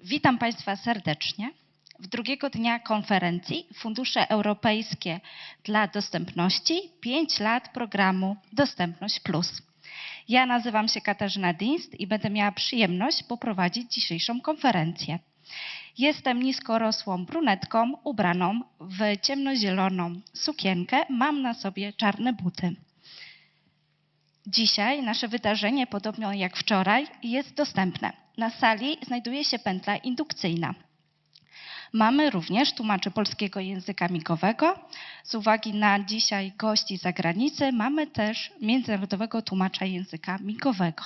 Witam Państwa serdecznie. W drugiego dnia konferencji Fundusze Europejskie dla Dostępności 5 lat programu Dostępność Plus. Ja nazywam się Katarzyna Dinst i będę miała przyjemność poprowadzić dzisiejszą konferencję. Jestem niskorosłą brunetką ubraną w ciemnozieloną sukienkę, mam na sobie czarne buty. Dzisiaj nasze wydarzenie, podobnie jak wczoraj, jest dostępne. Na sali znajduje się pętla indukcyjna. Mamy również tłumaczy polskiego języka migowego. Z uwagi na dzisiaj gości z zagranicy mamy też międzynarodowego tłumacza języka migowego.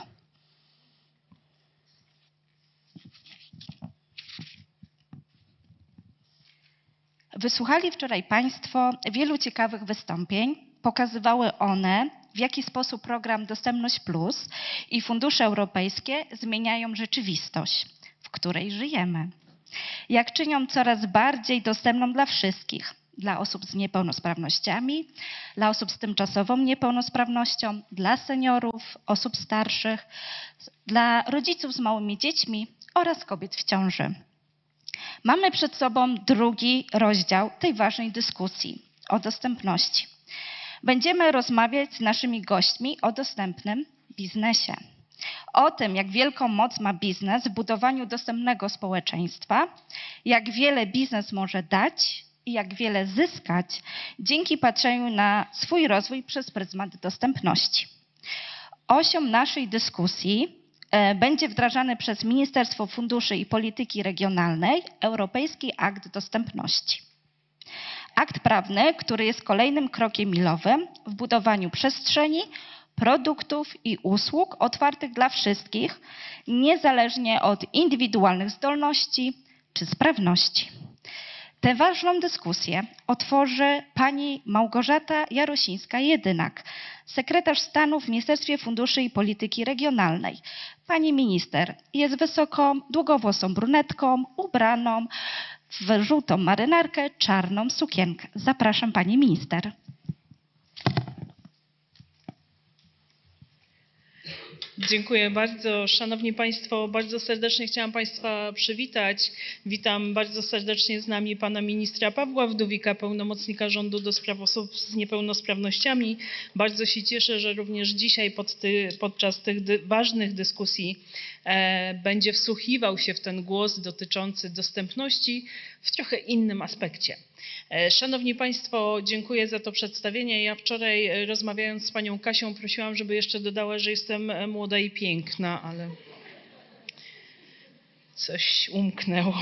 Wysłuchali wczoraj Państwo wielu ciekawych wystąpień. Pokazywały one, w jaki sposób program Dostępność Plus i fundusze europejskie zmieniają rzeczywistość, w której żyjemy. Jak czynią coraz bardziej dostępną dla wszystkich, dla osób z niepełnosprawnościami, dla osób z tymczasową niepełnosprawnością, dla seniorów, osób starszych, dla rodziców z małymi dziećmi oraz kobiet w ciąży. Mamy przed sobą drugi rozdział tej ważnej dyskusji o dostępności. Będziemy rozmawiać z naszymi gośćmi o dostępnym biznesie. O tym, jak wielką moc ma biznes w budowaniu dostępnego społeczeństwa, jak wiele biznes może dać i jak wiele zyskać dzięki patrzeniu na swój rozwój przez pryzmat dostępności. Osią naszej dyskusji będzie wdrażany przez Ministerstwo Funduszy i Polityki Regionalnej Europejski Akt Dostępności. Akt prawny, który jest kolejnym krokiem milowym w budowaniu przestrzeni, produktów i usług otwartych dla wszystkich, niezależnie od indywidualnych zdolności czy sprawności. Tę ważną dyskusję otworzy pani Małgorzata Jarosińska-Jedynak, sekretarz stanu w Ministerstwie Funduszy i Polityki Regionalnej. Pani minister jest wysoką, długowłosą brunetką, ubraną w żółtą marynarkę, czarną sukienkę. Zapraszam pani minister. Dziękuję bardzo. Szanowni Państwo, bardzo serdecznie chciałam Państwa przywitać. Witam bardzo serdecznie z nami pana ministra Pawła Wdówika, pełnomocnika rządu do spraw osób z niepełnosprawnościami. Bardzo się cieszę, że również dzisiaj podczas tych ważnych dyskusji będzie wsłuchiwał się w ten głos dotyczący dostępności w trochę innym aspekcie. Szanowni Państwo, dziękuję za to przedstawienie. Ja wczoraj rozmawiając z panią Kasią prosiłam, żeby jeszcze dodała, że jestem młoda i piękna, ale coś umknęło.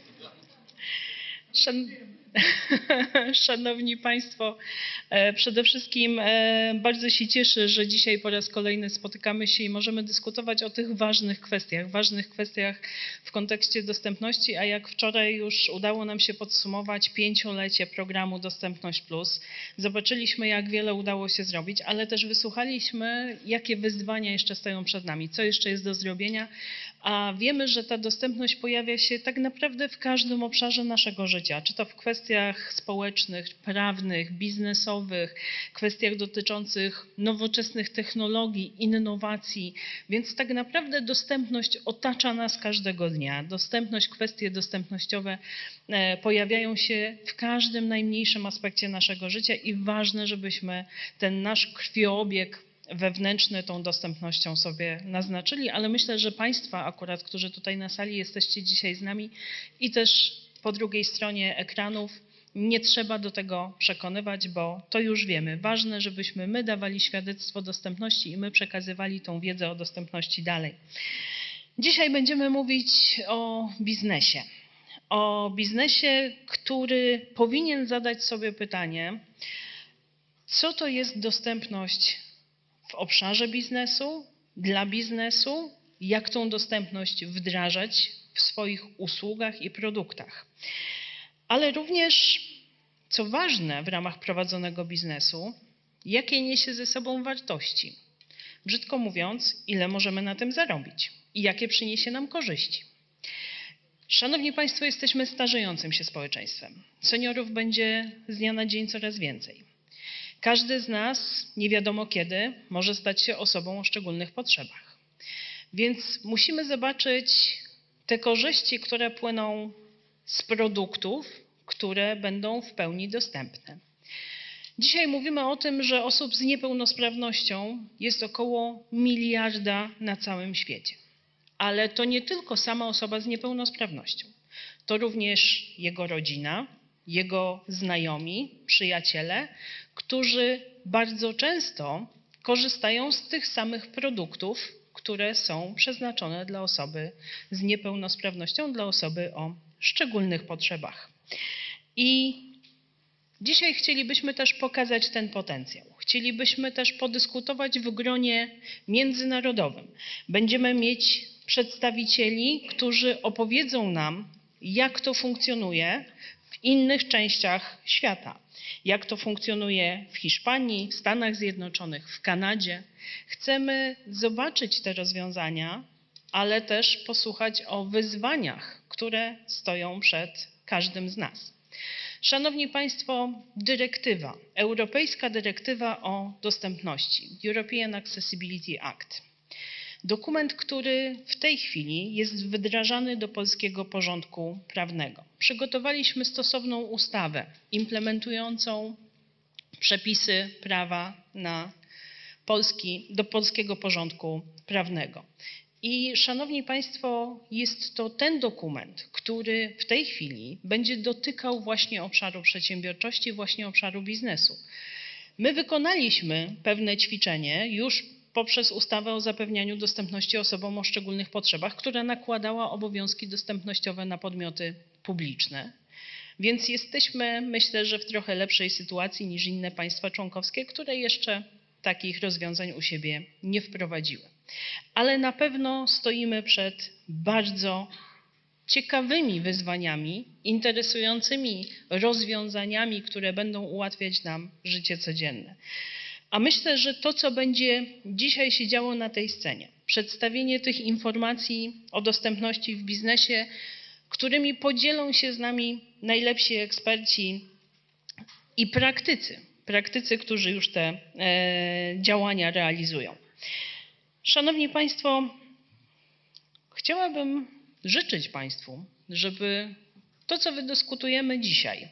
Szanowni Państwo, przede wszystkim bardzo się cieszę, że dzisiaj po raz kolejny spotykamy się i możemy dyskutować o tych ważnych kwestiach w kontekście dostępności, a jak wczoraj już udało nam się podsumować 5-lecie programu Dostępność Plus. Zobaczyliśmy, jak wiele udało się zrobić, ale też wysłuchaliśmy, jakie wyzwania jeszcze stoją przed nami, co jeszcze jest do zrobienia, a wiemy, że ta dostępność pojawia się tak naprawdę w każdym obszarze naszego życia, czy to w kwestiach społecznych, prawnych, biznesowych, kwestiach dotyczących nowoczesnych technologii, innowacji, więc tak naprawdę dostępność otacza nas każdego dnia. Kwestie dostępnościowe pojawiają się w każdym najmniejszym aspekcie naszego życia i ważne, żebyśmy ten nasz krwiobieg wewnętrzny tą dostępnością sobie naznaczyli, ale myślę, że Państwa akurat, którzy tutaj na sali jesteście dzisiaj z nami i też po drugiej stronie ekranów, nie trzeba do tego przekonywać, bo to już wiemy. Ważne, żebyśmy my dawali świadectwo dostępności i my przekazywali tą wiedzę o dostępności dalej. Dzisiaj będziemy mówić o biznesie. O biznesie, który powinien zadać sobie pytanie, co to jest dostępność w obszarze biznesu, dla biznesu, jak tą dostępność wdrażać w swoich usługach i produktach. Ale również, co ważne w ramach prowadzonego biznesu, jakie niesie ze sobą wartości. Brzydko mówiąc, ile możemy na tym zarobić i jakie przyniesie nam korzyści. Szanowni Państwo, jesteśmy starzejącym się społeczeństwem. Seniorów będzie z dnia na dzień coraz więcej. Każdy z nas, nie wiadomo kiedy, może stać się osobą o szczególnych potrzebach. Więc musimy zobaczyć te korzyści, które płyną z produktów, które będą w pełni dostępne. Dzisiaj mówimy o tym, że osób z niepełnosprawnością jest około 1 miliarda na całym świecie. Ale to nie tylko sama osoba z niepełnosprawnością. To również jego rodzina, jego znajomi, przyjaciele, którzy bardzo często korzystają z tych samych produktów, które są przeznaczone dla osoby z niepełnosprawnością, dla osoby o szczególnych potrzebach. I dzisiaj chcielibyśmy też pokazać ten potencjał. Chcielibyśmy też podyskutować w gronie międzynarodowym. Będziemy mieć przedstawicieli, którzy opowiedzą nam, jak to funkcjonuje w innych częściach świata. Jak to funkcjonuje w Hiszpanii, w Stanach Zjednoczonych, w Kanadzie. Chcemy zobaczyć te rozwiązania, ale też posłuchać o wyzwaniach, które stoją przed każdym z nas. Szanowni Państwo, dyrektywa, europejska dyrektywa o dostępności, European Accessibility Act. Dokument, który w tej chwili jest wdrażany do polskiego porządku prawnego. Przygotowaliśmy stosowną ustawę implementującą przepisy prawa do polskiego porządku prawnego. I szanowni Państwo, jest to ten dokument, który w tej chwili będzie dotykał właśnie obszaru przedsiębiorczości, właśnie obszaru biznesu. My wykonaliśmy pewne ćwiczenie już poprzez ustawę o zapewnianiu dostępności osobom o szczególnych potrzebach, która nakładała obowiązki dostępnościowe na podmioty publiczne. Więc jesteśmy, myślę, że w trochę lepszej sytuacji niż inne państwa członkowskie, które jeszcze takich rozwiązań u siebie nie wprowadziły. Ale na pewno stoimy przed bardzo ciekawymi wyzwaniami, interesującymi rozwiązaniami, które będą ułatwiać nam życie codzienne. A myślę, że to, co będzie dzisiaj się działo na tej scenie, przedstawienie tych informacji o dostępności w biznesie, którymi podzielą się z nami najlepsi eksperci i praktycy, którzy już te działania realizują. Szanowni Państwo, chciałabym życzyć Państwu, żeby to, co wydyskutujemy dzisiaj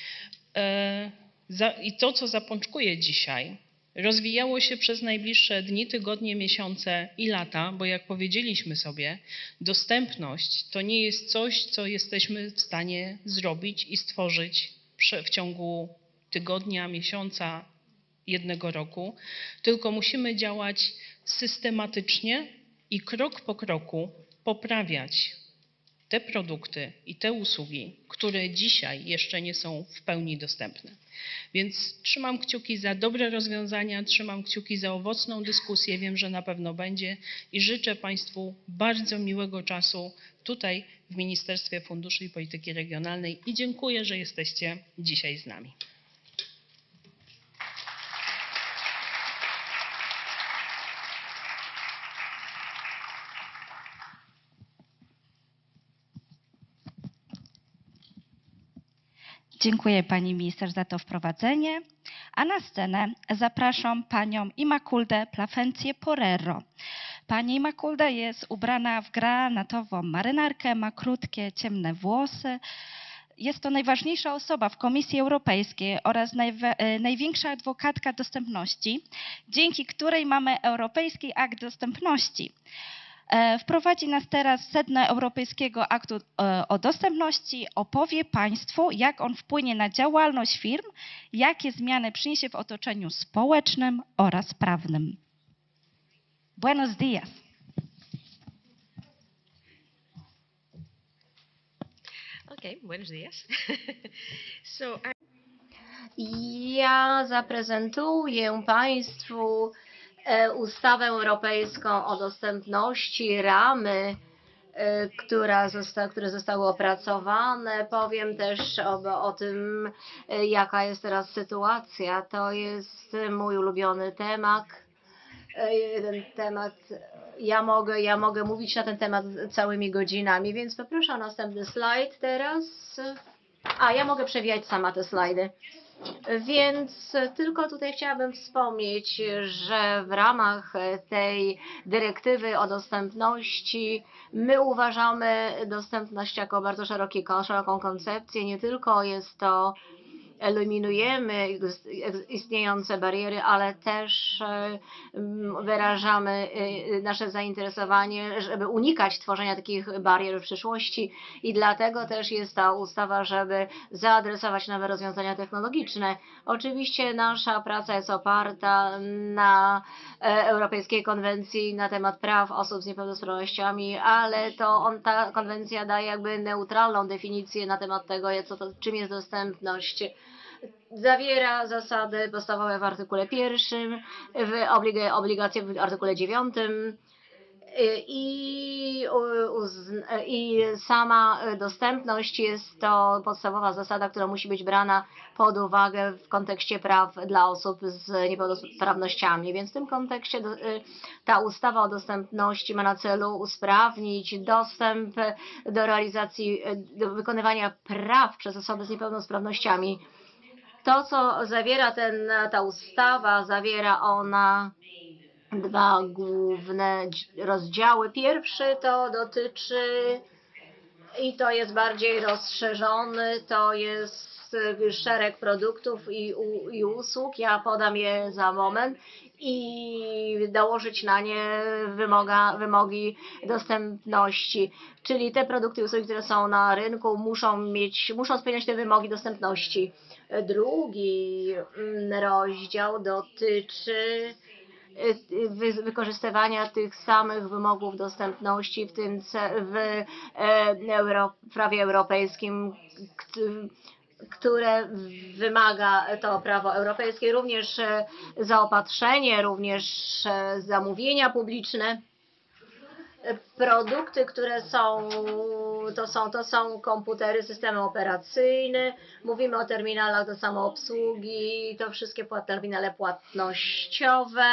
i to, co zapączkuje dzisiaj, rozwijało się przez najbliższe dni, tygodnie, miesiące i lata, bo jak powiedzieliśmy sobie, dostępność to nie jest coś, co jesteśmy w stanie zrobić i stworzyć w ciągu tygodnia, miesiąca, 1 roku, tylko musimy działać systematycznie i krok po kroku poprawiać te produkty i te usługi, które dzisiaj jeszcze nie są w pełni dostępne. Więc trzymam kciuki za dobre rozwiązania, trzymam kciuki za owocną dyskusję, wiem, że na pewno będzie i życzę Państwu bardzo miłego czasu tutaj w Ministerstwie Funduszy i Polityki Regionalnej i dziękuję, że jesteście dzisiaj z nami. Dziękuję Pani Minister za to wprowadzenie. A na scenę zapraszam Panią Immaculdę Plasencję Porrero. Pani Immaculda jest ubrana w granatową marynarkę, ma krótkie, ciemne włosy. Jest to najważniejsza osoba w Komisji Europejskiej oraz największa adwokatka dostępności, dzięki której mamy Europejski Akt Dostępności. Wprowadzi nas teraz w sedno Europejskiego Aktu o Dostępności, opowie Państwu, jak on wpłynie na działalność firm, jakie zmiany przyniesie w otoczeniu społecznym oraz prawnym. Buenos días. Okay, buenos días. Ja zaprezentuję Państwu ustawę europejską o dostępności, ramy, które zostały opracowane. Powiem też o tym, jaka jest teraz sytuacja. To jest mój ulubiony temat. Ja mogę mówić na ten temat całymi godzinami, więc poproszę o następny slajd teraz. Ja mogę przewijać sama te slajdy. Więc tylko tutaj chciałabym wspomnieć, że w ramach tej dyrektywy o dostępności my uważamy dostępność jako bardzo szeroką koncepcję. Nie tylko jest to eliminujemy istniejące bariery, ale też wyrażamy nasze zainteresowanie, żeby unikać tworzenia takich barier w przyszłości i dlatego też jest ta ustawa, żeby zaadresować nowe rozwiązania technologiczne. Oczywiście nasza praca jest oparta na Europejskiej Konwencji na temat praw osób z niepełnosprawnościami, ale ta konwencja daje jakby neutralną definicję na temat tego, czym jest dostępność. Zawiera zasady podstawowe w artykule 1, obligacje w artykule 9 i sama dostępność jest to podstawowa zasada, która musi być brana pod uwagę w kontekście praw dla osób z niepełnosprawnościami. Więc w tym kontekście ta ustawa o dostępności ma na celu usprawnić dostęp do realizacji, do wykonywania praw przez osoby z niepełnosprawnościami. To, co zawiera ta ustawa, zawiera ona dwa główne rozdziały. Pierwszy to dotyczy, i to jest bardziej rozszerzony, to jest szereg produktów i usług. Ja podam je za moment i dołożyć na nie wymogi dostępności. Czyli te produkty i usługi, które są na rynku, muszą spełniać te wymogi dostępności. Drugi rozdział dotyczy wykorzystywania tych samych wymogów dostępności w prawie europejskim, które wymaga to prawo europejskie, również zaopatrzenie, również zamówienia publiczne. Produkty, które to są komputery, systemy operacyjne, mówimy o terminalach do samoobsługi, to wszystkie terminale płatnościowe,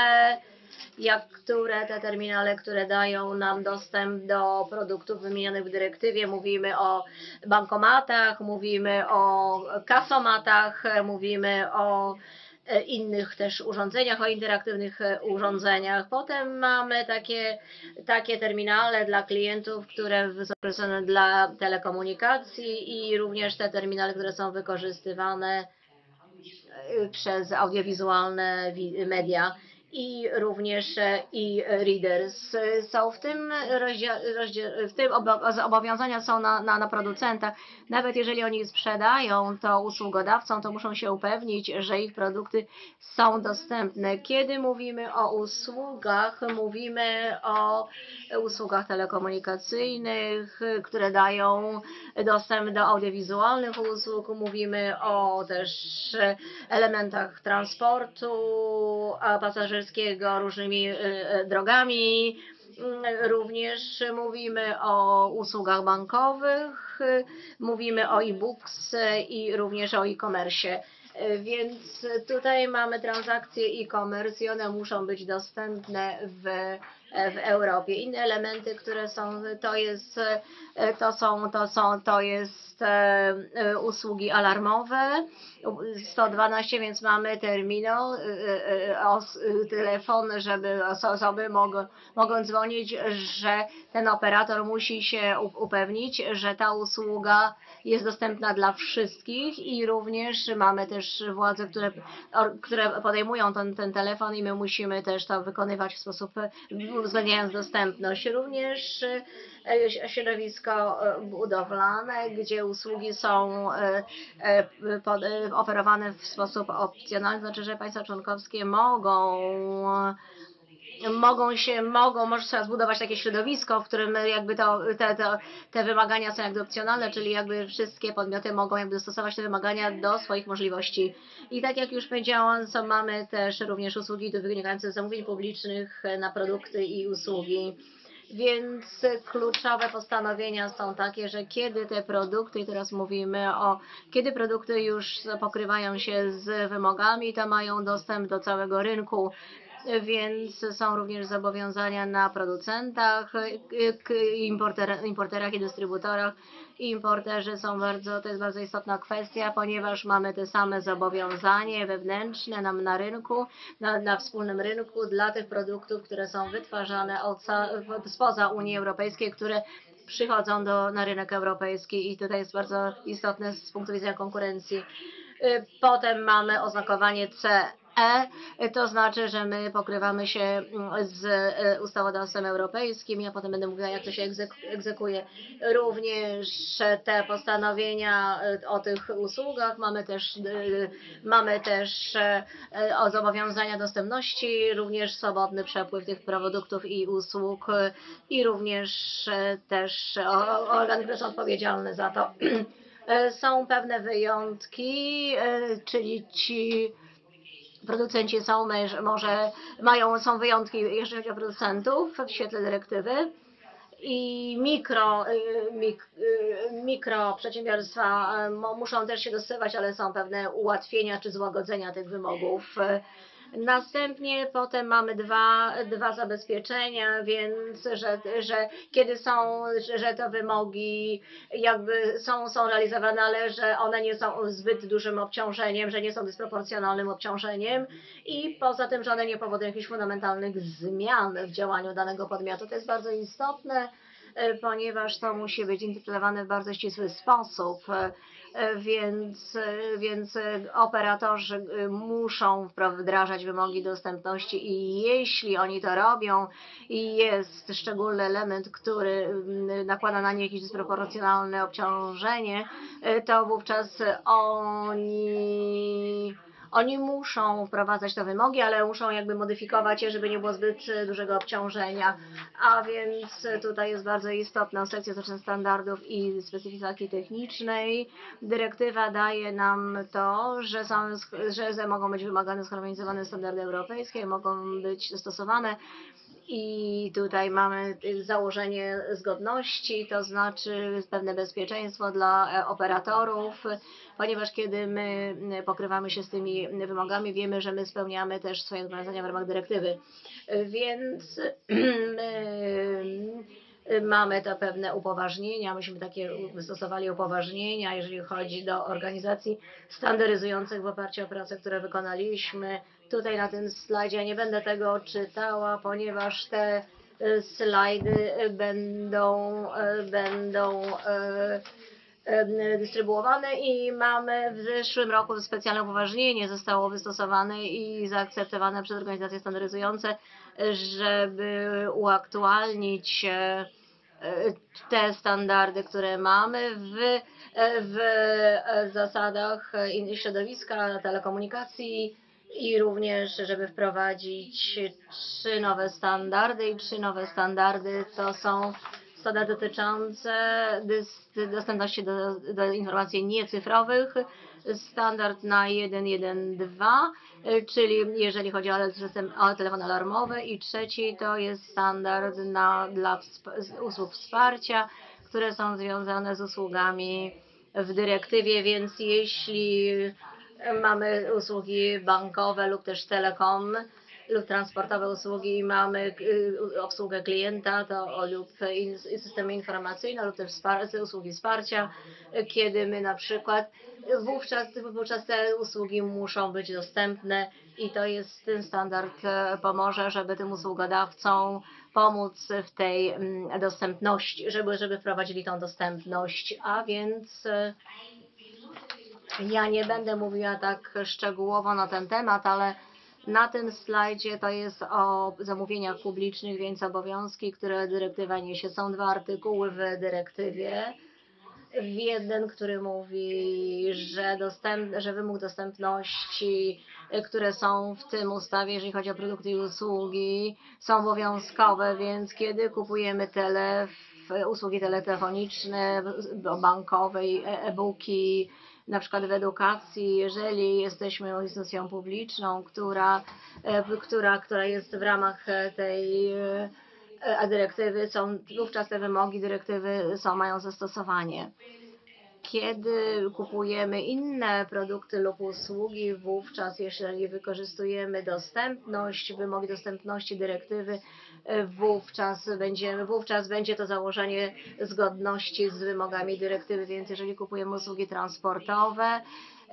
te terminale, które dają nam dostęp do produktów wymienionych w dyrektywie, mówimy o bankomatach, mówimy o kasomatach, mówimy o innych też urządzeniach, o interaktywnych urządzeniach. Potem mamy takie terminale dla klientów, które są wykorzystane dla telekomunikacji i również te terminale, które są wykorzystywane przez audiowizualne media i również e-readers. Są w tym zobowiązania są na producentach. Nawet jeżeli oni sprzedają to usługodawcom, to muszą się upewnić, że ich produkty są dostępne. Kiedy mówimy o usługach, mówimy o usługach telekomunikacyjnych, które dają dostęp do audiowizualnych usług, mówimy o też elementach transportu pasażerskiego różnymi drogami. Również mówimy o usługach bankowych, mówimy o e-books i również o e-commerce. Więc tutaj mamy transakcje e-commerce i one muszą być dostępne w Europie. Inne elementy, które są, to jest usługi alarmowe, 112, więc mamy terminal, telefon, żeby osoby mogą dzwonić, że ten operator musi się upewnić, że ta usługa jest dostępna dla wszystkich i również mamy też władze, które podejmują ten telefon i my musimy też to wykonywać w sposób uwzględniając dostępność. Również środowisko budowlane, gdzie usługi są oferowane w sposób opcjonalny, znaczy, że państwa członkowskie może sobie zbudować takie środowisko, w którym jakby te wymagania są jakby opcjonalne, czyli jakby wszystkie podmioty mogą jakby dostosować te wymagania do swoich możliwości. I tak jak już powiedziałam, mamy też również usługi wynikające z zamówień publicznych na produkty i usługi. Więc kluczowe postanowienia są takie, że kiedy te produkty, i teraz mówimy kiedy produkty już pokrywają się z wymogami, to mają dostęp do całego rynku. więc są również zobowiązania na producentach, importerach i dystrybutorach. Importerzy to jest bardzo istotna kwestia, ponieważ mamy te same zobowiązanie wewnętrzne na rynku, na wspólnym rynku dla tych produktów, które są wytwarzane spoza Unii Europejskiej, które przychodzą na rynek europejski i tutaj jest bardzo istotne z punktu widzenia konkurencji. Potem mamy oznakowanie CE, to znaczy, że my pokrywamy się z ustawodawstwem europejskim. Ja potem będę mówiła, jak to się egzekwuje. Również te postanowienia o tych usługach, mamy też o zobowiązania dostępności, również swobodny przepływ tych produktów i usług i również też organy, które są odpowiedzialne za to. Są pewne wyjątki, czyli ci producenci są wyjątki, jeżeli chodzi o producentów w świetle dyrektywy i mikroprzedsiębiorstwa muszą też się dostosować, ale są pewne ułatwienia czy złagodzenia tych wymogów. Następnie potem mamy dwa zabezpieczenia, więc że te wymogi jakby są realizowane, ale że one nie są zbyt dużym obciążeniem, że nie są dysproporcjonalnym obciążeniem i poza tym, że one nie powodują jakichś fundamentalnych zmian w działaniu danego podmiotu. To jest bardzo istotne, ponieważ to musi być interpretowane w bardzo ścisły sposób. Więc operatorzy muszą wdrażać wymogi dostępności i jeśli oni to robią i jest szczególny element, który nakłada na nie jakieś dysproporcjonalne obciążenie, to wówczas oni muszą wprowadzać te wymogi, ale muszą jakby modyfikować je, żeby nie było zbyt dużego obciążenia. A więc tutaj jest bardzo istotna sekcja standardów i specyfikacji technicznej. Dyrektywa daje nam to, że mogą być wymagane zharmonizowane standardy europejskie, mogą być stosowane. I tutaj mamy założenie zgodności, to znaczy pewne bezpieczeństwo dla operatorów, ponieważ kiedy my pokrywamy się z tymi wymogami, wiemy, że my spełniamy też swoje zobowiązania w ramach dyrektywy. Więc mamy to pewne upoważnienia, myśmy wystosowali upoważnienia, jeżeli chodzi o organizacji standaryzujących w oparciu o pracę, które wykonaliśmy. Tutaj na tym slajdzie nie będę tego czytała, ponieważ te slajdy będą dystrybuowane i mamy w zeszłym roku specjalne upoważnienie zostało wystosowane i zaakceptowane przez organizacje standaryzujące, żeby uaktualnić te standardy, które mamy w zasadach środowiska telekomunikacji i również, żeby wprowadzić 3 nowe standardy i 3 nowe standardy to są standardy dotyczące dostępności do informacji niecyfrowych, standard na 112, czyli jeżeli chodzi o telefony alarmowe i trzeci to jest standard dla usług wsparcia, które są związane z usługami w dyrektywie, więc jeśli mamy usługi bankowe lub też telekom lub transportowe usługi, mamy obsługę klienta lub systemy informacyjne lub też usługi wsparcia, kiedy my na przykład wówczas te usługi muszą być dostępne i to jest ten standard pomoże, żeby tym usługodawcom pomóc w tej dostępności, żeby wprowadzili tą dostępność, a więc ja nie będę mówiła tak szczegółowo na ten temat, ale na tym slajdzie to jest o zamówieniach publicznych, więc obowiązki, które dyrektywa niesie. Są 2 artykuły w dyrektywie. Jeden, który mówi, że wymóg dostępności, które są w tym ustawie, jeżeli chodzi o produkty i usługi, są obowiązkowe, więc kiedy kupujemy usługi telefoniczne, bankowe, e-booki, na przykład w edukacji, jeżeli jesteśmy instytucją publiczną, która jest w ramach tej dyrektywy, wówczas te wymogi dyrektywy mają zastosowanie. Kiedy kupujemy inne produkty lub usługi, wówczas jeżeli wykorzystujemy dostępność, wymogi dostępności dyrektywy, wówczas będzie to założenie zgodności z wymogami dyrektywy, więc jeżeli kupujemy usługi transportowe,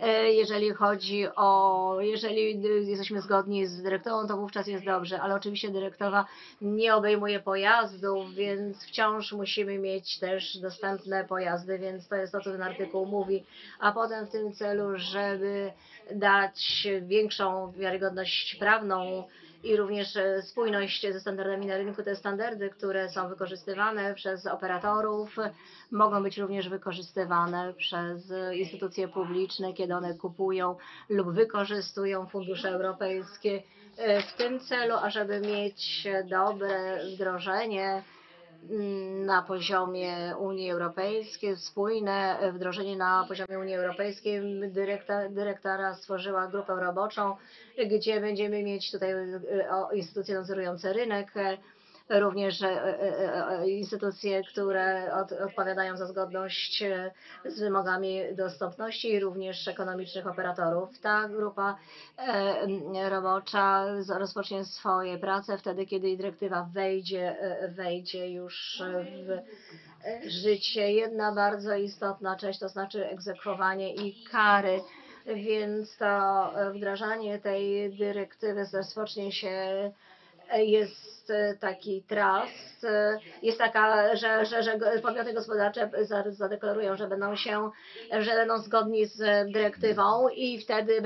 jeżeli jesteśmy zgodni z dyrektywą, to wówczas jest dobrze, ale oczywiście dyrektywa nie obejmuje pojazdów, więc wciąż musimy mieć też dostępne pojazdy, więc to jest to, co ten artykuł mówi, a potem w tym celu, żeby dać większą wiarygodność prawną i również spójność ze standardami na rynku, te standardy, które są wykorzystywane przez operatorów, mogą być również wykorzystywane przez instytucje publiczne, kiedy one kupują lub wykorzystują fundusze europejskie w tym celu, ażeby mieć dobre wdrożenie na poziomie Unii Europejskiej, spójne wdrożenie na poziomie Unii Europejskiej. Dyrektora stworzyła grupę roboczą, gdzie będziemy mieć tutaj instytucje nadzorujące rynek, również instytucje, które odpowiadają za zgodność z wymogami dostępności i również ekonomicznych operatorów. Ta grupa robocza rozpocznie swoje prace wtedy, kiedy dyrektywa wejdzie już w życie. Jedna bardzo istotna część, to znaczy egzekwowanie i kary. Więc to wdrażanie tej dyrektywy rozpocznie się, jest taki trust, jest taka, że podmioty gospodarcze zadeklarują, że będą zgodni z dyrektywą i wtedy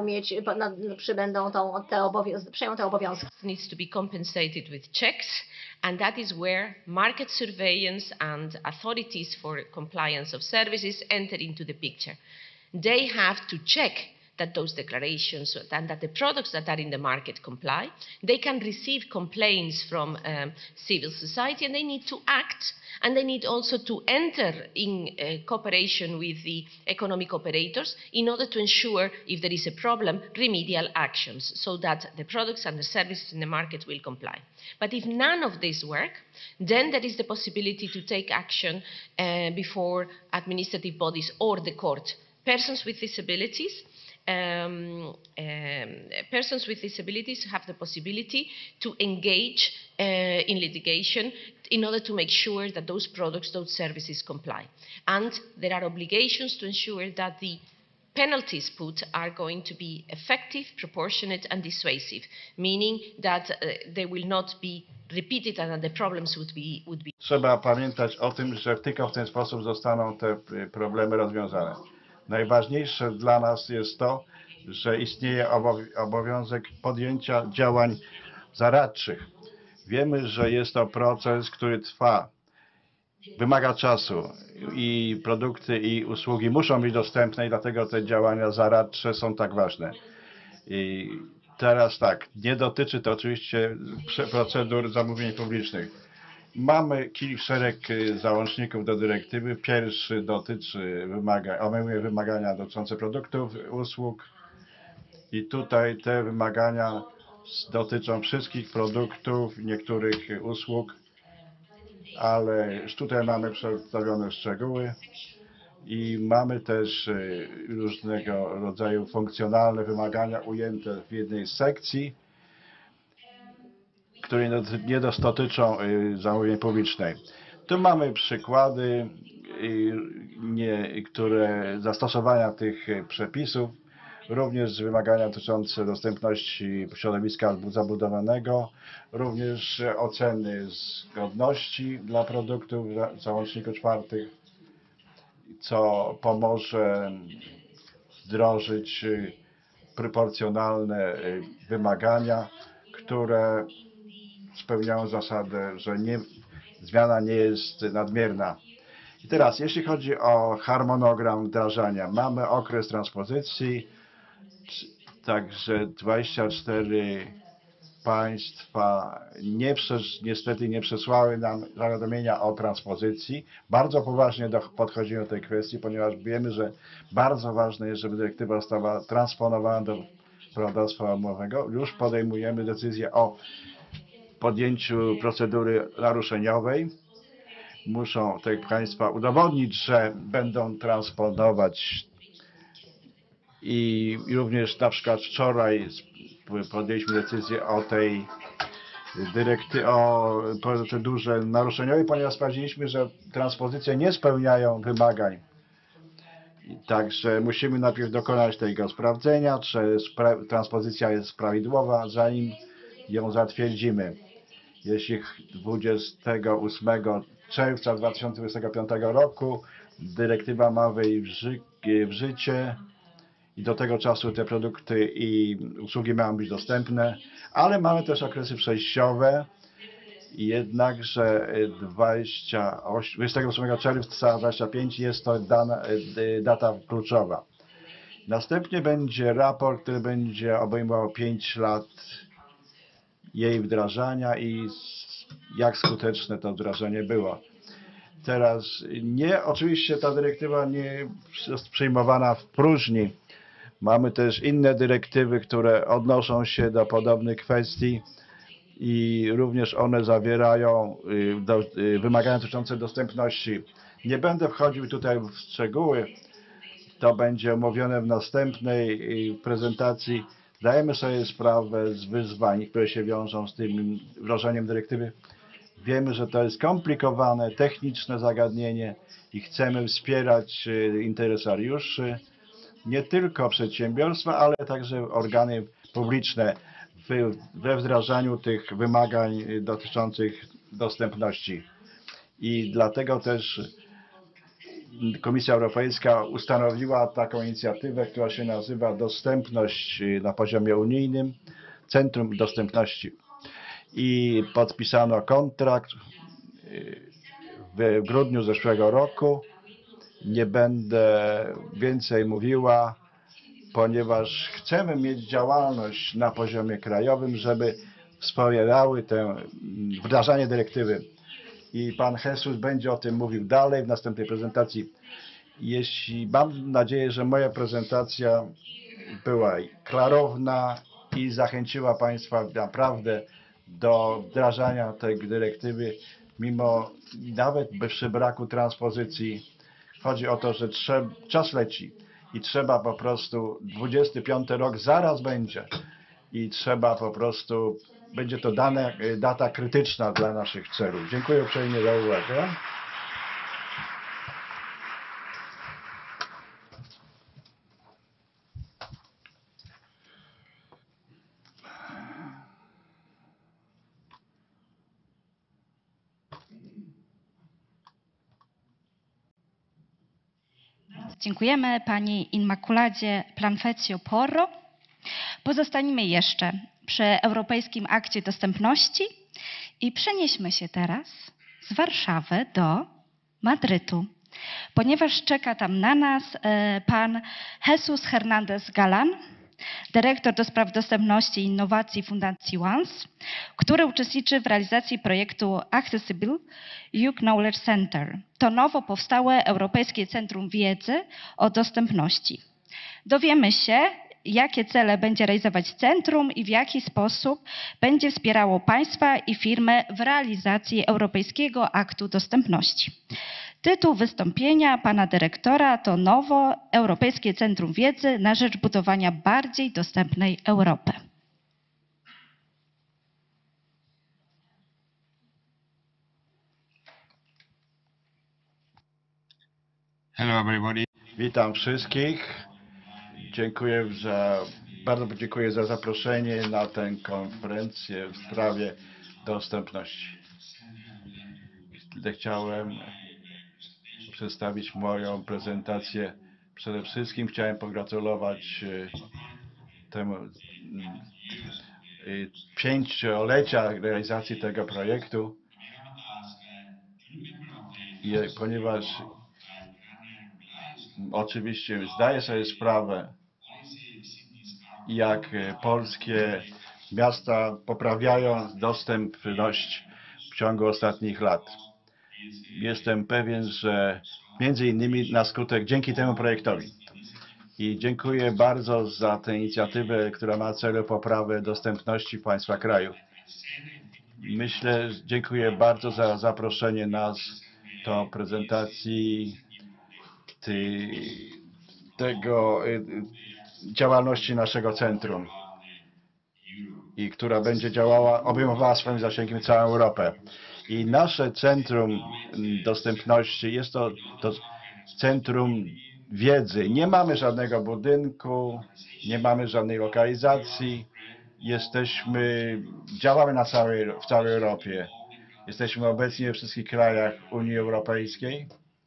przeją te obowiązki. Needs to be compensated with checks, and that is where market surveillance and authorities for compliance of services enter into the picture. They have to check that those declarations and that the products that are in the market comply. They can receive complaints from civil society, and they need to act, and they need also to enter in cooperation with the economic operators in order to ensure, if there is a problem, remedial actions so that the products and the services in the market will comply. But if none of this work, then there is the possibility to take action before administrative bodies or the court. Persons with disabilities have the possibility to engage in litigation in order to make sure that those products, those services comply. And there are obligations to ensure that the penalties put are going to be effective, proportionate and dissuasive, meaning that they will not be repeated and that the problems would be. Trzeba pamiętać o tym, że tylko w ten sposób zostaną te problemy rozwiązane. Najważniejsze dla nas jest to, że istnieje obowiązek podjęcia działań zaradczych. Wiemy, że jest to proces, który trwa, wymaga czasu i produkty i usługi muszą być dostępne i dlatego te działania zaradcze są tak ważne. I teraz tak, nie dotyczy to oczywiście procedur zamówień publicznych. Mamy szereg załączników do dyrektywy. Pierwszy obejmuje wymagania dotyczące produktów, usług i tutaj te wymagania dotyczą wszystkich produktów, niektórych usług, ale tutaj mamy przedstawione szczegóły i mamy też różnego rodzaju funkcjonalne wymagania ujęte w jednej z sekcji, które nie dotyczą zamówień publicznych. Tu mamy przykłady zastosowania tych przepisów, również wymagania dotyczące dostępności środowiska zabudowanego, również oceny zgodności dla produktów w załączniku 4, co pomoże wdrożyć proporcjonalne wymagania, które spełniają zasadę, że zmiana nie jest nadmierna. I teraz, jeśli chodzi o harmonogram wdrażania, mamy okres transpozycji, także 24 państwa niestety nie przesłały nam zawiadomienia o transpozycji. Bardzo poważnie podchodzimy do tej kwestii, ponieważ wiemy, że bardzo ważne jest, żeby dyrektywa została transponowana do prawodawstwa umowowego. Już podejmujemy decyzję o podjęciu procedury naruszeniowej. muszą te państwa udowodnić, że będą transponować i również na przykład wczoraj podjęliśmy decyzję o tej o procedurze naruszeniowej, ponieważ sprawdziliśmy, że transpozycje nie spełniają wymagań. Także musimy najpierw dokonać tego sprawdzenia, czy transpozycja jest prawidłowa, zanim ją zatwierdzimy. Jeśli 28 czerwca 2025 roku dyrektywa ma wejść w życie i do tego czasu te produkty i usługi mają być dostępne, ale mamy też okresy przejściowe, jednakże 28 czerwca 2025 jest to data kluczowa. Następnie będzie raport, który będzie obejmował 5 lat jej wdrażania i jak skuteczne to wdrażanie było. Teraz oczywiście ta dyrektywa nie jest przyjmowana w próżni. Mamy też inne dyrektywy, które odnoszą się do podobnych kwestii i również one zawierają wymagania dotyczące dostępności. Nie będę wchodził tutaj w szczegóły, to będzie omówione w następnej prezentacji. Zdajemy sobie sprawę z wyzwań, które się wiążą z tym wdrożeniem dyrektywy. Wiemy, że to jest skomplikowane, techniczne zagadnienie i chcemy wspierać interesariuszy, nie tylko przedsiębiorstwa, ale także organy publiczne we wdrażaniu tych wymagań dotyczących dostępności. I dlatego też Komisja Europejska ustanowiła taką inicjatywę, która się nazywa Dostępność na poziomie unijnym, Centrum Dostępności. I podpisano kontrakt w grudniu zeszłego roku. Nie będę więcej mówiła, ponieważ chcemy mieć działalność na poziomie krajowym, żeby wspierały tę wdrażanie dyrektywy. I pan Jesus będzie o tym mówił dalej w następnej prezentacji. Mam nadzieję, że moja prezentacja była klarowna i zachęciła państwa naprawdę do wdrażania tej dyrektywy, mimo nawet przy braku transpozycji. Chodzi o to, że czas leci i trzeba po prostu, 25 rok zaraz będzie i trzeba po prostu, będzie to data krytyczna dla naszych celów. Dziękuję uprzejmie za uwagę. Dziękujemy pani Immaculadzie Planfecchio Porro. Pozostańmy jeszcze przy Europejskim Akcie Dostępności i przenieśmy się teraz z Warszawy do Madrytu, ponieważ czeka tam na nas pan Jesus Hernández Galán, dyrektor do spraw dostępności i innowacji Fundacji ONCE, który uczestniczy w realizacji projektu Accessible EU Knowledge Center. To nowo powstałe Europejskie Centrum Wiedzy o Dostępności. Dowiemy się, jakie cele będzie realizować centrum i w jaki sposób będzie wspierało państwa i firmy w realizacji Europejskiego Aktu Dostępności. Tytuł wystąpienia pana dyrektora to Nowo Europejskie Centrum Wiedzy na rzecz budowania bardziej dostępnej Europy. Hello everybody. Witam wszystkich. Bardzo dziękuję za zaproszenie na tę konferencję w sprawie dostępności. Chciałem przedstawić moją prezentację. Przede wszystkim chciałem pogratulować temu 5-lecia realizacji tego projektu, ponieważ oczywiście zdaję sobie sprawę, jak polskie miasta poprawiają dostępność w ciągu ostatnich lat. Jestem pewien, że między innymi na skutek dzięki temu projektowi. I dziękuję bardzo za tę inicjatywę, która ma na celu poprawę dostępności w państwa kraju. Dziękuję bardzo za zaproszenie nas do prezentacji tego działalności naszego centrum i która będzie działała, obejmowała swoim zasięgiem całą Europę. I nasze centrum dostępności jest to centrum wiedzy. Nie mamy żadnego budynku, nie mamy żadnej lokalizacji. Działamy w całej Europie. Jesteśmy obecni we wszystkich krajach Unii Europejskiej.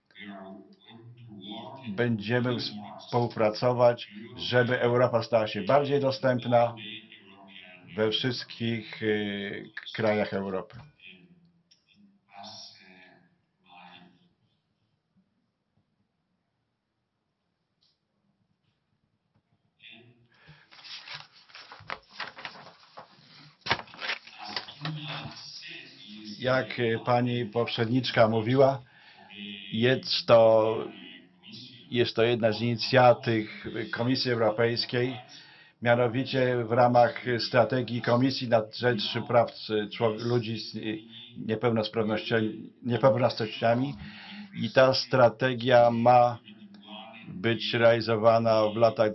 Będziemy współpracować, żeby Europa stała się bardziej dostępna we wszystkich krajach Europy. Jak pani poprzedniczka mówiła, jest to jedna z inicjatyw Komisji Europejskiej, mianowicie w ramach strategii Komisji na rzecz praw ludzi z niepełnosprawnościami i ta strategia ma być realizowana w latach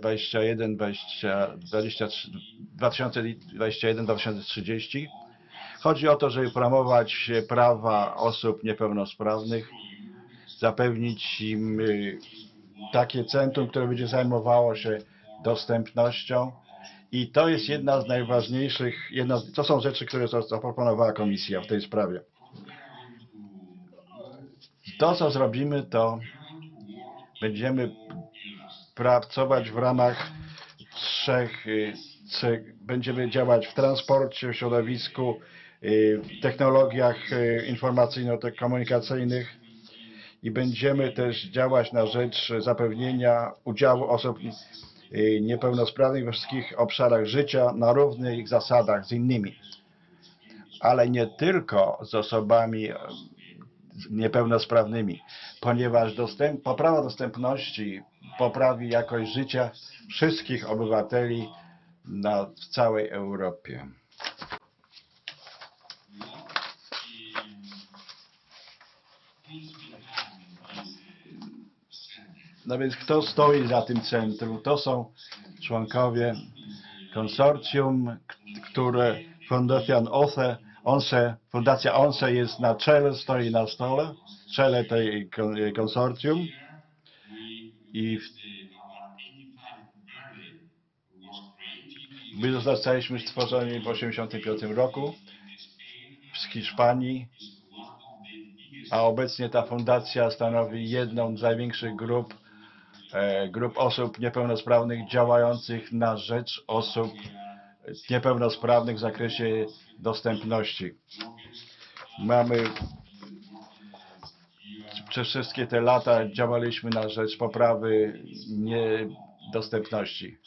2021-2030. Chodzi o to, żeby promować prawa osób niepełnosprawnych, zapewnić im takie centrum, które będzie zajmowało się dostępnością. I to jest jedna z najważniejszych, to są rzeczy, które zaproponowała Komisja w tej sprawie. To, co zrobimy, to będziemy pracować w ramach będziemy działać w transporcie, w środowisku, w technologiach informacyjno-komunikacyjnych i będziemy też działać na rzecz zapewnienia udziału osób niepełnosprawnych we wszystkich obszarach życia na równych zasadach z innymi. Ale nie tylko z osobami niepełnosprawnymi, ponieważ poprawa dostępności poprawi jakość życia wszystkich obywateli w całej Europie. No więc kto stoi za tym centrum? To są członkowie konsorcjum, które Fundacja ONCE jest na czele, stoi na czele tej konsorcjum i my zostaliśmy stworzeni w 1985 roku w Hiszpanii, a obecnie ta fundacja stanowi jedną z największych grup osób niepełnosprawnych działających na rzecz osób niepełnosprawnych w zakresie dostępności. Przez wszystkie te lata działaliśmy na rzecz poprawy dostępności.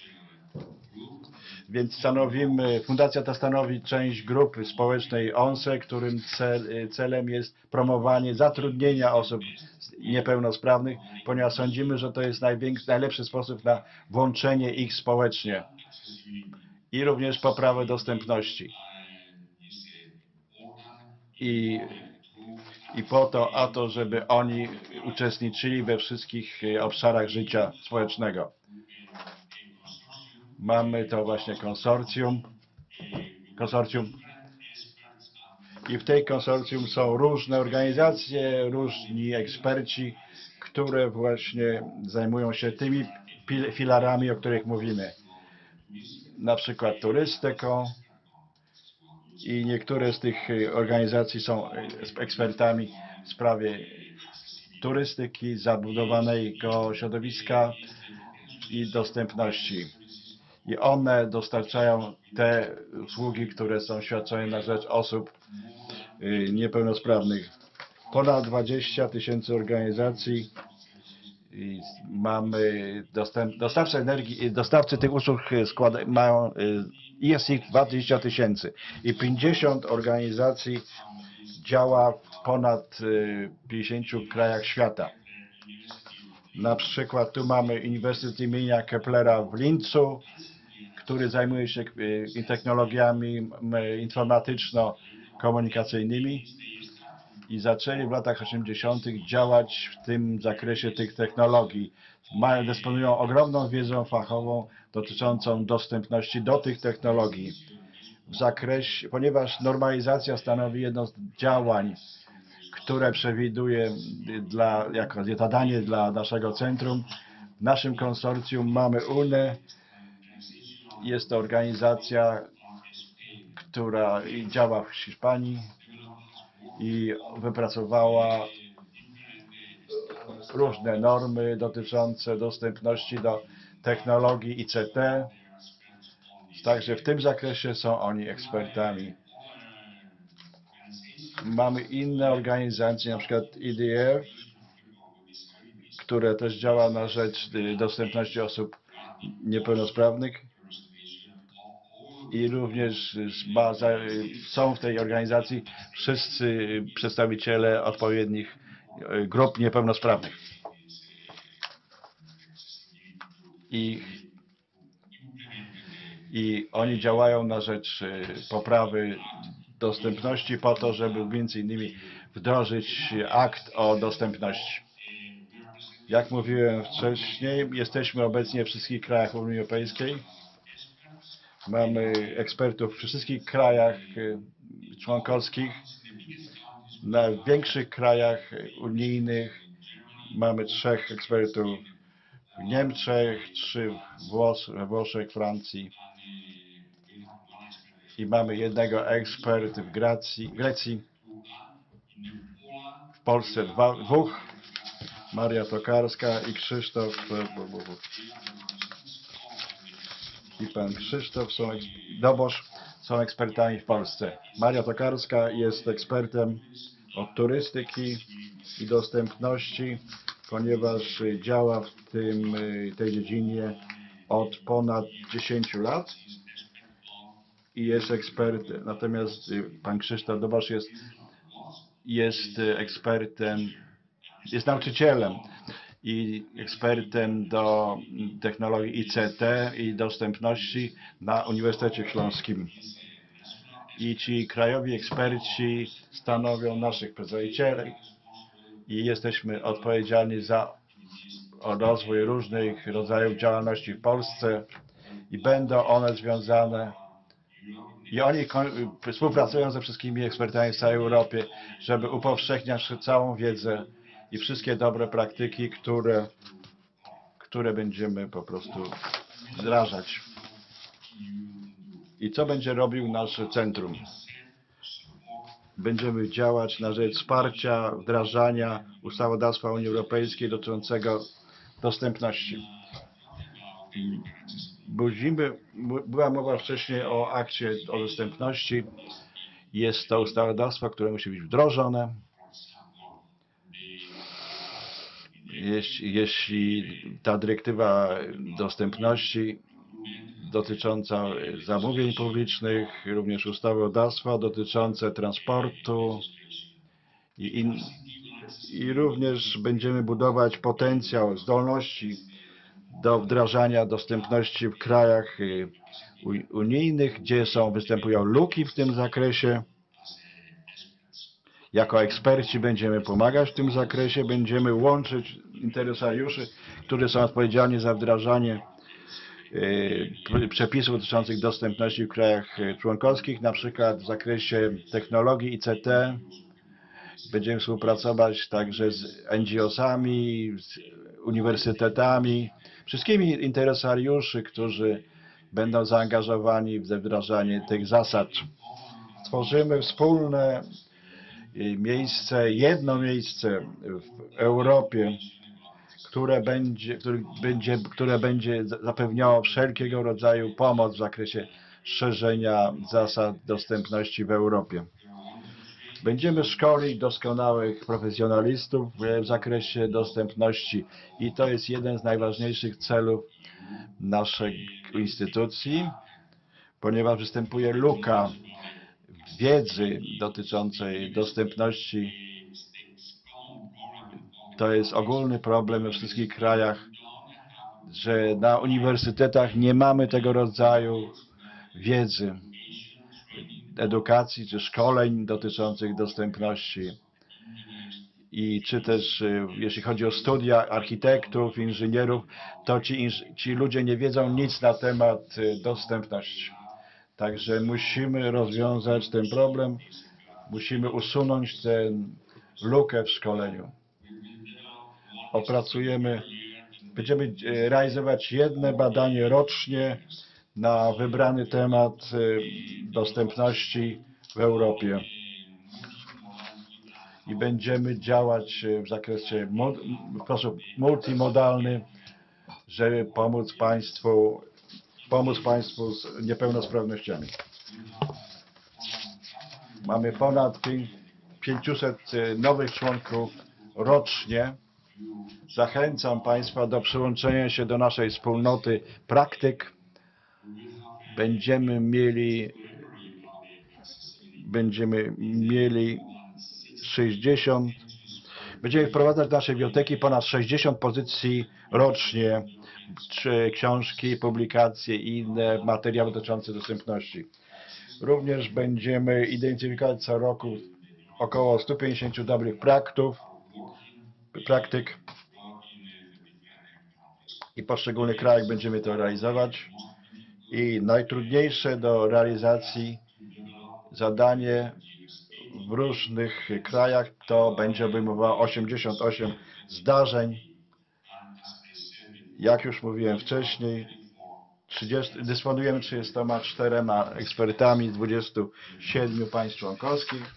Więc fundacja ta stanowi część grupy społecznej ONCE, którym celem jest promowanie zatrudnienia osób niepełnosprawnych, ponieważ sądzimy, że to jest najlepszy sposób na włączenie ich społecznie i również poprawę dostępności. I po to, żeby oni uczestniczyli we wszystkich obszarach życia społecznego. Mamy to właśnie konsorcjum i w tej konsorcjum są różne organizacje, różni eksperci, które właśnie zajmują się tymi filarami, o których mówimy. Na przykład turystyką i niektóre z tych organizacji są ekspertami w sprawie turystyki, zabudowanego środowiska i dostępności. I one dostarczają te usługi, które są świadczone na rzecz osób niepełnosprawnych. Ponad 20 000 organizacji. I mamy dostawcy energii, dostawcy tych usług jest ich 20 000 i 50 organizacji działa w ponad 50 krajach świata. Na przykład tu mamy Uniwersytet imienia Keplera w Lincu, który zajmuje się technologiami informatyczno-komunikacyjnymi. i zaczęli w latach 80. działać w tym zakresie tych technologii. Dysponują ogromną wiedzą fachową dotyczącą dostępności do tych technologii. W zakresie, ponieważ normalizacja stanowi jedno z działań, które przewiduje jako zadanie dla naszego centrum. W naszym konsorcjum mamy UNE. Jest to organizacja, która działa w Hiszpanii i wypracowała różne normy dotyczące dostępności do technologii ICT. Także w tym zakresie są oni ekspertami. Mamy inne organizacje, na przykład EDF, które też działa na rzecz dostępności osób niepełnosprawnych i również są w tej organizacji wszyscy przedstawiciele odpowiednich grup niepełnosprawnych. I oni działają na rzecz poprawy dostępności po to, żeby między innymi wdrożyć akt o dostępności. Jak mówiłem wcześniej, jesteśmy obecnie w wszystkich krajach Unii Europejskiej. Mamy ekspertów w wszystkich krajach członkowskich. Na większych krajach unijnych mamy 3 ekspertów w Niemczech, 3 we Włoszech, Francji. I mamy 1 eksperta w Grecji. W Polsce 2, Maria Tokarska i Krzysztof. I pan Krzysztof Dobosz są ekspertami w Polsce. Maria Tokarska jest ekspertem od turystyki i dostępności, ponieważ działa w tej dziedzinie od ponad 10 lat i jest ekspertem. Natomiast pan Krzysztof Dobosz jest ekspertem, jest nauczycielem i ekspertem do technologii ICT i dostępności na Uniwersytecie Śląskim. I ci krajowi eksperci stanowią naszych przedstawicieli i jesteśmy odpowiedzialni za rozwój różnych rodzajów działalności w Polsce i będą one związane i oni współpracują ze wszystkimi ekspertami w całej Europie, żeby upowszechniać całą wiedzę i wszystkie dobre praktyki, które będziemy po prostu wdrażać. I co będzie robił nasze centrum? Będziemy działać na rzecz wsparcia, wdrażania ustawodawstwa Unii Europejskiej dotyczącego dostępności. Była mowa wcześniej o akcie o dostępności. Jest to ustawodawstwo, które musi być wdrożone. Jeśli ta dyrektywa dostępności dotycząca zamówień publicznych, również ustawodawstwa dotyczące transportu i również będziemy budować potencjał, zdolności do wdrażania dostępności w krajach unijnych, gdzie występują luki w tym zakresie. Jako eksperci będziemy pomagać w tym zakresie, będziemy łączyć interesariuszy, którzy są odpowiedzialni za wdrażanie przepisów dotyczących dostępności w krajach członkowskich, na przykład w zakresie technologii ICT. Będziemy współpracować także z NGO-sami, z uniwersytetami, wszystkimi interesariuszy, którzy będą zaangażowani w wdrażanie tych zasad. Stworzymy wspólne miejsce, jedno miejsce w Europie, które będzie zapewniało wszelkiego rodzaju pomoc w zakresie szerzenia zasad dostępności w Europie. Będziemy szkolić doskonałych profesjonalistów w zakresie dostępności i to jest jeden z najważniejszych celów naszej instytucji, ponieważ występuje luka wiedzy dotyczącej dostępności. To jest ogólny problem we wszystkich krajach, że na uniwersytetach nie mamy tego rodzaju wiedzy, edukacji czy szkoleń dotyczących dostępności. i czy też jeśli chodzi o studia architektów, inżynierów, to ci ludzie nie wiedzą nic na temat dostępności. Także musimy rozwiązać ten problem, musimy usunąć tę lukę w szkoleniu. Będziemy realizować jedno badanie rocznie na wybrany temat dostępności w Europie. I będziemy działać w zakresie w sposób multimodalny, żeby pomóc państwu z niepełnosprawnościami. Mamy ponad 500 nowych członków rocznie. Zachęcam Państwa do przyłączenia się do naszej wspólnoty praktyk. Będziemy wprowadzać do naszej biblioteki ponad 60 pozycji rocznie, czy książki, publikacje i inne materiały dotyczące dostępności. Również będziemy identyfikować co roku około 150 dobrych praktyk i w poszczególnych krajach będziemy to realizować. I najtrudniejsze do realizacji zadanie w różnych krajach to będzie obejmowało 88 zdarzeń. Jak już mówiłem wcześniej, dysponujemy 34 ekspertami z 27 państw członkowskich.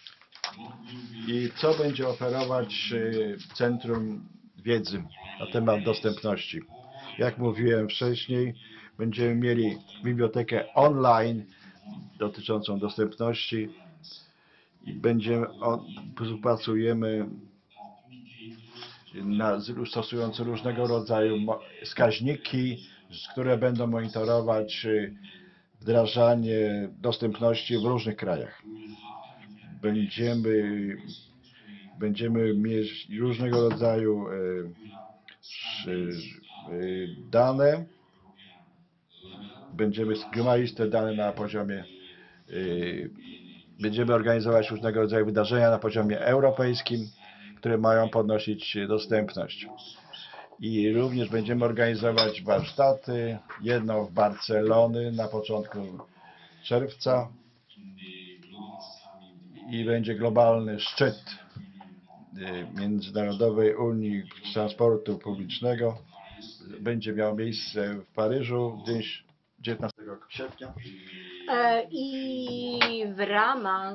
I co będzie oferować Centrum Wiedzy na temat dostępności? Jak mówiłem wcześniej, będziemy mieli bibliotekę online dotyczącą dostępności i współpracujemy stosując różnego rodzaju wskaźniki, które będą monitorować wdrażanie dostępności w różnych krajach. Będziemy mieć różnego rodzaju dane. Będziemy zgromadzić te dane na poziomie, będziemy organizować różnego rodzaju wydarzenia na poziomie europejskim, które mają podnosić dostępność. I również będziemy organizować warsztaty, jedno w Barcelony na początku czerwca i będzie globalny szczyt Międzynarodowej Unii Transportu Publicznego. Będzie miał miejsce w Paryżu 19 sierpnia. I w ramach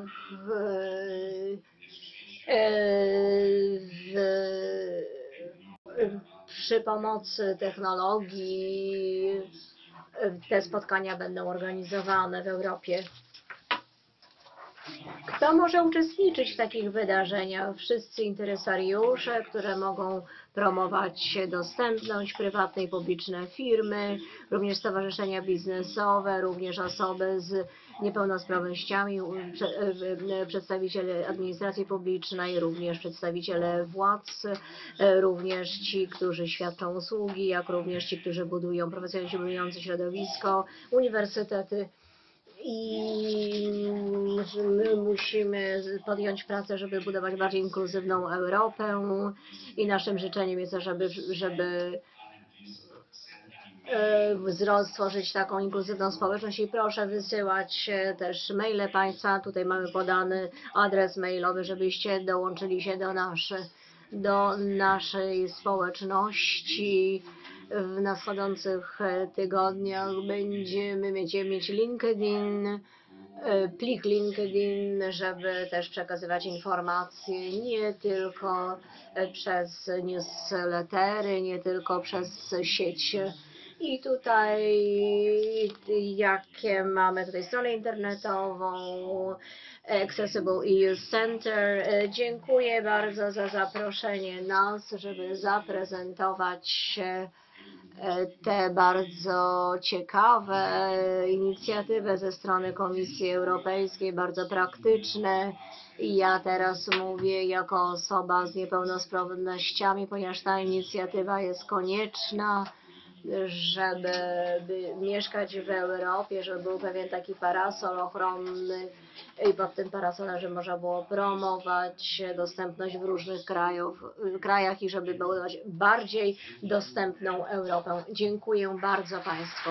przy pomocy technologii te spotkania będą organizowane w Europie. Kto może uczestniczyć w takich wydarzeniach? Wszyscy interesariusze, które mogą promować dostępność, prywatne i publiczne firmy, również stowarzyszenia biznesowe, również osoby z niepełnosprawnościami, przedstawiciele administracji publicznej, również przedstawiciele władz, również ci, którzy świadczą usługi, jak również ci, którzy budują profesjonalnie budujące środowisko, uniwersytety. I my musimy podjąć pracę, żeby budować bardziej inkluzywną Europę i naszym życzeniem jest, żeby stworzyć taką inkluzywną społeczność i proszę wysyłać też maile Państwa. Tutaj mamy podany adres mailowy, żebyście dołączyli się do naszej społeczności. W nadchodzących tygodniach będziemy mieć LinkedIn, plik LinkedIn, żeby też przekazywać informacje nie tylko przez newslettery, nie tylko przez sieć. I tutaj jakie mamy tutaj stronę internetową, Accessible EU Center. Dziękuję bardzo za zaproszenie nas, żeby zaprezentować te bardzo ciekawe inicjatywy ze strony Komisji Europejskiej, bardzo praktyczne. I ja teraz mówię jako osoba z niepełnosprawnościami, ponieważ ta inicjatywa jest konieczna. żeby mieszkać w Europie, żeby był pewien taki parasol ochronny i pod tym parasolem, żeby można było promować dostępność w różnych krajach i żeby budować bardziej dostępną Europę. Dziękuję bardzo Państwu.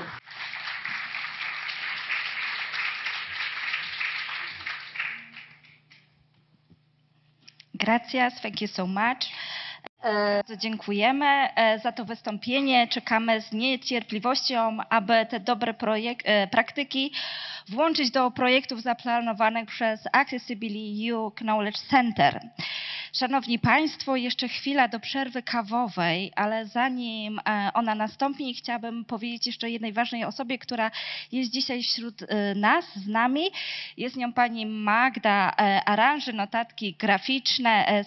Gracias, thank you so much. Bardzo dziękujemy za to wystąpienie. Czekamy z niecierpliwością, aby te dobre praktyki włączyć do projektów zaplanowanych przez Accessibility EU Knowledge Center. Szanowni Państwo, jeszcze chwila do przerwy kawowej, ale zanim ona nastąpi, chciałabym powiedzieć jeszcze jednej ważnej osobie, która jest dzisiaj wśród nas, z nami. Jest nią pani Magda Aranży, notatki graficzne,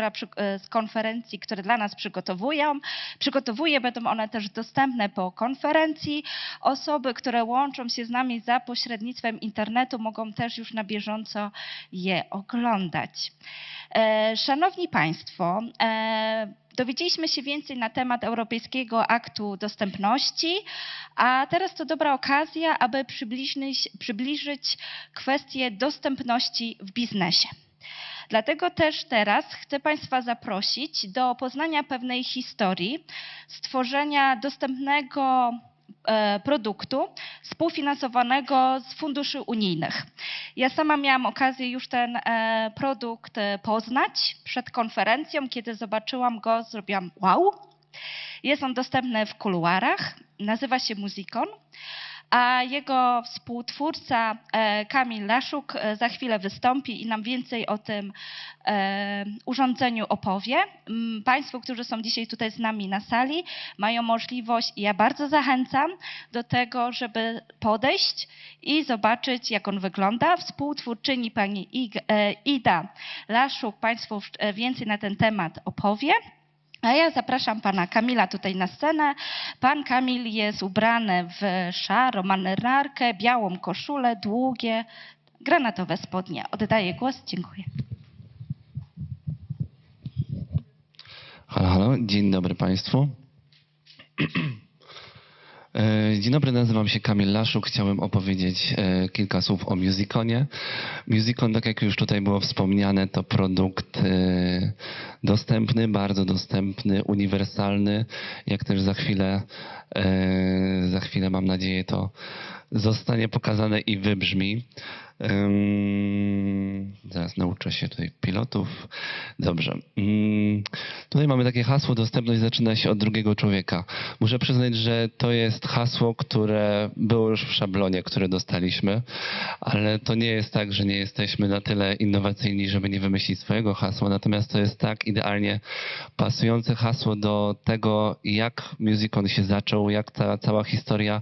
z konferencji, które dla nas przygotowuje. Będą one też dostępne po konferencji. Osoby, które łączą się z nami za pośrednictwem internetu, mogą też już na bieżąco je oglądać. Szanowni Państwo, dowiedzieliśmy się więcej na temat Europejskiego Aktu Dostępności, a teraz to dobra okazja, aby przybliżyć kwestię dostępności w biznesie. Dlatego też teraz chcę Państwa zaprosić do poznania pewnej historii stworzenia dostępnego produktu współfinansowanego z funduszy unijnych. Ja sama miałam okazję już ten produkt poznać przed konferencją. Kiedy zobaczyłam go, zrobiłam wow. Jest on dostępny w kuluarach, nazywa się Musicon, a jego współtwórca Kamil Laszuk za chwilę wystąpi i nam więcej o tym urządzeniu opowie. Państwo, którzy są dzisiaj tutaj z nami na sali, mają możliwość i ja bardzo zachęcam do tego, żeby podejść i zobaczyć, jak on wygląda. Współtwórczyni pani Ida Laszuk Państwu więcej na ten temat opowie. A ja zapraszam pana Kamila tutaj na scenę. Pan Kamil jest ubrany w szarą marynarkę, białą koszulę, długie, granatowe spodnie. Oddaję głos. Dziękuję. Halo, halo. Dzień dobry Państwu. Dzień dobry, nazywam się Kamil Laszuk. Chciałem opowiedzieć kilka słów o Musiconie. Musicon, tak jak już tutaj było wspomniane, to produkt dostępny, bardzo dostępny, uniwersalny. Jak też za chwilę mam nadzieję to zostanie pokazane i wybrzmi. Zaraz nauczę się tutaj pilotów. Dobrze. Tutaj mamy takie hasło: dostępność zaczyna się od drugiego człowieka. Muszę przyznać, że to jest hasło, które było już w szablonie, które dostaliśmy, ale to nie jest tak, że nie jesteśmy na tyle innowacyjni, żeby nie wymyślić swojego hasła. Natomiast to jest tak idealnie pasujące hasło do tego, jak Musicon się zaczął, jak ta cała historia,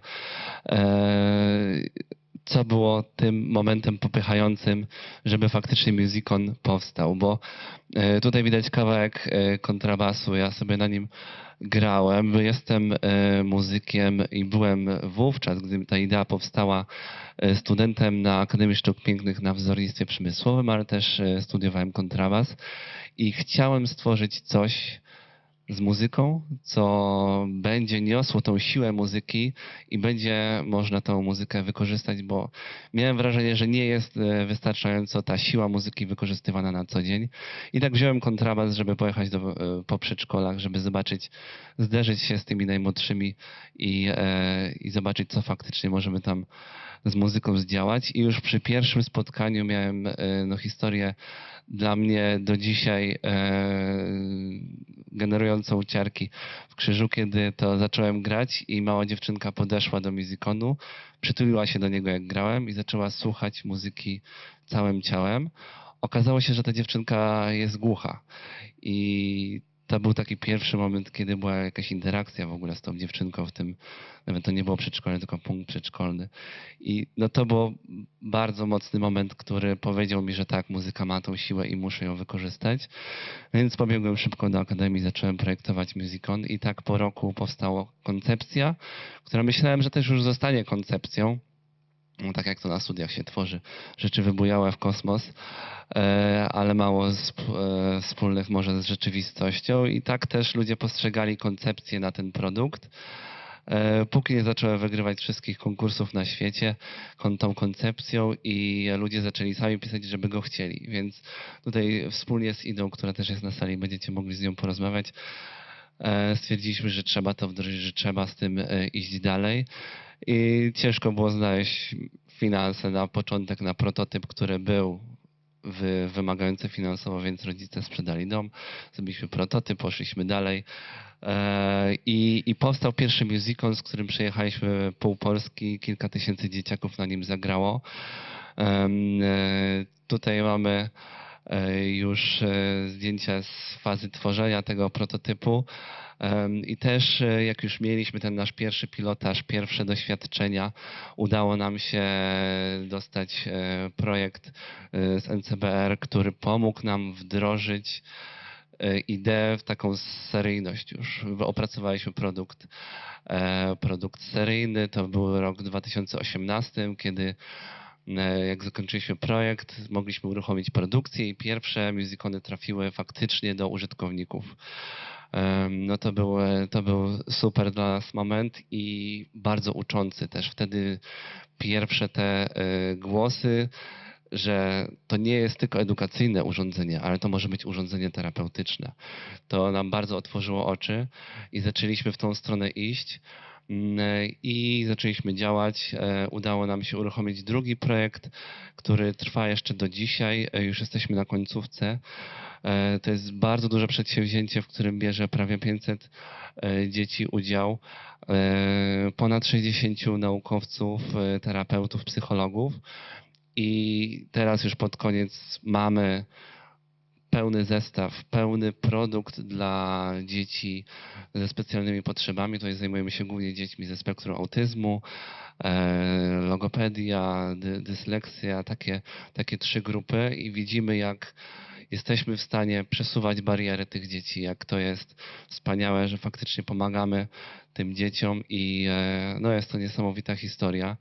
co było tym momentem popychającym, żeby faktycznie Musicon powstał, bo tutaj widać kawałek kontrabasu, ja sobie na nim grałem, jestem muzykiem i byłem wówczas, gdy ta idea powstała, studentem na Akademii Sztuk Pięknych na wzornictwie przemysłowym, ale też studiowałem kontrabas i chciałem stworzyć coś z muzyką, co będzie niosło tą siłę muzyki i będzie można tą muzykę wykorzystać, bo miałem wrażenie, że nie jest wystarczająco ta siła muzyki wykorzystywana na co dzień. I tak wziąłem kontrabas, żeby pojechać po przedszkolach, żeby zobaczyć, zderzyć się z tymi najmłodszymi i zobaczyć, co faktycznie możemy tam z muzyką zdziałać. I już przy pierwszym spotkaniu miałem historię dla mnie do dzisiaj generującą ciarki w krzyżu, kiedy to zacząłem grać i mała dziewczynka podeszła do Musiconu, przytuliła się do niego jak grałem i zaczęła słuchać muzyki całym ciałem. Okazało się, że ta dziewczynka jest głucha i to był taki pierwszy moment, kiedy była jakaś interakcja w ogóle z tą dziewczynką w tym, nawet to nie było przedszkolne, tylko punkt przedszkolny. I no to był bardzo mocny moment, który powiedział mi, że tak, muzyka ma tą siłę i muszę ją wykorzystać. Więc pobiegłem szybko do akademii, zacząłem projektować Musicon i tak po roku powstała koncepcja, która myślałem, że też już zostanie koncepcją. No, tak jak to na studiach się tworzy, rzeczy wybujałe w kosmos, ale mało wspólnych może z rzeczywistością i tak też ludzie postrzegali koncepcję na ten produkt. póki nie zaczęły wygrywać wszystkich konkursów na świecie tą koncepcją i ludzie zaczęli sami pisać, żeby go chcieli. Więc tutaj wspólnie z Idą, która też jest na sali, będziecie mogli z nią porozmawiać, stwierdziliśmy, że trzeba to wdrożyć, że trzeba z tym iść dalej. I ciężko było znaleźć finanse na początek, na prototyp, który był wymagający finansowo, więc rodzice sprzedali dom, zrobiliśmy prototyp, poszliśmy dalej i powstał pierwszy musicon, z którym przejechaliśmy pół Polski, kilka tysięcy dzieciaków na nim zagrało. Tutaj mamy już zdjęcia z fazy tworzenia tego prototypu. I też jak już mieliśmy ten nasz pierwszy pilotaż, pierwsze doświadczenia, udało nam się dostać projekt z NCBR, który pomógł nam wdrożyć ideę w taką seryjność już. Opracowaliśmy produkt seryjny, to był rok 2018, kiedy jak zakończyliśmy projekt, mogliśmy uruchomić produkcję i pierwsze musicony trafiły faktycznie do użytkowników. No to był super dla nas moment i bardzo uczący też. Wtedy pierwsze te głosy, że to nie jest tylko edukacyjne urządzenie, ale to może być urządzenie terapeutyczne. To nam bardzo otworzyło oczy i zaczęliśmy w tą stronę iść. I zaczęliśmy działać. Udało nam się uruchomić drugi projekt, który trwa jeszcze do dzisiaj. Już jesteśmy na końcówce. To jest bardzo duże przedsięwzięcie, w którym bierze prawie 500 dzieci udział. Ponad 60 naukowców, terapeutów, psychologów. I teraz już pod koniec mamy pełny zestaw, pełny produkt dla dzieci ze specjalnymi potrzebami. Tutaj zajmujemy się głównie dziećmi ze spektrum autyzmu, logopedia, dysleksja, takie 3 grupy i widzimy, jak jesteśmy w stanie przesuwać bariery tych dzieci, jak to jest wspaniałe, że faktycznie pomagamy tym dzieciom i no jest to niesamowita historia.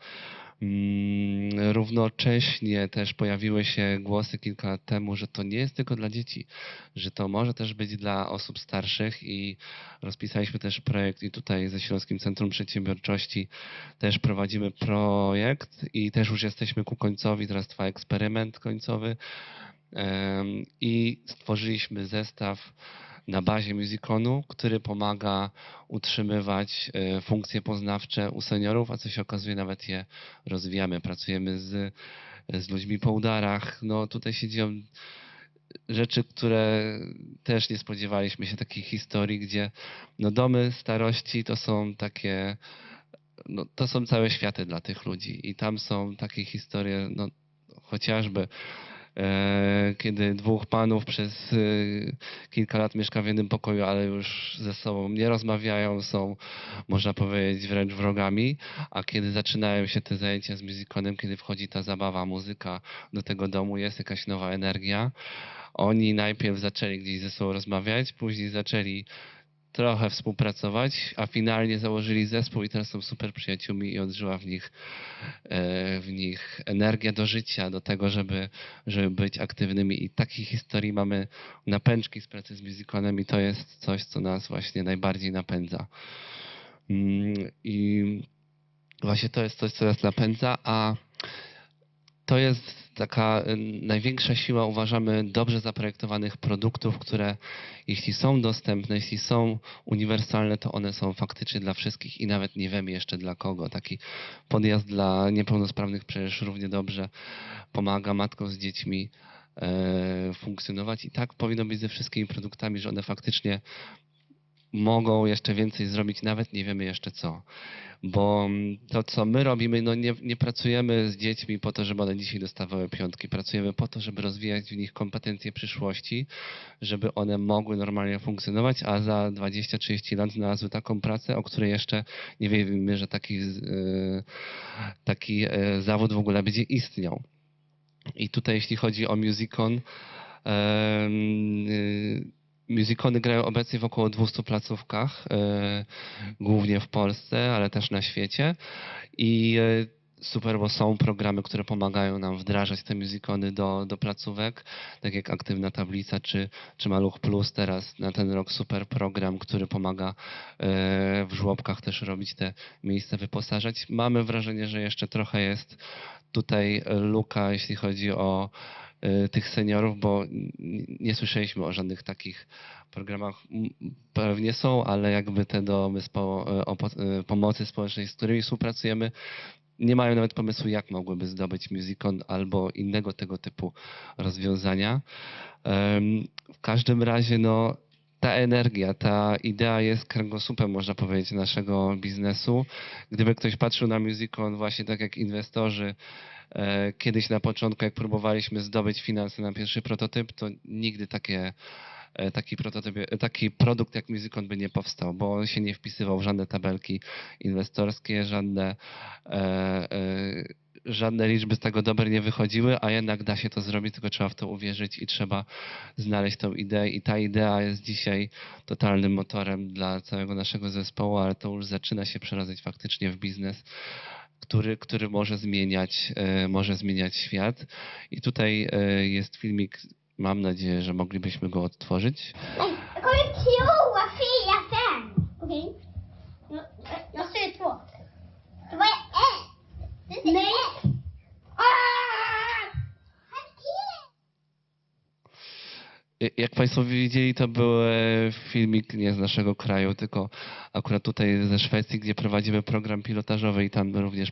Równocześnie też pojawiły się głosy kilka lat temu, że to nie jest tylko dla dzieci, że to może też być dla osób starszych i rozpisaliśmy też projekt i tutaj ze Śląskim Centrum Przedsiębiorczości też prowadzimy projekt i też już jesteśmy ku końcowi, teraz trwa eksperyment końcowy i stworzyliśmy zestaw na bazie musiconu, który pomaga utrzymywać funkcje poznawcze u seniorów, a co się okazuje, nawet je rozwijamy. Pracujemy z ludźmi po udarach. No tutaj się dzieją rzeczy, które też nie spodziewaliśmy się takich historii, gdzie no domy starości to są takie, no to są całe światy dla tych ludzi i tam są takie historie, no chociażby kiedy 2 panów przez kilka lat mieszka w jednym pokoju, ale już ze sobą nie rozmawiają, są, można powiedzieć, wręcz wrogami, a kiedy zaczynają się te zajęcia z musiconem, kiedy wchodzi ta zabawa, muzyka do tego domu, jest jakaś nowa energia. Oni najpierw zaczęli gdzieś ze sobą rozmawiać, później zaczęli trochę współpracować, a finalnie założyli zespół i teraz są super przyjaciółmi i odżyła w nich energia do życia, do tego, żeby być aktywnymi. I takich historii mamy na pęczki z pracy z musiconem i to jest coś, co nas właśnie najbardziej napędza. I właśnie to jest coś, co nas napędza, a to jest taka największa siła, uważamy, dobrze zaprojektowanych produktów, które jeśli są dostępne, jeśli są uniwersalne, to one są faktycznie dla wszystkich i nawet nie wiemy jeszcze dla kogo. Taki podjazd dla niepełnosprawnych przecież równie dobrze pomaga matkom z dziećmi funkcjonować i tak powinno być ze wszystkimi produktami, że one faktycznie mogą jeszcze więcej zrobić, nawet nie wiemy jeszcze co. Bo to, co my robimy, no nie pracujemy z dziećmi po to, żeby one dzisiaj dostawały 5. Pracujemy po to, żeby rozwijać w nich kompetencje przyszłości, żeby one mogły normalnie funkcjonować, a za 20-30 lat znalazły taką pracę, o której jeszcze nie wiemy, że taki zawód w ogóle będzie istniał. I tutaj, jeśli chodzi o musicon, musicony grają obecnie w około 200 placówkach, głównie w Polsce, ale też na świecie. I super, bo są programy, które pomagają nam wdrażać te musicony do placówek, tak jak Aktywna Tablica czy Maluch Plus. Teraz na ten rok super program, który pomaga w żłobkach też robić te miejsca, wyposażać. Mamy wrażenie, że jeszcze trochę jest tutaj luka, jeśli chodzi o tych seniorów, bo nie słyszeliśmy o żadnych takich programach. Pewnie są, ale jakby te domy pomocy społecznej, z którymi współpracujemy, nie mają nawet pomysłu, jak mogłyby zdobyć musicon albo innego tego typu rozwiązania. W każdym razie no, ta energia, ta idea jest kręgosłupem, można powiedzieć, naszego biznesu. Gdyby ktoś patrzył na musicon właśnie tak jak inwestorzy, kiedyś na początku, jak próbowaliśmy zdobyć finanse na pierwszy prototyp, to nigdy taki produkt jak musicon by nie powstał, bo on się nie wpisywał w żadne tabelki inwestorskie, żadne liczby z tego dobre nie wychodziły, a jednak da się to zrobić, tylko trzeba w to uwierzyć i trzeba znaleźć tą ideę. I ta idea jest dzisiaj totalnym motorem dla całego naszego zespołu, ale to już zaczyna się przeradzać faktycznie w biznes, który może zmieniać świat. I tutaj jest filmik, mam nadzieję, że moglibyśmy go odtworzyć. Kollektiva fyra, fem. Okej. Jag säger 2. Det var 1. Nej. Jak Państwo widzieli, to był filmik nie z naszego kraju, tylko akurat tutaj ze Szwecji, gdzie prowadzimy program pilotażowy i tam również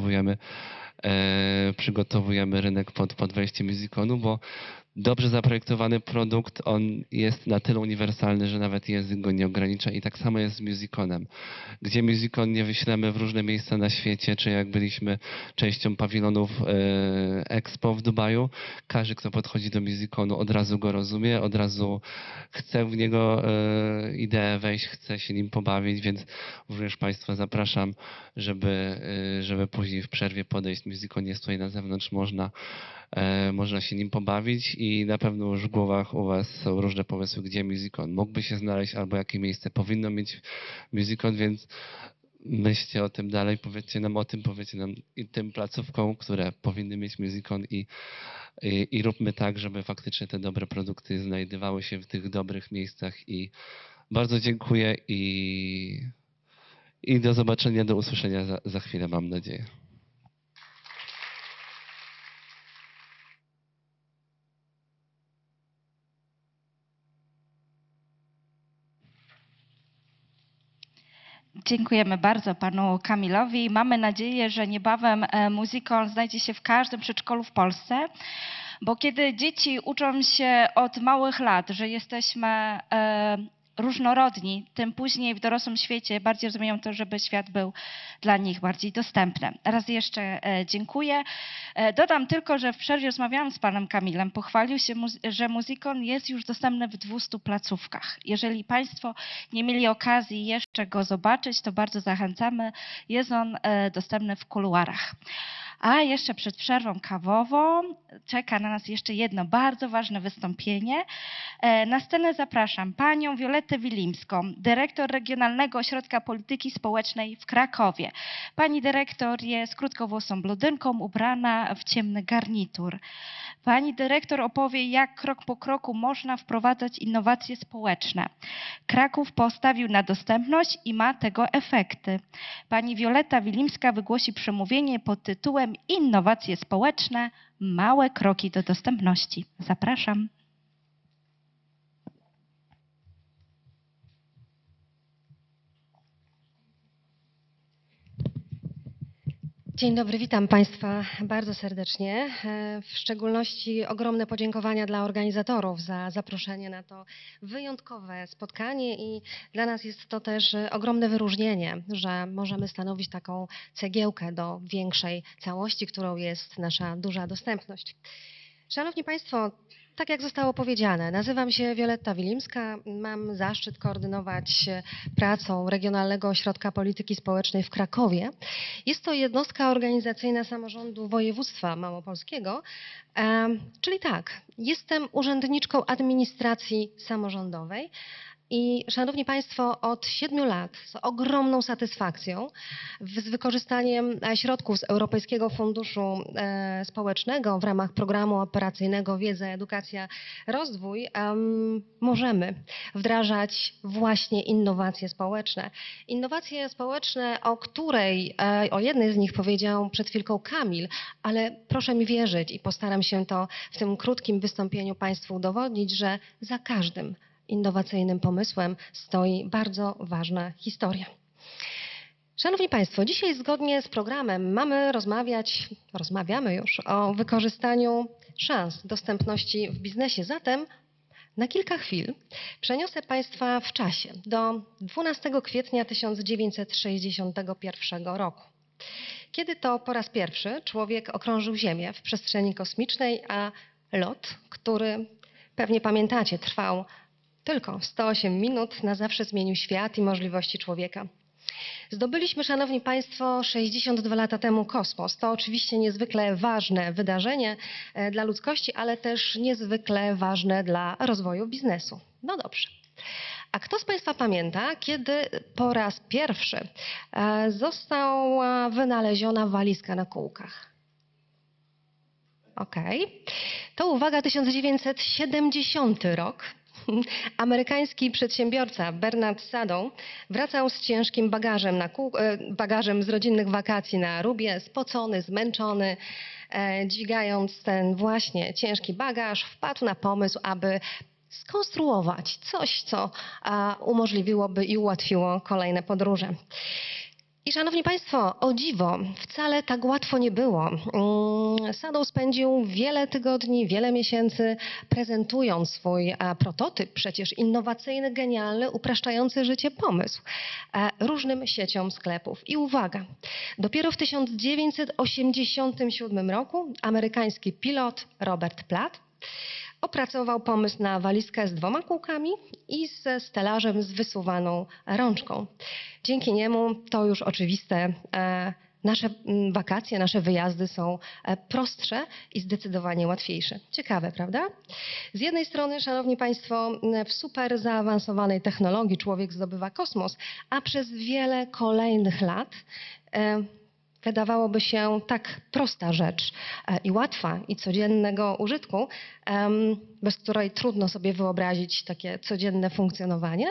przygotowujemy rynek pod wejście musiconu, bo dobrze zaprojektowany produkt, on jest na tyle uniwersalny, że nawet język go nie ogranicza i tak samo jest z musiconem. Gdzie musicon nie wyślemy w różne miejsca na świecie, czy jak byliśmy częścią pawilonów Expo w Dubaju, każdy, kto podchodzi do musiconu, od razu go rozumie, od razu chce w niego ideę wejść, chce się nim pobawić, więc również Państwa zapraszam, żeby później w przerwie podejść. Musicon jest tutaj na zewnątrz, można się nim pobawić i na pewno już w głowach u Was są różne pomysły, gdzie musicon mógłby się znaleźć albo jakie miejsce powinno mieć musicon, więc myślcie o tym dalej, powiedzcie nam o tym, powiedzcie nam i tym placówkom, które powinny mieć musicon i róbmy tak, żeby faktycznie te dobre produkty znajdowały się w tych dobrych miejscach i bardzo dziękuję i do zobaczenia, do usłyszenia za chwilę, mam nadzieję. Dziękujemy bardzo panu Kamilowi. Mamy nadzieję, że niebawem musicon znajdzie się w każdym przedszkolu w Polsce, bo kiedy dzieci uczą się od małych lat, że jesteśmy różnorodni, tym później w dorosłym świecie bardziej rozumieją to, żeby świat był dla nich bardziej dostępny. Raz jeszcze dziękuję. Dodam tylko, że w przerwie rozmawiałam z panem Kamilem. Pochwalił się, że musicon jest już dostępny w 200 placówkach. Jeżeli Państwo nie mieli okazji jeszcze go zobaczyć, to bardzo zachęcamy. Jest on dostępny w kuluarach. A jeszcze przed przerwą kawową czeka na nas jeszcze jedno bardzo ważne wystąpienie. Na scenę zapraszam panią Violettę Wilimską, dyrektor Regionalnego Ośrodka Polityki Społecznej w Krakowie. Pani dyrektor jest krótkowłosą blondynką ubrana w ciemny garnitur. Pani dyrektor opowie, jak krok po kroku można wprowadzać innowacje społeczne. Kraków postawił na dostępność i ma tego efekty. Pani Violetta Wilimska wygłosi przemówienie pod tytułem Innowacje społeczne, małe kroki do dostępności. Zapraszam. Dzień dobry, witam Państwa bardzo serdecznie. W szczególności ogromne podziękowania dla organizatorów za zaproszenie na to wyjątkowe spotkanie i dla nas jest to też ogromne wyróżnienie, że możemy stanowić taką cegiełkę do większej całości, którą jest nasza duża dostępność. Szanowni Państwo, tak jak zostało powiedziane, nazywam się Violetta Wilimska, mam zaszczyt koordynować pracą Regionalnego Ośrodka Polityki Społecznej w Krakowie. Jest to jednostka organizacyjna samorządu województwa małopolskiego, czyli tak, jestem urzędniczką administracji samorządowej, I szanowni Państwo, od 7 lat z ogromną satysfakcją z wykorzystaniem środków z Europejskiego Funduszu Społecznego w ramach programu operacyjnego Wiedza, Edukacja, Rozwój możemy wdrażać właśnie innowacje społeczne. Innowacje społeczne, o jednej z nich powiedział przed chwilką Kamil, ale proszę mi wierzyć i postaram się to w tym krótkim wystąpieniu Państwu udowodnić, że za każdym innowacyjnym pomysłem stoi bardzo ważna historia. Szanowni Państwo, dzisiaj zgodnie z programem rozmawiamy już o wykorzystaniu szans dostępności w biznesie. Zatem na kilka chwil przeniosę Państwa w czasie do 12 kwietnia 1961 roku. Kiedy to po raz pierwszy człowiek okrążył Ziemię w przestrzeni kosmicznej, a lot, który pewnie pamiętacie, trwał tylko 108 minut, na zawsze zmienił świat i możliwości człowieka. Zdobyliśmy, szanowni Państwo, 62 lata temu kosmos. To oczywiście niezwykle ważne wydarzenie dla ludzkości, ale też niezwykle ważne dla rozwoju biznesu. No dobrze. A kto z Państwa pamięta, kiedy po raz pierwszy została wynaleziona walizka na kółkach? Okej. To uwaga, 1970 rok. Amerykański przedsiębiorca Bernard Sadow wracał z ciężkim bagażem z rodzinnych wakacji na Arubie, spocony, zmęczony. Dźwigając ten właśnie ciężki bagaż, wpadł na pomysł, aby skonstruować coś, co umożliwiłoby i ułatwiło kolejne podróże. I szanowni Państwo, o dziwo, wcale tak łatwo nie było. Sadow spędził wiele tygodni, wiele miesięcy prezentując swój prototyp, przecież innowacyjny, genialny, upraszczający życie pomysł różnym sieciom sklepów. I uwaga, dopiero w 1987 roku amerykański pilot Robert Platt opracował pomysł na walizkę z 2 kółkami i ze stelażem z wysuwaną rączką. Dzięki niemu to już oczywiste, nasze wakacje, nasze wyjazdy są prostsze i zdecydowanie łatwiejsze. Ciekawe, prawda? Z jednej strony, szanowni Państwo, w super zaawansowanej technologii człowiek zdobywa kosmos, a przez wiele kolejnych lat wydawałoby się tak prosta rzecz i łatwa i codziennego użytku, bez której trudno sobie wyobrazić takie codzienne funkcjonowanie,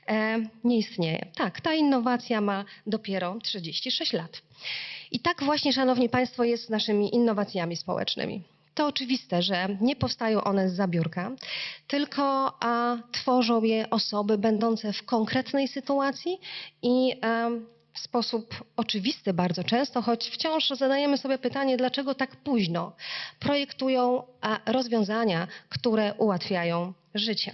nie istnieje. Tak, ta innowacja ma dopiero 36 lat. I tak właśnie, szanowni Państwo, jest z naszymi innowacjami społecznymi. To oczywiste, że nie powstają one zza biurka, tylko tworzą je osoby będące w konkretnej sytuacji i w sposób oczywisty bardzo często, choć wciąż zadajemy sobie pytanie, dlaczego tak późno projektują rozwiązania, które ułatwiają życie.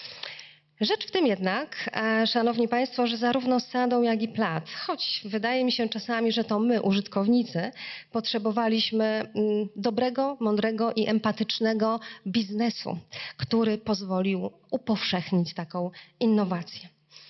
Rzecz w tym jednak, szanowni Państwo, że zarówno Sadow, jak i Platt, choć wydaje mi się czasami, że to my, użytkownicy, potrzebowaliśmy dobrego, mądrego i empatycznego biznesu, który pozwolił upowszechnić taką innowację.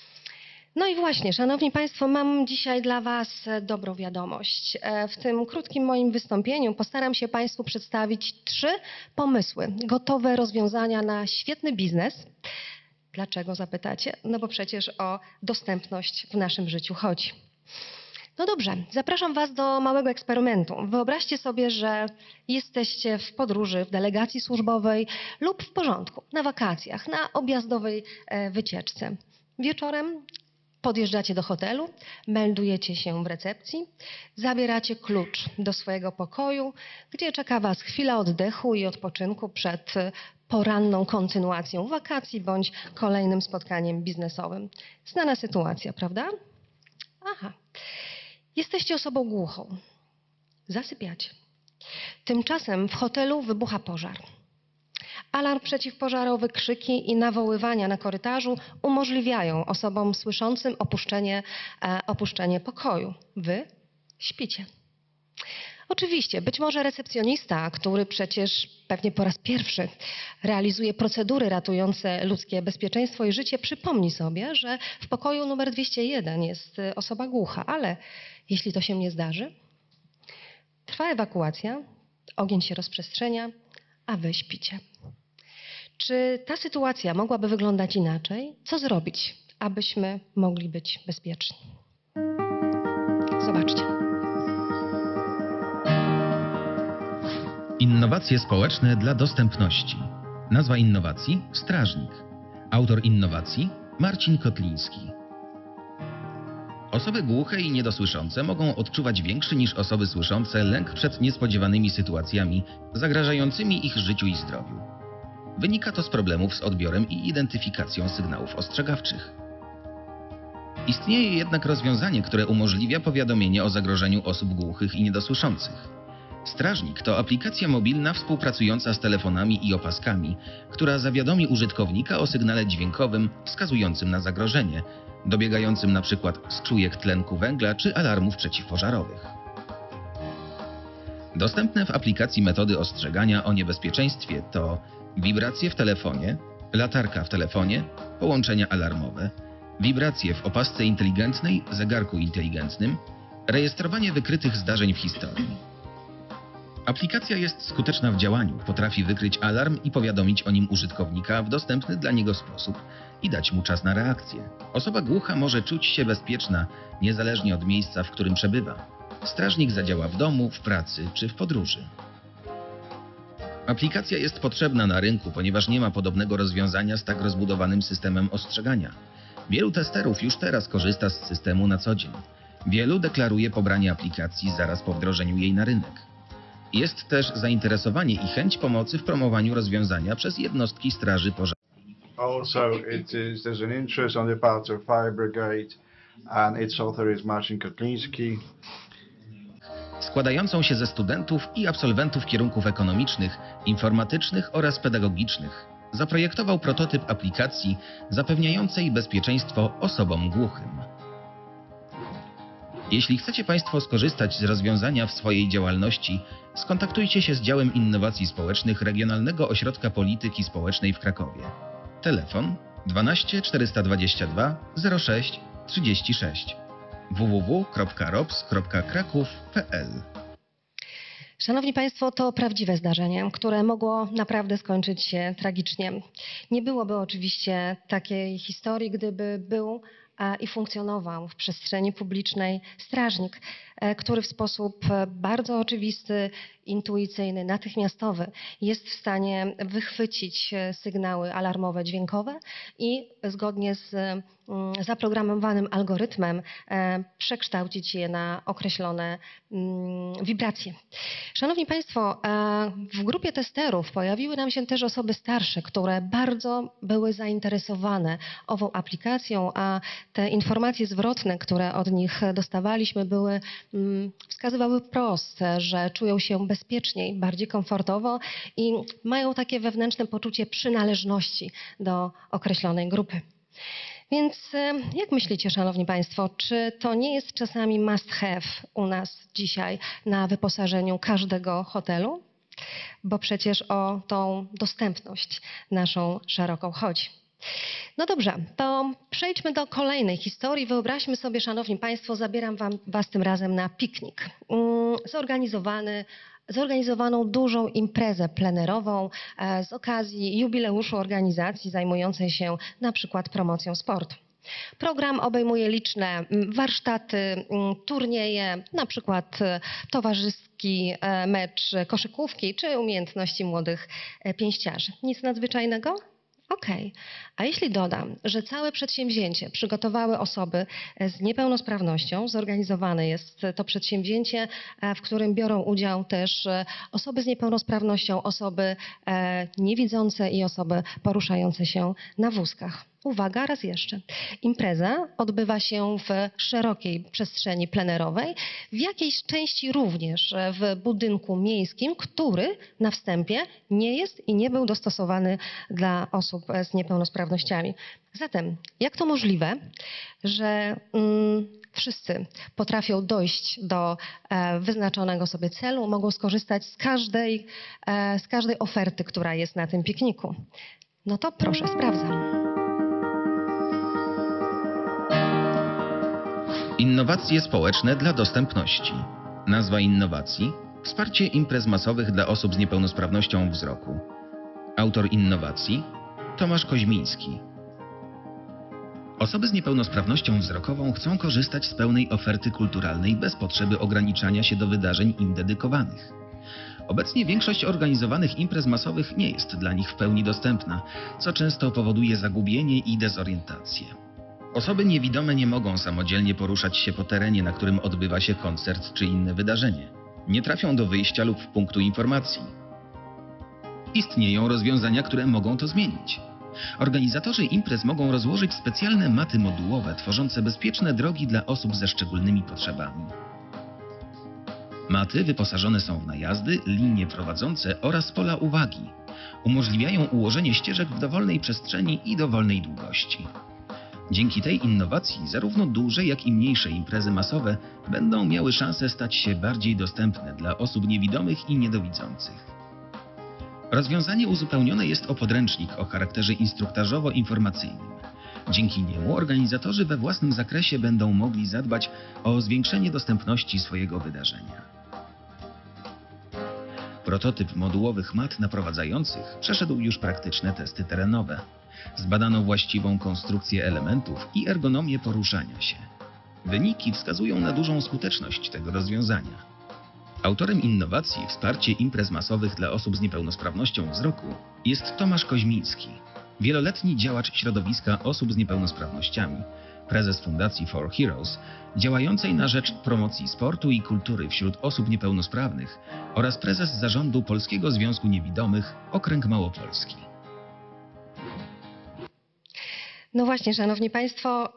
No i właśnie, szanowni Państwo, mam dzisiaj dla Was dobrą wiadomość. W tym krótkim moim wystąpieniu postaram się Państwu przedstawić 3 pomysły, gotowe rozwiązania na świetny biznes. Dlaczego, zapytacie? No bo przecież o dostępność w naszym życiu chodzi. No dobrze, zapraszam Was do małego eksperymentu. Wyobraźcie sobie, że jesteście w podróży, w delegacji służbowej lub w porządku, na wakacjach, na objazdowej wycieczce. Wieczorem podjeżdżacie do hotelu, meldujecie się w recepcji, zabieracie klucz do swojego pokoju, gdzie czeka Was chwila oddechu i odpoczynku przed poranną kontynuacją wakacji bądź kolejnym spotkaniem biznesowym. Znana sytuacja, prawda? Aha. Jesteście osobą głuchą. Zasypiacie. Tymczasem w hotelu wybucha pożar. Alarm przeciwpożarowy, krzyki i nawoływania na korytarzu umożliwiają osobom słyszącym opuszczenie pokoju. Wy śpicie. Oczywiście, być może recepcjonista, który przecież pewnie po raz pierwszy realizuje procedury ratujące ludzkie bezpieczeństwo i życie, przypomni sobie, że w pokoju numer 201 jest osoba głucha, ale jeśli to się nie zdarzy, trwa ewakuacja, ogień się rozprzestrzenia, a wy śpicie. Czy Czy ta sytuacja mogłaby wyglądać inaczej? Co zrobić, abyśmy mogli być bezpieczni? Zobaczcie. Innowacje społeczne dla dostępności. Nazwa innowacji – Strażnik. Autor innowacji – Marcin Kotliński. Osoby głuche i niedosłyszące mogą odczuwać większy niż osoby słyszące lęk przed niespodziewanymi sytuacjami zagrażającymi ich życiu i zdrowiu. Wynika to z problemów z odbiorem i identyfikacją sygnałów ostrzegawczych. Istnieje jednak rozwiązanie, które umożliwia powiadomienie o zagrożeniu osób głuchych i niedosłyszących. Strażnik to aplikacja mobilna współpracująca z telefonami i opaskami, która zawiadomi użytkownika o sygnale dźwiękowym wskazującym na zagrożenie, dobiegającym np. z czujek tlenku węgla czy alarmów przeciwpożarowych. Dostępne w aplikacji metody ostrzegania o niebezpieczeństwie to wibracje w telefonie, latarka w telefonie, połączenia alarmowe, wibracje w opasce inteligentnej, zegarku inteligentnym, rejestrowanie wykrytych zdarzeń w historii. Aplikacja jest skuteczna w działaniu, potrafi wykryć alarm i powiadomić o nim użytkownika w dostępny dla niego sposób i dać mu czas na reakcję. Osoba głucha może czuć się bezpieczna, niezależnie od miejsca, w którym przebywa. Strażnik zadziała w domu, w pracy czy w podróży. Aplikacja jest potrzebna na rynku, ponieważ nie ma podobnego rozwiązania z tak rozbudowanym systemem ostrzegania. Wielu testerów już teraz korzysta z systemu na co dzień. Wielu deklaruje pobranie aplikacji zaraz po wdrożeniu jej na rynek. Jest też zainteresowanie i chęć pomocy w promowaniu rozwiązania przez jednostki straży pożarnej. Also, there's an interest on the part of Fire Brigade, and its author is Marcin Kotliński. Składającą się ze studentów i absolwentów kierunków ekonomicznych, informatycznych oraz pedagogicznych. Zaprojektował prototyp aplikacji zapewniającej bezpieczeństwo osobom głuchym. Jeśli chcecie Państwo skorzystać z rozwiązania w swojej działalności, skontaktujcie się z Działem Innowacji Społecznych Regionalnego Ośrodka Polityki Społecznej w Krakowie. Telefon 12 422 06 36 www.robs.kraków.pl. Szanowni Państwo, to prawdziwe zdarzenie, które mogło naprawdę skończyć się tragicznie. Nie byłoby oczywiście takiej historii, gdyby był i funkcjonował w przestrzeni publicznej strażnik, który w sposób bardzo oczywisty, intuicyjny, natychmiastowy jest w stanie wychwycić sygnały alarmowe dźwiękowe i zgodnie z zaprogramowanym algorytmem przekształcić je na określone wibracje. Szanowni Państwo, w grupie testerów pojawiły nam się też osoby starsze, które bardzo były zainteresowane ową aplikacją, a te informacje zwrotne, które od nich dostawaliśmy, wskazywały wprost, że czują się bezpieczniej, bardziej komfortowo i mają takie wewnętrzne poczucie przynależności do określonej grupy. Więc jak myślicie, Szanowni Państwo, czy to nie jest czasami must have u nas dzisiaj na wyposażeniu każdego hotelu? Bo przecież o tą dostępność naszą szeroką chodzi. No dobrze, to przejdźmy do kolejnej historii. Wyobraźmy sobie, Szanowni Państwo, zabieram Was tym razem na piknik. Zorganizowaną dużą imprezę plenerową z okazji jubileuszu organizacji zajmującej się na przykład promocją sportu. Program obejmuje liczne warsztaty, turnieje, na przykład towarzyski mecz koszykówki czy umiejętności młodych pięściarzy. Nic nadzwyczajnego? Okej. A jeśli dodam, że całe przedsięwzięcie przygotowały osoby z niepełnosprawnością, zorganizowane jest to przedsięwzięcie, w którym biorą udział też osoby z niepełnosprawnością, osoby niewidzące i osoby poruszające się na wózkach. Uwaga, raz jeszcze. Impreza odbywa się w szerokiej przestrzeni plenerowej, w jakiejś części również w budynku miejskim, który na wstępie nie jest i nie był dostosowany dla osób z niepełnosprawnościami. Zatem, jak to możliwe, że wszyscy potrafią dojść do wyznaczonego sobie celu, mogą skorzystać z każdej oferty, która jest na tym pikniku? No to proszę, sprawdzam. Innowacje społeczne dla dostępności. Nazwa innowacji – Wsparcie imprez masowych dla osób z niepełnosprawnością wzroku. Autor innowacji – Tomasz Koźmiński. Osoby z niepełnosprawnością wzrokową chcą korzystać z pełnej oferty kulturalnej bez potrzeby ograniczania się do wydarzeń im dedykowanych. Obecnie większość organizowanych imprez masowych nie jest dla nich w pełni dostępna, co często powoduje zagubienie i dezorientację. Osoby niewidome nie mogą samodzielnie poruszać się po terenie, na którym odbywa się koncert czy inne wydarzenie. Nie trafią do wyjścia lub punktu informacji. Istnieją rozwiązania, które mogą to zmienić. Organizatorzy imprez mogą rozłożyć specjalne maty modułowe, tworzące bezpieczne drogi dla osób ze szczególnymi potrzebami. Maty wyposażone są w najazdy, linie prowadzące oraz pola uwagi. Umożliwiają ułożenie ścieżek w dowolnej przestrzeni i dowolnej długości. Dzięki tej innowacji zarówno duże, jak i mniejsze imprezy masowe będą miały szansę stać się bardziej dostępne dla osób niewidomych i niedowidzących. Rozwiązanie uzupełnione jest o podręcznik o charakterze instruktażowo-informacyjnym. Dzięki niemu organizatorzy we własnym zakresie będą mogli zadbać o zwiększenie dostępności swojego wydarzenia. Prototyp modułowych mat naprowadzających przeszedł już praktyczne testy terenowe. Zbadano właściwą konstrukcję elementów i ergonomię poruszania się. Wyniki wskazują na dużą skuteczność tego rozwiązania. Autorem innowacji Wsparcie imprez masowych dla osób z niepełnosprawnością wzroku jest Tomasz Koźmiński, wieloletni działacz środowiska osób z niepełnosprawnościami, prezes Fundacji For Heroes, działającej na rzecz promocji sportu i kultury wśród osób niepełnosprawnych oraz prezes zarządu Polskiego Związku Niewidomych Okręg Małopolski. No właśnie, Szanowni Państwo,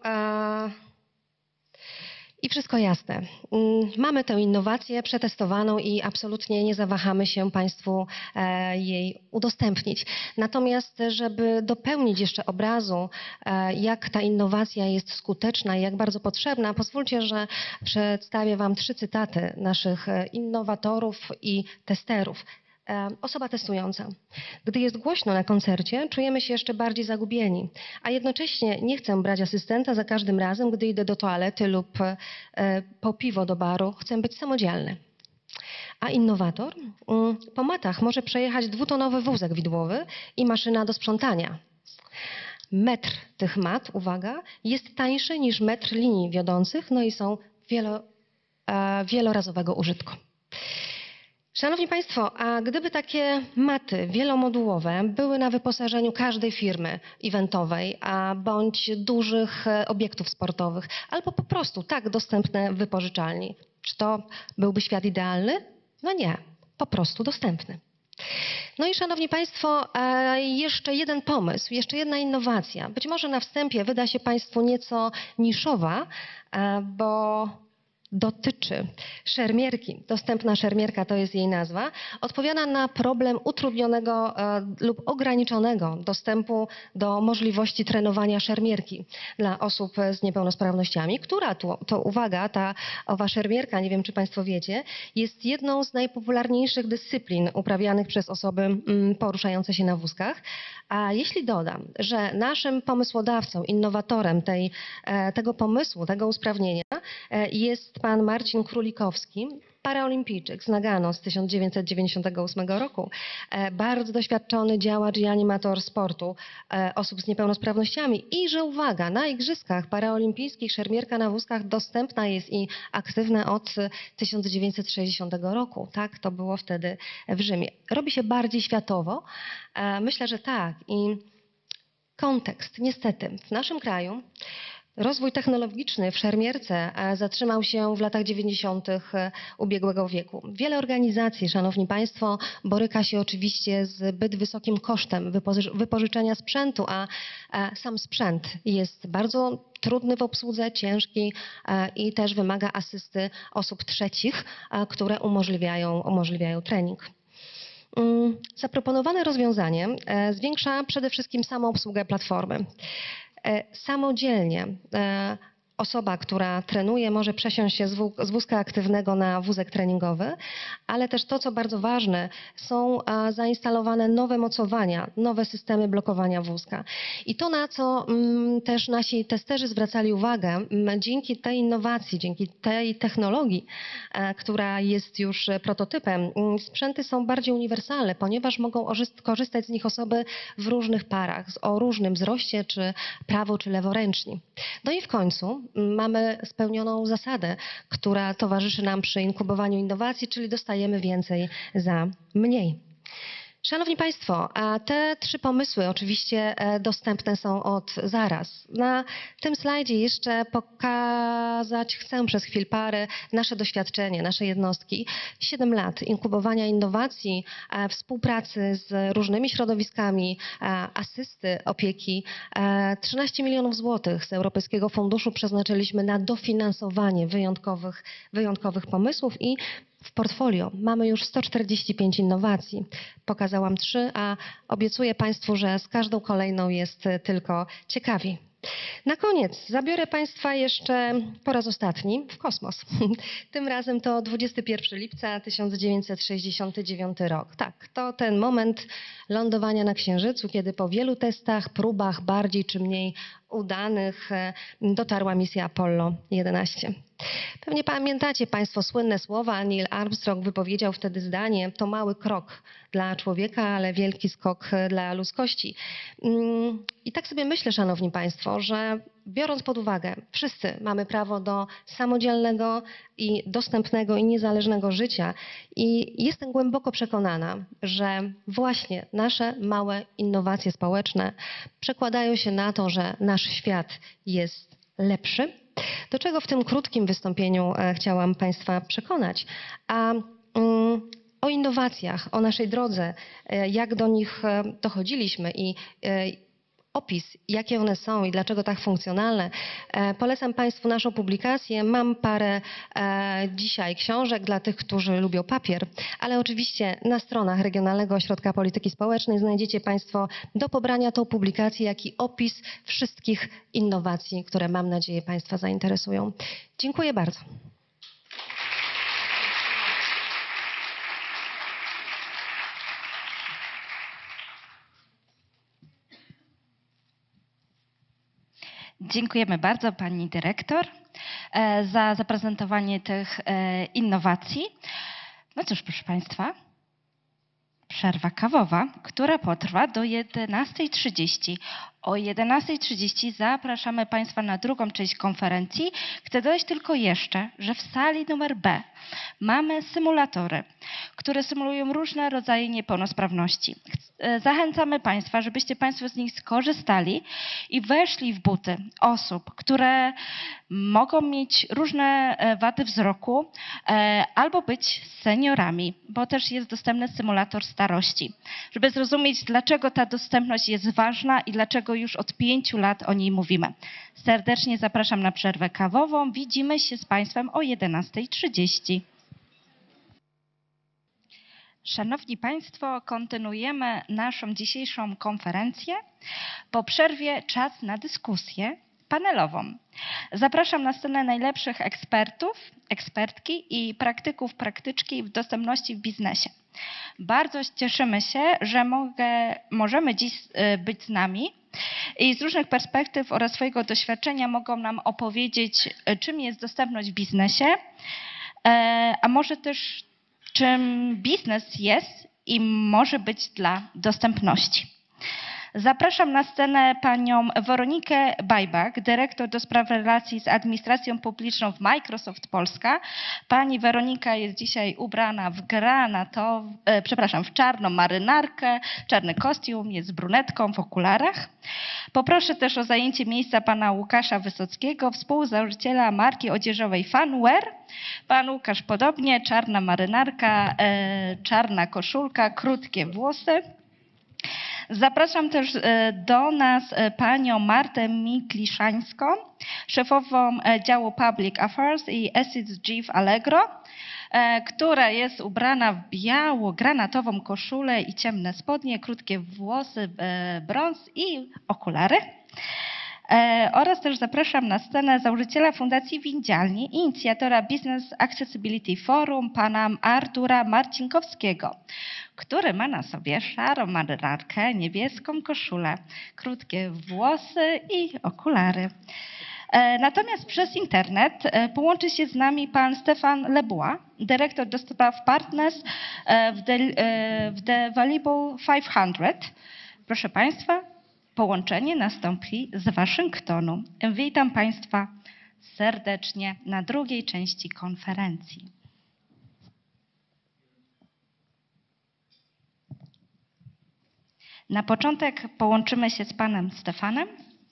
i wszystko jasne. Mamy tę innowację przetestowaną i absolutnie nie zawahamy się Państwu jej udostępnić. Natomiast, żeby dopełnić jeszcze obrazu, jak ta innowacja jest skuteczna i jak bardzo potrzebna, pozwólcie, że przedstawię Wam 3 cytaty naszych innowatorów i testerów. Osoba testująca. Gdy jest głośno na koncercie, czujemy się jeszcze bardziej zagubieni, a jednocześnie nie chcę brać asystenta za każdym razem, gdy idę do toalety lub po piwo do baru. Chcę być samodzielny. A innowator? Po matach może przejechać 2-tonowy wózek widłowy i maszyna do sprzątania. Metr tych mat, uwaga, jest tańszy niż metr linii wiodących, no i są wielorazowego użytku. Szanowni Państwo, a gdyby takie maty wielomodułowe były na wyposażeniu każdej firmy eventowej, bądź dużych obiektów sportowych, albo po prostu tak dostępne w wypożyczalni, czy to byłby świat idealny? No nie, po prostu dostępny. No i Szanowni Państwo, jeszcze jeden pomysł, jeszcze jedna innowacja. Być może na wstępie wyda się Państwu nieco niszowa, bo dotyczy szermierki. Dostępna szermierka to jest jej nazwa. Odpowiada na problem utrudnionego lub ograniczonego dostępu do możliwości trenowania szermierki dla osób z niepełnosprawnościami, która to uwaga, ta owa szermierka, nie wiem czy Państwo wiecie, jest jedną z najpopularniejszych dyscyplin uprawianych przez osoby poruszające się na wózkach. A jeśli dodam, że naszym pomysłodawcą, innowatorem tego pomysłu, tego usprawnienia jest pan Marcin Królikowski, paraolimpijczyk z Nagano z 1998 roku, bardzo doświadczony działacz i animator sportu osób z niepełnosprawnościami i że uwaga, na igrzyskach paraolimpijskich szermierka na wózkach dostępna jest i aktywna od 1960 roku. Tak, to było wtedy w Rzymie. Robi się bardziej światowo. Myślę, że tak. I kontekst, niestety, w naszym kraju rozwój technologiczny w szermierce zatrzymał się w latach 90. ubiegłego wieku. Wiele organizacji, Szanowni Państwo, boryka się oczywiście z zbyt wysokim kosztem wypożyczenia sprzętu, a sam sprzęt jest bardzo trudny w obsłudze, ciężki i też wymaga asysty osób trzecich, które umożliwiają trening. Zaproponowane rozwiązanie zwiększa przede wszystkim samoobsługę platformy. Samodzielnie osoba, która trenuje, może przesiąść się z wózka aktywnego na wózek treningowy, ale też to, co bardzo ważne, są zainstalowane nowe mocowania, nowe systemy blokowania wózka. I to, na co też nasi testerzy zwracali uwagę, dzięki tej innowacji, dzięki tej technologii, która jest już prototypem, sprzęty są bardziej uniwersalne, ponieważ mogą korzystać z nich osoby w różnych parach, o różnym wzroście, czy prawo, czy leworęczni. No i w końcu mamy spełnioną zasadę, która towarzyszy nam przy inkubowaniu innowacji, czyli dostajemy więcej za mniej. Szanowni Państwo, te 3 pomysły oczywiście dostępne są od zaraz. Na tym slajdzie jeszcze pokazać chcę przez chwilę parę nasze doświadczenie, nasze jednostki. 7 lat inkubowania innowacji, współpracy z różnymi środowiskami, asysty, opieki. 13 milionów złotych z Europejskiego Funduszu przeznaczyliśmy na dofinansowanie wyjątkowych pomysłów i w portfolio mamy już 145 innowacji. Pokazałam 3, a obiecuję Państwu, że z każdą kolejną jest tylko ciekawiej. Na koniec zabiorę Państwa jeszcze po raz ostatni w kosmos. Tym razem to 21 lipca 1969 rok. Tak, to ten moment lądowania na Księżycu, kiedy po wielu testach, próbach bardziej czy mniej udanych dotarła misja Apollo 11. Pewnie pamiętacie Państwo słynne słowa. Neil Armstrong wypowiedział wtedy zdanie: to mały krok dla człowieka, ale wielki skok dla ludzkości. I tak sobie myślę, Szanowni Państwo, że biorąc pod uwagę, wszyscy mamy prawo do samodzielnego i dostępnego i niezależnego życia i jestem głęboko przekonana, że właśnie nasze małe innowacje społeczne przekładają się na to, że nasz świat jest lepszy. Do czego w tym krótkim wystąpieniu chciałam Państwa przekonać? O innowacjach, o naszej drodze, jak do nich dochodziliśmy i opis, jakie one są i dlaczego tak funkcjonalne. Polecam Państwu naszą publikację. Mam parę dzisiaj książek dla tych, którzy lubią papier, ale oczywiście na stronach Regionalnego Ośrodka Polityki Społecznej znajdziecie Państwo do pobrania tą publikację, jak i opis wszystkich innowacji, które mam nadzieję Państwa zainteresują. Dziękuję bardzo. Dziękujemy bardzo Pani Dyrektor za zaprezentowanie tych innowacji. No cóż, proszę Państwa, przerwa kawowa, która potrwa do 11:30. O 11:30 zapraszamy Państwa na drugą część konferencji. Chcę dodać tylko jeszcze, że w sali numer B mamy symulatory, które symulują różne rodzaje niepełnosprawności. Zachęcamy Państwa, żebyście Państwo z nich skorzystali i weszli w buty osób, które mogą mieć różne wady wzroku albo być seniorami, bo też jest dostępny symulator starości, żeby zrozumieć, dlaczego ta dostępność jest ważna i dlaczego już od 5 lat o niej mówimy. Serdecznie zapraszam na przerwę kawową. Widzimy się z Państwem o 11:30. Szanowni Państwo, kontynuujemy naszą dzisiejszą konferencję. Po przerwie czas na dyskusję panelową. Zapraszam na scenę najlepszych ekspertów, ekspertki i praktyków, praktyczki w dostępności w biznesie. Bardzo cieszymy się, że możemy dziś być z nami i z różnych perspektyw oraz swojego doświadczenia mogą nam opowiedzieć, czym jest dostępność w biznesie, a może też czym biznes jest i może być dla dostępności. Zapraszam na scenę panią Weronikę Bajbak, dyrektor do spraw relacji z administracją publiczną w Microsoft Polska. Pani Weronika jest dzisiaj ubrana w w czarną marynarkę, czarny kostium, jest brunetką w okularach. Poproszę też o zajęcie miejsca pana Łukasza Wysockiego, współzałożyciela marki odzieżowej Fanwear. Pan Łukasz podobnie, czarna marynarka, czarna koszulka, krótkie włosy. Zapraszam też do nas panią Martę Mikliszańską, szefową działu Public Affairs i SSG w Allegro, która jest ubrana w biało-granatową koszulę i ciemne spodnie, krótkie włosy, brąz i okulary. Oraz też zapraszam na scenę założyciela Fundacji Windzialni i inicjatora Business Accessibility Forum, pana Artura Marcinkowskiego, który ma na sobie szarą marynarkę, niebieską koszulę, krótkie włosy i okulary. Natomiast przez internet połączy się z nami pan Stefan Lebois, dyrektor do spraw partners w The Valuable 500. Proszę Państwa, połączenie nastąpi z Waszyngtonu. Witam Państwa serdecznie na drugiej części konferencji. Na początek połączymy się z panem Stefanem.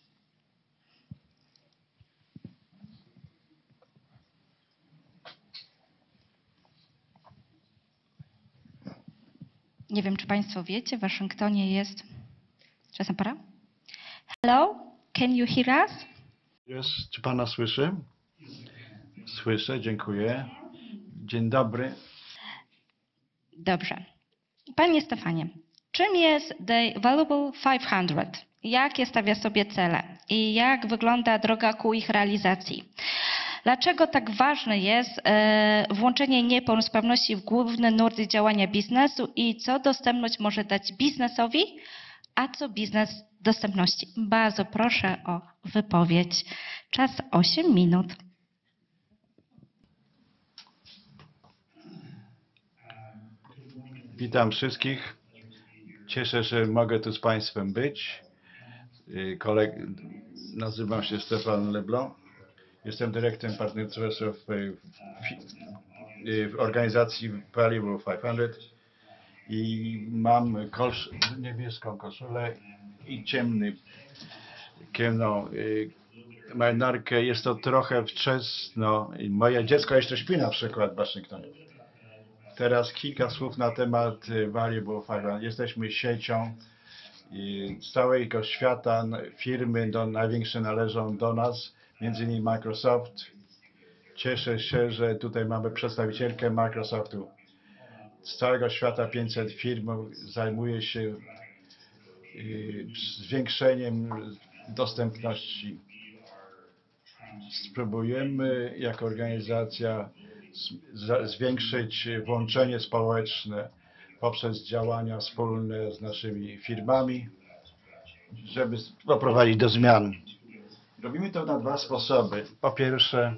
Nie wiem, czy Państwo wiecie, w Waszyngtonie jest... Czasem pora? Hello, can you hear us? Czy Pana słyszy? Słyszę, dziękuję. Dzień dobry. Dobrze. Panie Stefanie, czym jest The Valuable 500? Jakie stawia sobie cele i jak wygląda droga ku ich realizacji? Dlaczego tak ważne jest włączenie niepełnosprawności w główny nurt działania biznesu i co dostępność może dać biznesowi, a co biznes dostępności? Bardzo proszę o wypowiedź. Czas 8 minut. Witam wszystkich. Cieszę się, że mogę tu z Państwem być. Nazywam się Stefan Leblanc. Jestem dyrektorem partnerstwa w organizacji Valuable 500 i mam niebieską koszulę i ciemną marynarkę. Jest to trochę wczesno. Moje dziecko jeszcze śpi na przykład w Waszyngtonie. Teraz kilka słów na temat Valuable 500. Jesteśmy siecią z całego świata. Firmy największe należą do nas, między innymi Microsoft. Cieszę się, że tutaj mamy przedstawicielkę Microsoftu. Z całego świata 500 firm zajmuje się zwiększeniem dostępności. Spróbujemy jako organizacja zwiększyć włączenie społeczne poprzez działania wspólne z naszymi firmami, żeby doprowadzić do zmian. Robimy to na dwa sposoby. Po pierwsze,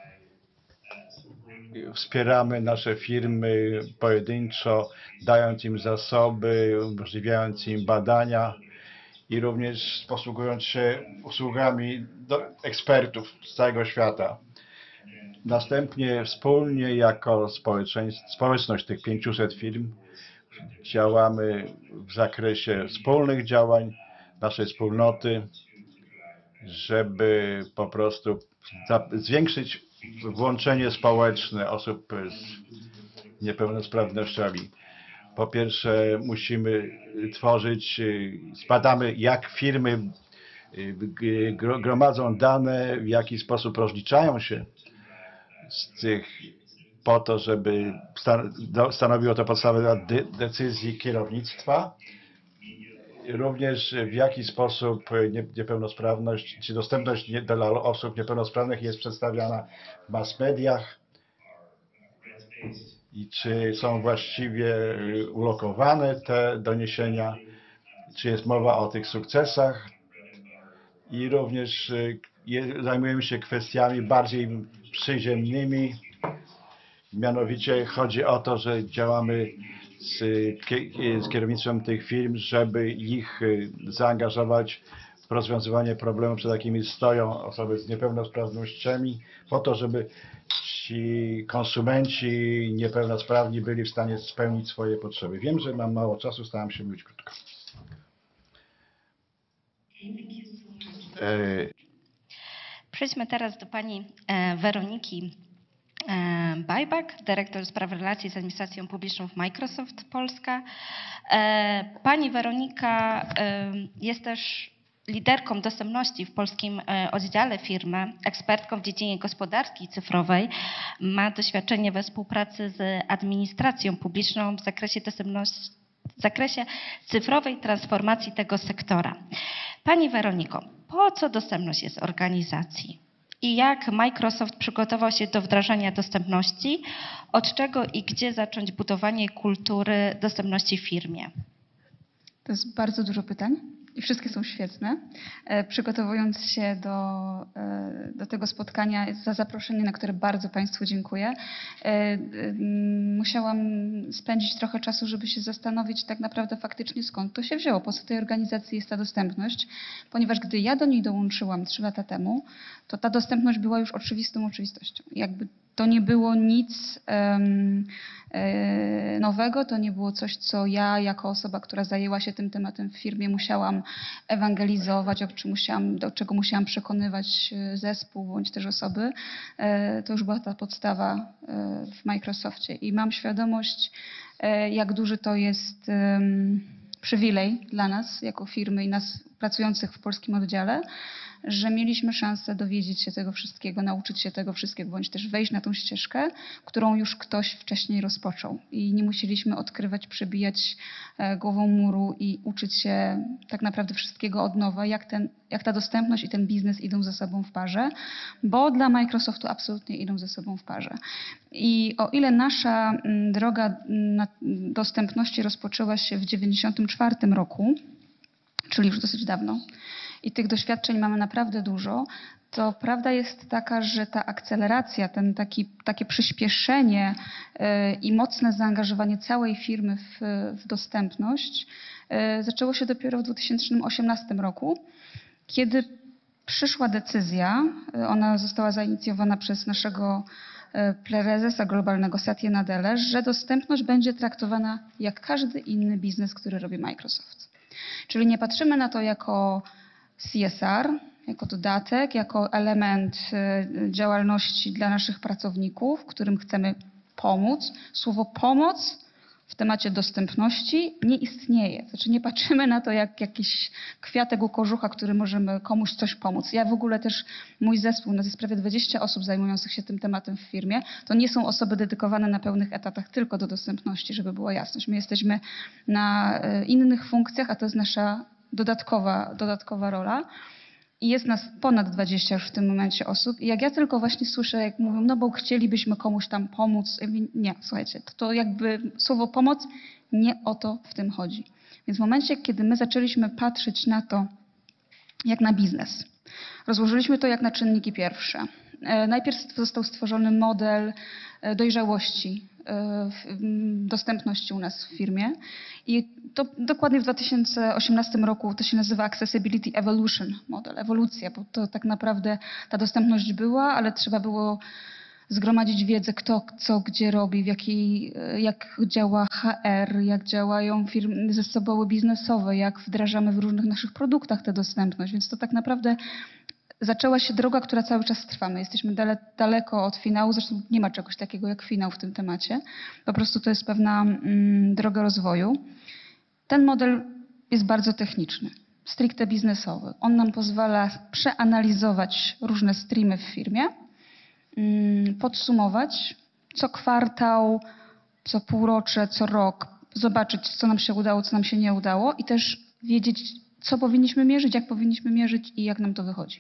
wspieramy nasze firmy pojedynczo, dając im zasoby, umożliwiając im badania i również posługując się usługami ekspertów z całego świata. Następnie wspólnie jako społeczność tych 500 firm działamy w zakresie wspólnych działań naszej wspólnoty, żeby po prostu zwiększyć włączenie społeczne osób z niepełnosprawnościami. Po pierwsze musimy tworzyć, zbadamy jak firmy gromadzą dane, w jaki sposób rozliczają się z tych po to, żeby stanowiło to podstawę decyzji kierownictwa. Również w jaki sposób niepełnosprawność czy dostępność dla osób niepełnosprawnych jest przedstawiana w mass mediach i czy są właściwie ulokowane te doniesienia, czy jest mowa o tych sukcesach i również zajmujemy się kwestiami bardziej przyziemnymi. Mianowicie chodzi o to, że działamy z kierownictwem tych firm, żeby ich zaangażować w rozwiązywanie problemów, przed jakimi stoją osoby z niepełnosprawnościami, po to, żeby ci konsumenci niepełnosprawni byli w stanie spełnić swoje potrzeby. Wiem, że mam mało czasu, staram się mówić krótko. Przejdźmy teraz do pani Weroniki Bajbak, dyrektor spraw relacji z administracją publiczną w Microsoft Polska. Pani Weronika jest też liderką dostępności w polskim oddziale firmy, ekspertką w dziedzinie gospodarki cyfrowej. Ma doświadczenie we współpracy z administracją publiczną w zakresie w zakresie cyfrowej transformacji tego sektora. Pani Weroniko, po co dostępność jest organizacji? I jak Microsoft przygotował się do wdrażania dostępności? Od czego i gdzie zacząć budowanie kultury dostępności w firmie? To jest bardzo dużo pytań i wszystkie są świetne. Przygotowując się do tego spotkania za zaproszenie, na które bardzo Państwu dziękuję, musiałam spędzić trochę czasu, żeby się zastanowić tak naprawdę faktycznie skąd to się wzięło, po co tej organizacji jest ta dostępność, ponieważ gdy ja do niej dołączyłam 3 lata temu, to ta dostępność była już oczywistą oczywistością. Jakby to nie było nic nowego, to nie było coś, co ja jako osoba, która zajęła się tym tematem w firmie, musiałam ewangelizować, do czego musiałam przekonywać zespół bądź też osoby. To już była ta podstawa w Microsoftie i mam świadomość, jak duży to jest przywilej dla nas jako firmy i nas pracujących w polskim oddziale, że mieliśmy szansę dowiedzieć się tego wszystkiego, nauczyć się tego wszystkiego, bądź też wejść na tą ścieżkę, którą już ktoś wcześniej rozpoczął. I nie musieliśmy odkrywać, przebijać głową muru i uczyć się tak naprawdę wszystkiego od nowa, jak ta dostępność i ten biznes idą ze sobą w parze, bo dla Microsoftu absolutnie idą ze sobą w parze. I o ile nasza droga na dostępności rozpoczęła się w 1994 roku, czyli już dosyć dawno, i tych doświadczeń mamy naprawdę dużo, to prawda jest taka, że ta akceleracja, takie przyspieszenie i mocne zaangażowanie całej firmy w dostępność zaczęło się dopiero w 2018 roku, kiedy przyszła decyzja, ona została zainicjowana przez naszego prezesa globalnego Satya Nadella, że dostępność będzie traktowana jak każdy inny biznes, który robi Microsoft. Czyli nie patrzymy na to jako CSR, jako dodatek, jako element działalności dla naszych pracowników, którym chcemy pomóc. Słowo pomoc w temacie dostępności nie istnieje. Znaczy nie patrzymy na to jak jakiś kwiatek u kożucha, który możemy komuś coś pomóc. Ja w ogóle też, mój zespół, nas jest prawie 20 osób zajmujących się tym tematem w firmie. To nie są osoby dedykowane na pełnych etatach tylko do dostępności, żeby była jasność. My jesteśmy na innych funkcjach, a to jest nasza dodatkowa rola. I jest nas ponad 20 już w tym momencie osób. I jak ja tylko właśnie słyszę, jak mówią, no bo chcielibyśmy komuś tam pomóc. Nie, słuchajcie, to jakby słowo pomoc, nie o to w tym chodzi. Więc w momencie, kiedy my zaczęliśmy patrzeć na to jak na biznes, rozłożyliśmy to jak na czynniki pierwsze. Najpierw został stworzony model dojrzałości dostępności u nas w firmie i to dokładnie w 2018 roku to się nazywa Accessibility Evolution Model, ewolucja, bo to tak naprawdę ta dostępność była, ale trzeba było zgromadzić wiedzę, kto co gdzie robi, jak działa HR, jak działają firmy, zespoły biznesowe, jak wdrażamy w różnych naszych produktach tę dostępność, więc to tak naprawdę zaczęła się droga, która cały czas trwa. My jesteśmy daleko od finału, zresztą nie ma czegoś takiego jak finał w tym temacie. Po prostu to jest pewna droga rozwoju. Ten model jest bardzo techniczny, stricte biznesowy. On nam pozwala przeanalizować różne streamy w firmie, podsumować co kwartał, co półrocze, co rok, zobaczyć co nam się udało, co nam się nie udało i też wiedzieć, co powinniśmy mierzyć, jak powinniśmy mierzyć i jak nam to wychodzi.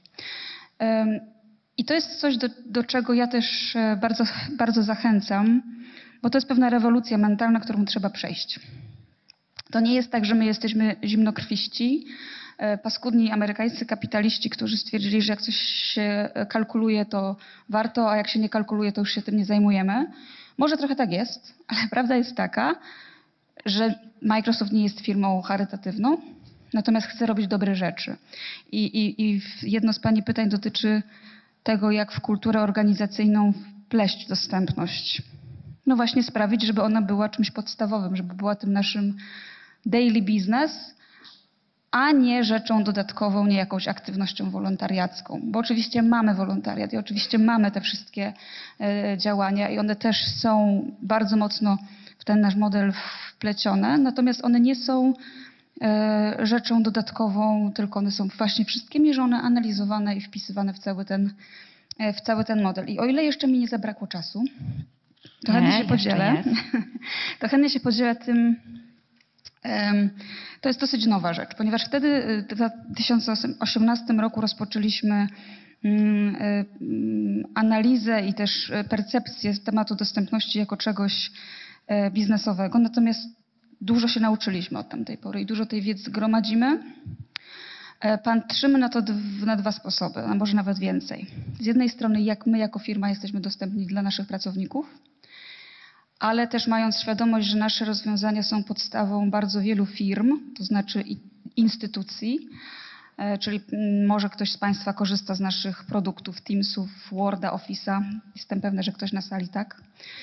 I to jest coś, do czego ja też bardzo, bardzo zachęcam, bo to jest pewna rewolucja mentalna, którą trzeba przejść. To nie jest tak, że my jesteśmy zimnokrwiści, paskudni amerykańscy kapitaliści, którzy stwierdzili, że jak coś się kalkuluje, to warto, a jak się nie kalkuluje, to już się tym nie zajmujemy. Może trochę tak jest, ale prawda jest taka, że Microsoft nie jest firmą charytatywną, natomiast chce robić dobre rzeczy. I jedno z Pani pytań dotyczy tego, jak w kulturę organizacyjną wpleść dostępność. No właśnie sprawić, żeby ona była czymś podstawowym, żeby była tym naszym daily business, a nie rzeczą dodatkową, nie jakąś aktywnością wolontariacką. Bo oczywiście mamy wolontariat i oczywiście mamy te wszystkie działania i one też są bardzo mocno w ten nasz model wplecione, natomiast one nie są rzeczą dodatkową, tylko one są właśnie wszystkie mierzone, analizowane i wpisywane w cały ten model. I o ile jeszcze mi nie zabrakło czasu, to chętnie się podzielę. To chętnie się podzielę tym, To jest dosyć nowa rzecz, ponieważ wtedy w 2018 roku rozpoczęliśmy analizę i też percepcję tematu dostępności jako czegoś biznesowego. Natomiast dużo się nauczyliśmy od tamtej pory i dużo tej wiedzy gromadzimy. Patrzymy na to na dwa sposoby, a może nawet więcej. Z jednej strony, jak my jako firma jesteśmy dostępni dla naszych pracowników, ale też mając świadomość, że nasze rozwiązania są podstawą bardzo wielu firm, to znaczy instytucji, czyli może ktoś z Państwa korzysta z naszych produktów, Teamsów, Worda, Office'a. Jestem pewna, że ktoś na sali tak.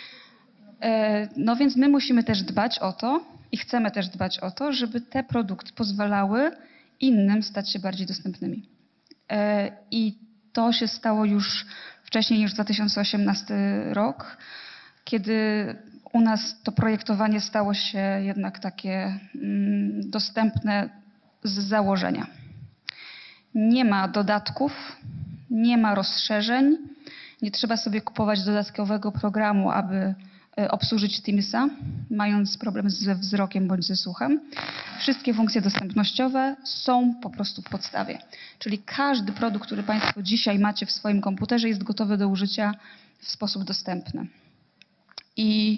No więc my musimy też dbać o to i chcemy też dbać o to, żeby te produkty pozwalały innym stać się bardziej dostępnymi. I to się stało już wcześniej niż 2018 rok, kiedy u nas to projektowanie stało się jednak takie dostępne z założenia. Nie ma dodatków, nie ma rozszerzeń, nie trzeba sobie kupować dodatkowego programu, aby obsłużyć Teamsa, mając problem ze wzrokiem bądź ze słuchem. Wszystkie funkcje dostępnościowe są po prostu w podstawie. Czyli każdy produkt, który Państwo dzisiaj macie w swoim komputerze, jest gotowy do użycia w sposób dostępny. I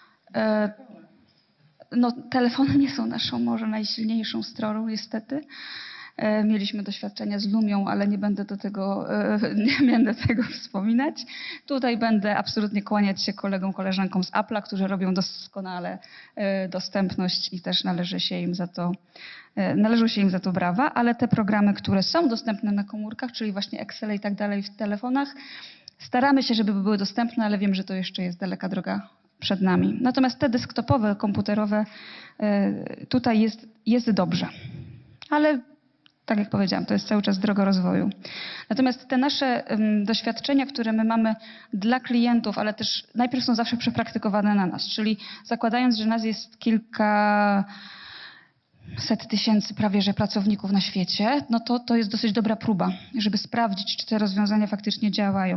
no, telefony nie są naszą może najsilniejszą stroną, niestety. Mieliśmy doświadczenia z Lumią, ale nie będę tego wspominać. Tutaj będę absolutnie kłaniać się kolegom, koleżankom z Apple'a, którzy robią doskonale dostępność i też należą się im za to brawa, ale te programy, które są dostępne na komórkach, czyli właśnie Excel i tak dalej w telefonach, staramy się, żeby były dostępne, ale wiem, że to jeszcze jest daleka droga przed nami. Natomiast te desktopowe, komputerowe, tutaj jest dobrze. Ale tak jak powiedziałam, to jest cały czas droga rozwoju. Natomiast te nasze doświadczenia, które my mamy dla klientów, ale też najpierw są zawsze przepraktykowane na nas, czyli zakładając, że nas jest kilkaset tysięcy prawie że pracowników na świecie, no to jest dosyć dobra próba, żeby sprawdzić, czy te rozwiązania faktycznie działają.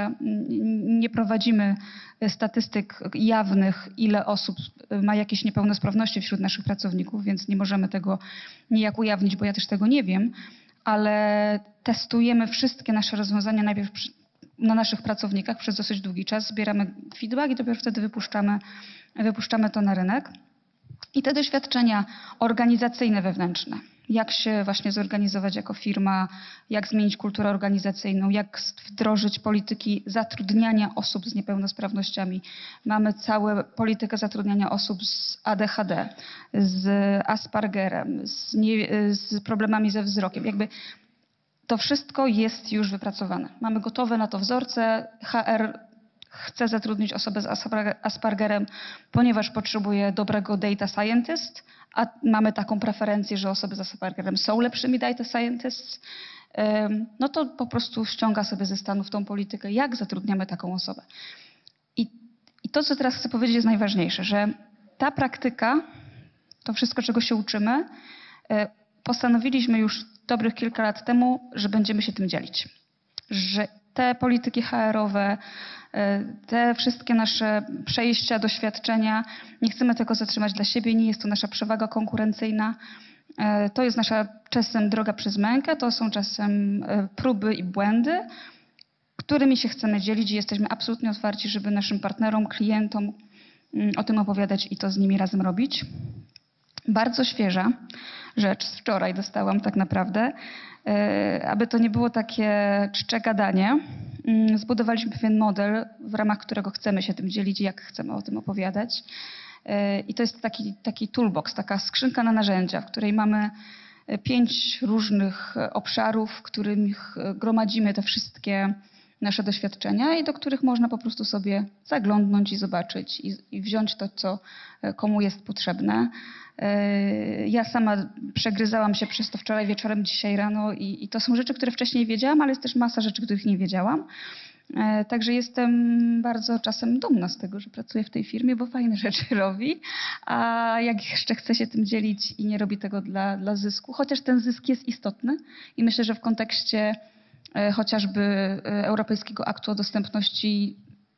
Nie prowadzimy statystyk jawnych, ile osób ma jakieś niepełnosprawności wśród naszych pracowników, więc nie możemy tego nijak ujawnić, bo ja też tego nie wiem, ale testujemy wszystkie nasze rozwiązania najpierw na naszych pracownikach przez dosyć długi czas, zbieramy feedback i dopiero wtedy wypuszczamy to na rynek. I te doświadczenia organizacyjne wewnętrzne, jak się właśnie zorganizować jako firma, jak zmienić kulturę organizacyjną, jak wdrożyć polityki zatrudniania osób z niepełnosprawnościami. Mamy całą politykę zatrudniania osób z ADHD, z Aspergerem, z problemami ze wzrokiem. Jakby to wszystko jest już wypracowane. Mamy gotowe na to wzorce. HR chce zatrudnić osobę z Aspergerem, ponieważ potrzebuje dobrego data scientist, a mamy taką preferencję, że osoby z Aspergerem są lepszymi data scientists, no to po prostu ściąga sobie ze Stanów tą politykę, jak zatrudniamy taką osobę. I to, co teraz chcę powiedzieć, jest najważniejsze, że ta praktyka, to wszystko, czego się uczymy, postanowiliśmy już dobrych kilka lat temu, że będziemy się tym dzielić. Że te polityki HR-owe, te wszystkie nasze przejścia, doświadczenia, nie chcemy tego zatrzymać dla siebie, nie jest to nasza przewaga konkurencyjna. To jest nasza czasem droga przez mękę, to są czasem próby i błędy, którymi się chcemy dzielić i jesteśmy absolutnie otwarci, żeby naszym partnerom, klientom o tym opowiadać i to z nimi razem robić. Bardzo świeża rzecz, z wczoraj dostałam tak naprawdę, aby to nie było takie czcze gadanie. Zbudowaliśmy pewien model, w ramach którego chcemy się tym dzielić i jak chcemy o tym opowiadać. I to jest taki toolbox, taka skrzynka na narzędzia, w której mamy 5 różnych obszarów, w których gromadzimy te wszystkie nasze doświadczenia i do których można po prostu sobie zaglądnąć i zobaczyć i wziąć to, co komu jest potrzebne. Ja sama przegryzałam się przez to wczoraj wieczorem, dzisiaj rano i to są rzeczy, które wcześniej wiedziałam, ale jest też masa rzeczy, których nie wiedziałam. Także jestem bardzo czasem dumna z tego, że pracuję w tej firmie, bo fajne rzeczy robi, a jak jeszcze chce się tym dzielić i nie robi tego dla zysku, chociaż ten zysk jest istotny i myślę, że w kontekście chociażby Europejskiego Aktu o Dostępności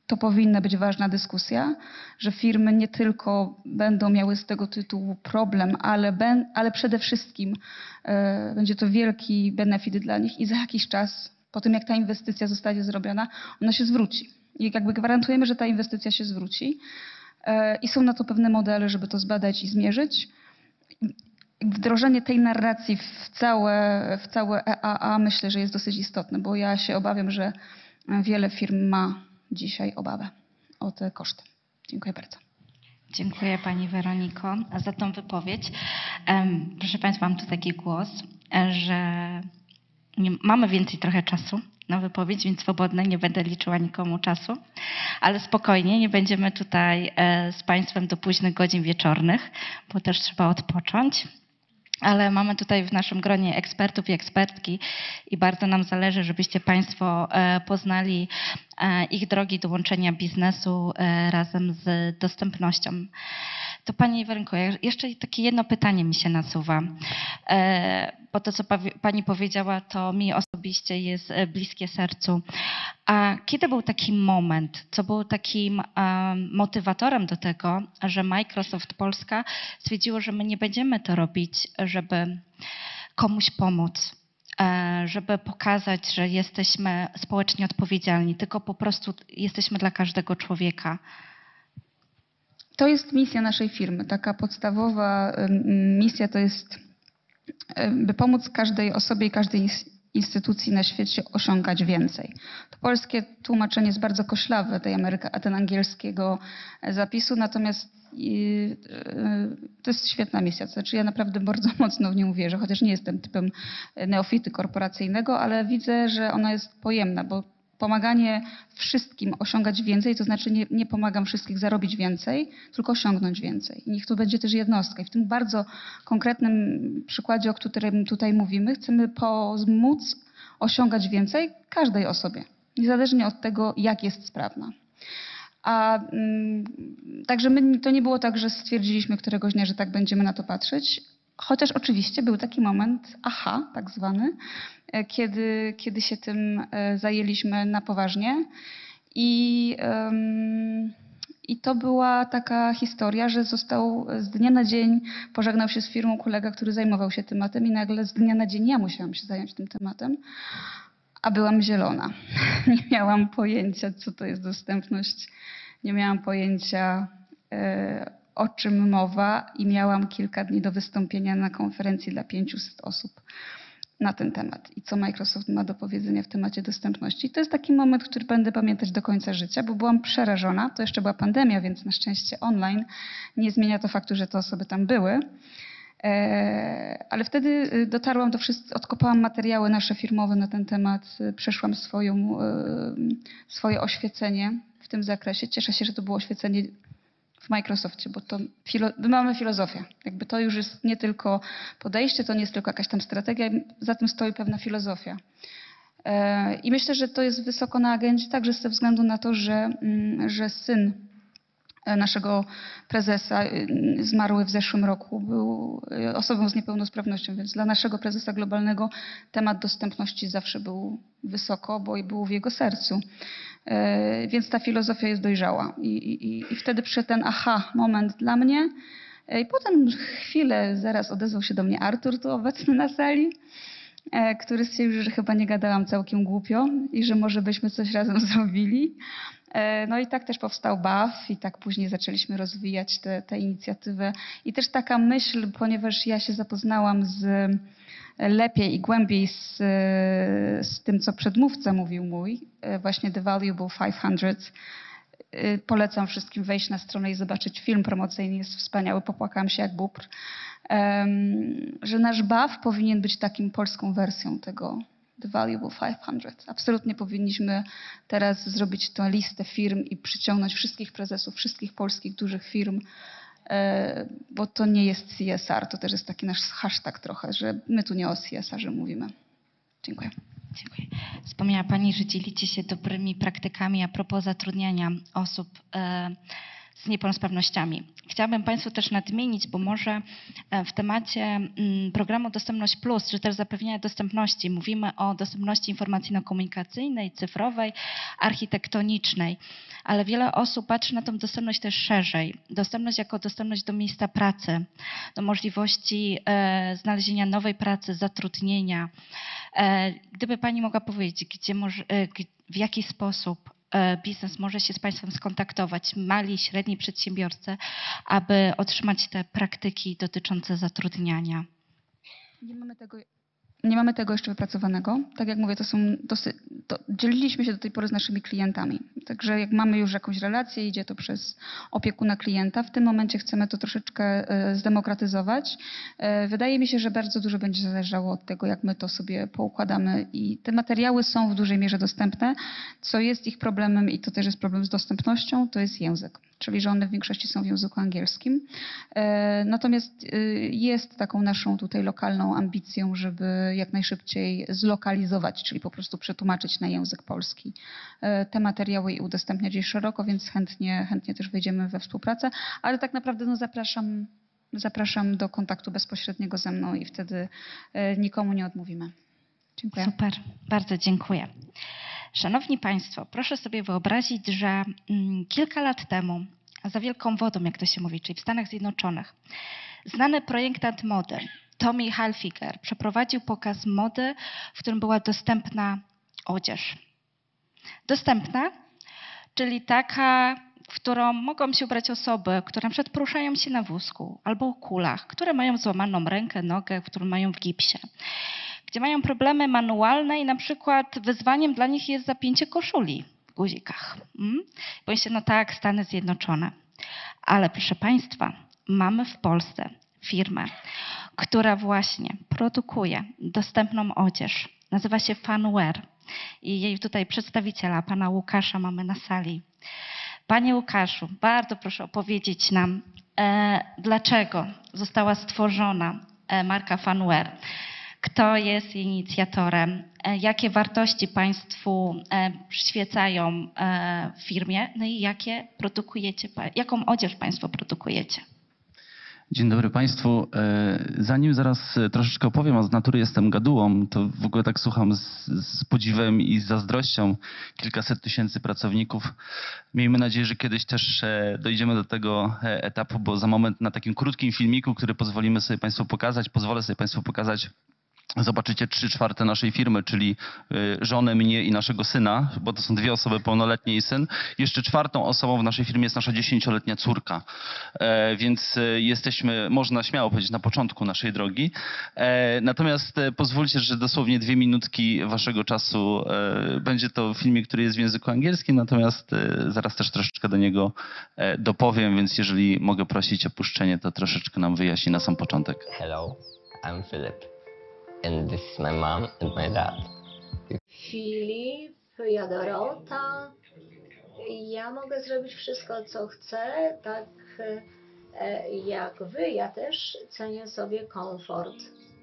to powinna być ważna dyskusja, że firmy nie tylko będą miały z tego tytułu problem, ale przede wszystkim będzie to wielki benefit dla nich i za jakiś czas, po tym jak ta inwestycja zostanie zrobiona, ona się zwróci. I jakby gwarantujemy, że ta inwestycja się zwróci i są na to pewne modele, żeby to zbadać i zmierzyć. Wdrożenie tej narracji w całe EAA myślę, że jest dosyć istotne, bo ja się obawiam, że wiele firm ma dzisiaj obawę o te koszty. Dziękuję bardzo. Dziękuję Pani Weroniko za tą wypowiedź. Proszę Państwa, mam tu taki głos, że mamy więcej trochę czasu na wypowiedź, więc swobodnie, nie będę liczyła nikomu czasu, ale spokojnie, nie będziemy tutaj z Państwem do późnych godzin wieczornych, bo też trzeba odpocząć. Ale mamy tutaj w naszym gronie ekspertów i ekspertki i bardzo nam zależy, żebyście Państwo poznali ich drogi do łączenia biznesu razem z dostępnością. To Pani Weroniko, jeszcze takie jedno pytanie mi się nasuwa, bo to, co Pani powiedziała, to mi osobiście jest bliskie sercu. A kiedy był taki moment, co był takim motywatorem do tego, że Microsoft Polska stwierdziło, że my nie będziemy to robić, żeby komuś pomóc, żeby pokazać, że jesteśmy społecznie odpowiedzialni, tylko po prostu jesteśmy dla każdego człowieka? To jest misja naszej firmy. Taka podstawowa misja to jest, by pomóc każdej osobie i każdej instytucji na świecie osiągać więcej. To polskie tłumaczenie jest bardzo koślawe ten angielskiego zapisu, natomiast to jest świetna misja. To znaczy ja naprawdę bardzo mocno w nią wierzę, chociaż nie jestem typem neofity korporacyjnego, ale widzę, że ona jest pojemna, bo pomaganie wszystkim osiągać więcej, to znaczy nie pomagam wszystkich zarobić więcej, tylko osiągnąć więcej. I niech to będzie też jednostka. I w tym bardzo konkretnym przykładzie, o którym tutaj mówimy, chcemy pomóc osiągać więcej każdej osobie, niezależnie od tego, jak jest sprawna. Także to nie było tak, że stwierdziliśmy któregoś dnia, że tak będziemy na to patrzeć. Chociaż oczywiście był taki moment, tak zwany, kiedy się tym zajęliśmy na poważnie. I to była taka historia, że został z dnia na dzień, pożegnał się z firmą kolega, który zajmował się tematem i nagle z dnia na dzień ja musiałam się zająć tym tematem, a byłam zielona. Nie miałam pojęcia, co to jest dostępność, nie miałam pojęcia, o czym mowa i miałam kilka dni do wystąpienia na konferencji dla 500 osób na ten temat i co Microsoft ma do powiedzenia w temacie dostępności. I to jest taki moment, który będę pamiętać do końca życia, bo byłam przerażona. To jeszcze była pandemia, więc na szczęście online. Nie zmienia to faktu, że te osoby tam były. Ale wtedy dotarłam do wszystkich, odkopałam materiały nasze firmowe na ten temat, przeszłam swoje oświecenie w tym zakresie. Cieszę się, że to było oświecenie w Microsoftie, bo my mamy filozofię. Jakby to już jest nie tylko podejście, to nie jest tylko jakaś tam strategia, za tym stoi pewna filozofia. I myślę, że to jest wysoko na agendzie, także ze względu na to, że syn naszego prezesa zmarły w zeszłym roku, był osobą z niepełnosprawnością, więc dla naszego prezesa globalnego temat dostępności zawsze był wysoko, bo był w jego sercu. Więc ta filozofia jest dojrzała. I wtedy przyszedł ten moment dla mnie. I potem chwilę zaraz odezwał się do mnie Artur, tu obecny na sali, który stwierdził, że chyba nie gadałam całkiem głupio i że może byśmy coś razem zrobili. No i tak też powstał BAF i tak później zaczęliśmy rozwijać tę inicjatywę. I też taka myśl, ponieważ ja się zapoznałam lepiej i głębiej z tym, co przedmówca mówił właśnie The Valuable 500. Polecam wszystkim wejść na stronę i zobaczyć film promocyjny, jest wspaniały, popłakałam się jak bóbr. Że nasz BAF powinien być takim polską wersją tego The Valuable 500. Absolutnie powinniśmy teraz zrobić tę listę firm i przyciągnąć wszystkich prezesów, wszystkich polskich dużych firm, bo to nie jest CSR, to też jest taki nasz hashtag trochę, że my tu nie o CSR-ze mówimy. Dziękuję. Dziękuję. Wspomniała Pani, że dzielicie się dobrymi praktykami a propos zatrudniania osób z niepełnosprawnościami. Chciałabym Państwu też nadmienić, bo może w temacie programu Dostępność Plus, czy też zapewnienia dostępności, mówimy o dostępności informacyjno-komunikacyjnej, cyfrowej, architektonicznej, ale wiele osób patrzy na tą dostępność też szerzej. Dostępność jako dostępność do miejsca pracy, do możliwości znalezienia nowej pracy, zatrudnienia. Gdyby Pani mogła powiedzieć, w jaki sposób biznes może się z Państwem skontaktować, mali, średni przedsiębiorcy, aby otrzymać te praktyki dotyczące zatrudniania? Nie mamy tego jeszcze wypracowanego. Tak jak mówię, dzieliliśmy się do tej pory z naszymi klientami. Także jak mamy już jakąś relację, idzie to przez opiekuna klienta. W tym momencie chcemy to troszeczkę zdemokratyzować. Wydaje mi się, że bardzo dużo będzie zależało od tego, jak my to sobie poukładamy i te materiały są w dużej mierze dostępne. Co jest ich problemem i to też jest problem z dostępnością, to jest język. Czyli że one w większości są w języku angielskim. Natomiast jest taką naszą tutaj lokalną ambicją, żeby jak najszybciej zlokalizować, czyli po prostu przetłumaczyć na język polski te materiały i udostępniać je szeroko, więc chętnie też wejdziemy we współpracę. Ale tak naprawdę no zapraszam do kontaktu bezpośredniego ze mną i wtedy nikomu nie odmówimy. Dziękuję. Super, bardzo dziękuję. Szanowni Państwo, proszę sobie wyobrazić, że kilka lat temu, a za wielką wodą, jak to się mówi, czyli w Stanach Zjednoczonych, znany projektant mody Tommy Hilfiger przeprowadził pokaz mody, w którym była dostępna odzież. Dostępna, czyli taka, w którą mogą się ubrać osoby, które na przykład poruszają się na wózku albo o kulach, które mają złamaną rękę, nogę, którą mają w gipsie, gdzie mają problemy manualne i na przykład wyzwaniem dla nich jest zapięcie koszuli w guzikach. Powiedzcie, no tak, Stany Zjednoczone. Ale proszę Państwa, mamy w Polsce firmę, która właśnie produkuje dostępną odzież. Nazywa się Fanwear i jej tutaj przedstawiciela, pana Łukasza, mamy na sali. Panie Łukaszu, bardzo proszę opowiedzieć nam, dlaczego została stworzona marka Fanwear. Kto jest jej inicjatorem? Jakie wartości Państwu przyświecają w firmie? No i jaką odzież Państwo produkujecie? Dzień dobry Państwu. Zanim zaraz troszeczkę opowiem, a z natury jestem gadułą, to w ogóle tak słucham z podziwem i z zazdrością kilkaset tysięcy pracowników. Miejmy nadzieję, że kiedyś też dojdziemy do tego etapu, bo za moment na takim krótkim filmiku, który pozwolę sobie Państwu pokazać, zobaczycie 3/4 naszej firmy, czyli żonę, mnie i naszego syna, bo to są 2 osoby, pełnoletnie i syn. Jeszcze 4. osobą w naszej firmie jest nasza 10-letnia córka. Więc jesteśmy, można śmiało powiedzieć, na początku naszej drogi. Natomiast pozwólcie, że dosłownie 2 minutki waszego czasu będzie to filmik, który jest w języku angielskim, natomiast zaraz też troszeczkę do niego dopowiem, więc jeżeli mogę prosić o puszczenie, to troszeczkę nam wyjaśni na sam początek. Hello, I'm Philip. And this is my mom and my dad. Filip, ja Dorota. Ja mogę zrobić wszystko, co chcę, tak jak wy. Ja też cenię sobie komfort.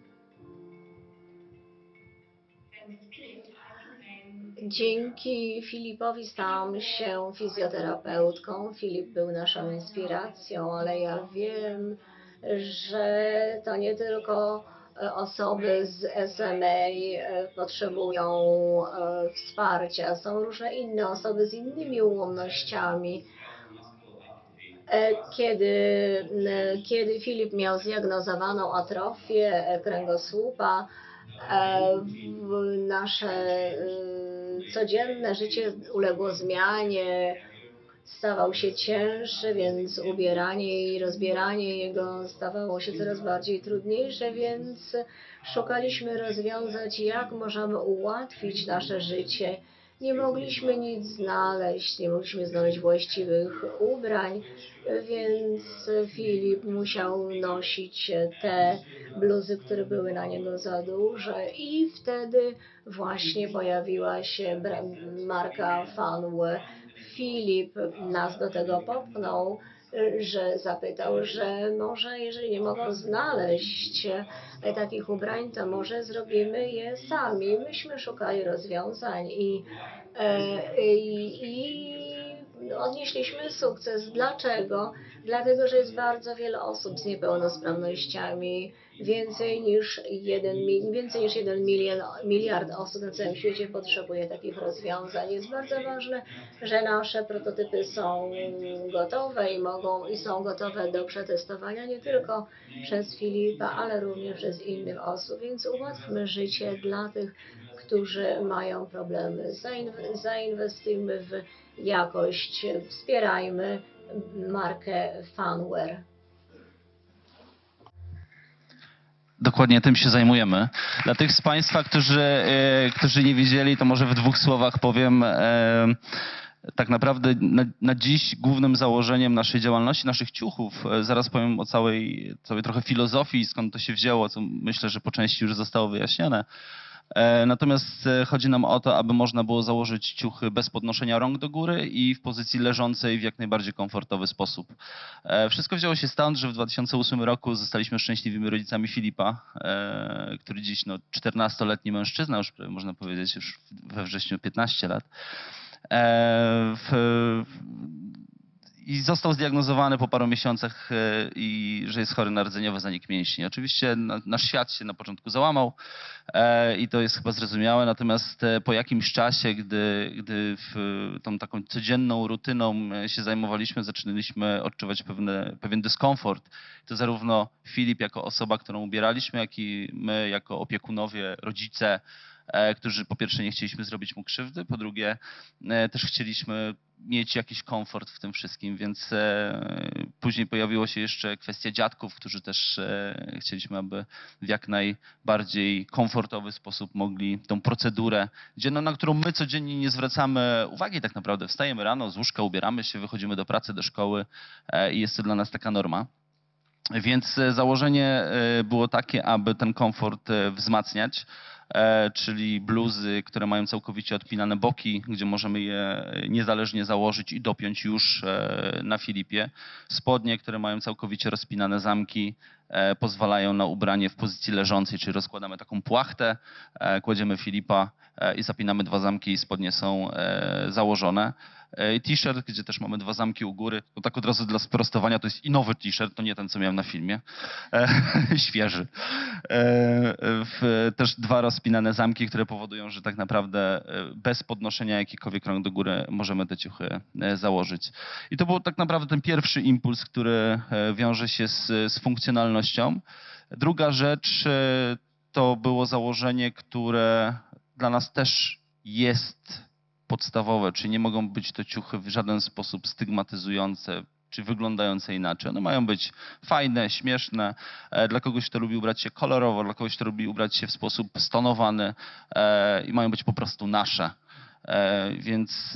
Dzięki Filipowi stałam się fizjoterapeutką. Filip był naszą inspiracją, ale ja wiem, że to nie tylko osoby z SMA potrzebują wsparcia. Są różne inne osoby z innymi ułomnościami. Kiedy Filip miał zdiagnozowaną atrofię kręgosłupa, nasze codzienne życie uległo zmianie. Stawał się cięższy, więc ubieranie i rozbieranie jego stawało się coraz bardziej trudniejsze, więc szukaliśmy rozwiązań, jak możemy ułatwić nasze życie. Nie mogliśmy nic znaleźć, nie mogliśmy znaleźć właściwych ubrań, więc Filip musiał nosić te bluzy, które były na niego za duże i wtedy właśnie pojawiła się marka Fanwear. Filip nas do tego popchnął, że zapytał, że może jeżeli nie mogą znaleźć takich ubrań, to może zrobimy je sami. Myśmy szukali rozwiązań i odnieśliśmy sukces. Dlaczego? Dlatego, że jest bardzo wiele osób z niepełnosprawnościami. Więcej niż 1 miliard osób na całym świecie potrzebuje takich rozwiązań. Jest bardzo ważne, że nasze prototypy są gotowe i są gotowe do przetestowania nie tylko przez Filipa, ale również przez innych osób. Więc ułatwmy życie dla tych, którzy mają problemy. Zainwestujmy w jakość, wspierajmy markę Funware. Dokładnie tym się zajmujemy. Dla tych z Państwa, którzy nie wiedzieli, to może w 2 słowach powiem. Tak naprawdę na dziś głównym założeniem naszej działalności, naszych ciuchów, zaraz powiem o całej trochę filozofii, skąd to się wzięło, co myślę, że po części już zostało wyjaśnione. Natomiast chodzi nam o to, aby można było założyć ciuchy bez podnoszenia rąk do góry i w pozycji leżącej w jak najbardziej komfortowy sposób. Wszystko wzięło się stąd, że w 2008 roku zostaliśmy szczęśliwymi rodzicami Filipa, który dziś 14-letni mężczyzna, już można powiedzieć już we wrześniu 15 lat. I został zdiagnozowany po paru miesiącach, że jest chory na rdzeniowy zanik mięśni. Oczywiście nasz świat się na początku załamał i to jest chyba zrozumiałe, natomiast po jakimś czasie, gdy tą taką codzienną rutyną się zajmowaliśmy, zaczynaliśmy odczuwać pewien dyskomfort. To zarówno Filip jako osoba, którą ubieraliśmy, jak i my jako opiekunowie, rodzice, którzy po pierwsze nie chcieliśmy zrobić mu krzywdy, po drugie też chcieliśmy mieć jakiś komfort w tym wszystkim, więc później pojawiła się jeszcze kwestia dziadków, którzy też chcieliśmy, aby w jak najbardziej komfortowy sposób mogli tą procedurę dzienną, na którą my codziennie nie zwracamy uwagi tak naprawdę. Wstajemy rano z łóżka, ubieramy się, wychodzimy do pracy, do szkoły i jest to dla nas taka norma. Więc założenie było takie, aby ten komfort wzmacniać, czyli bluzy, które mają całkowicie odpinane boki, gdzie możemy je niezależnie założyć i dopiąć już na Filipie. Spodnie, które mają całkowicie rozpinane zamki, pozwalają na ubranie w pozycji leżącej, czyli rozkładamy taką płachtę, kładziemy Filipa i zapinamy 2 zamki i spodnie są założone. T-shirt, gdzie też mamy 2 zamki u góry. To tak od razu dla sprostowania, to jest i nowy t-shirt, to nie ten, co miałem na filmie. Świeży. Też 2 rozpinane zamki, które powodują, że tak naprawdę bez podnoszenia jakichkolwiek rąk do góry możemy te ciuchy założyć. I to był tak naprawdę ten pierwszy impuls, który wiąże się z funkcjonalnością. Druga rzecz to było założenie, które dla nas też jest podstawowe, czyli nie mogą być to ciuchy w żaden sposób stygmatyzujące, czy wyglądające inaczej. One mają być fajne, śmieszne. Dla kogoś, kto lubi ubrać się kolorowo, dla kogoś, kto lubi ubrać się w sposób stonowany i mają być po prostu nasze. Więc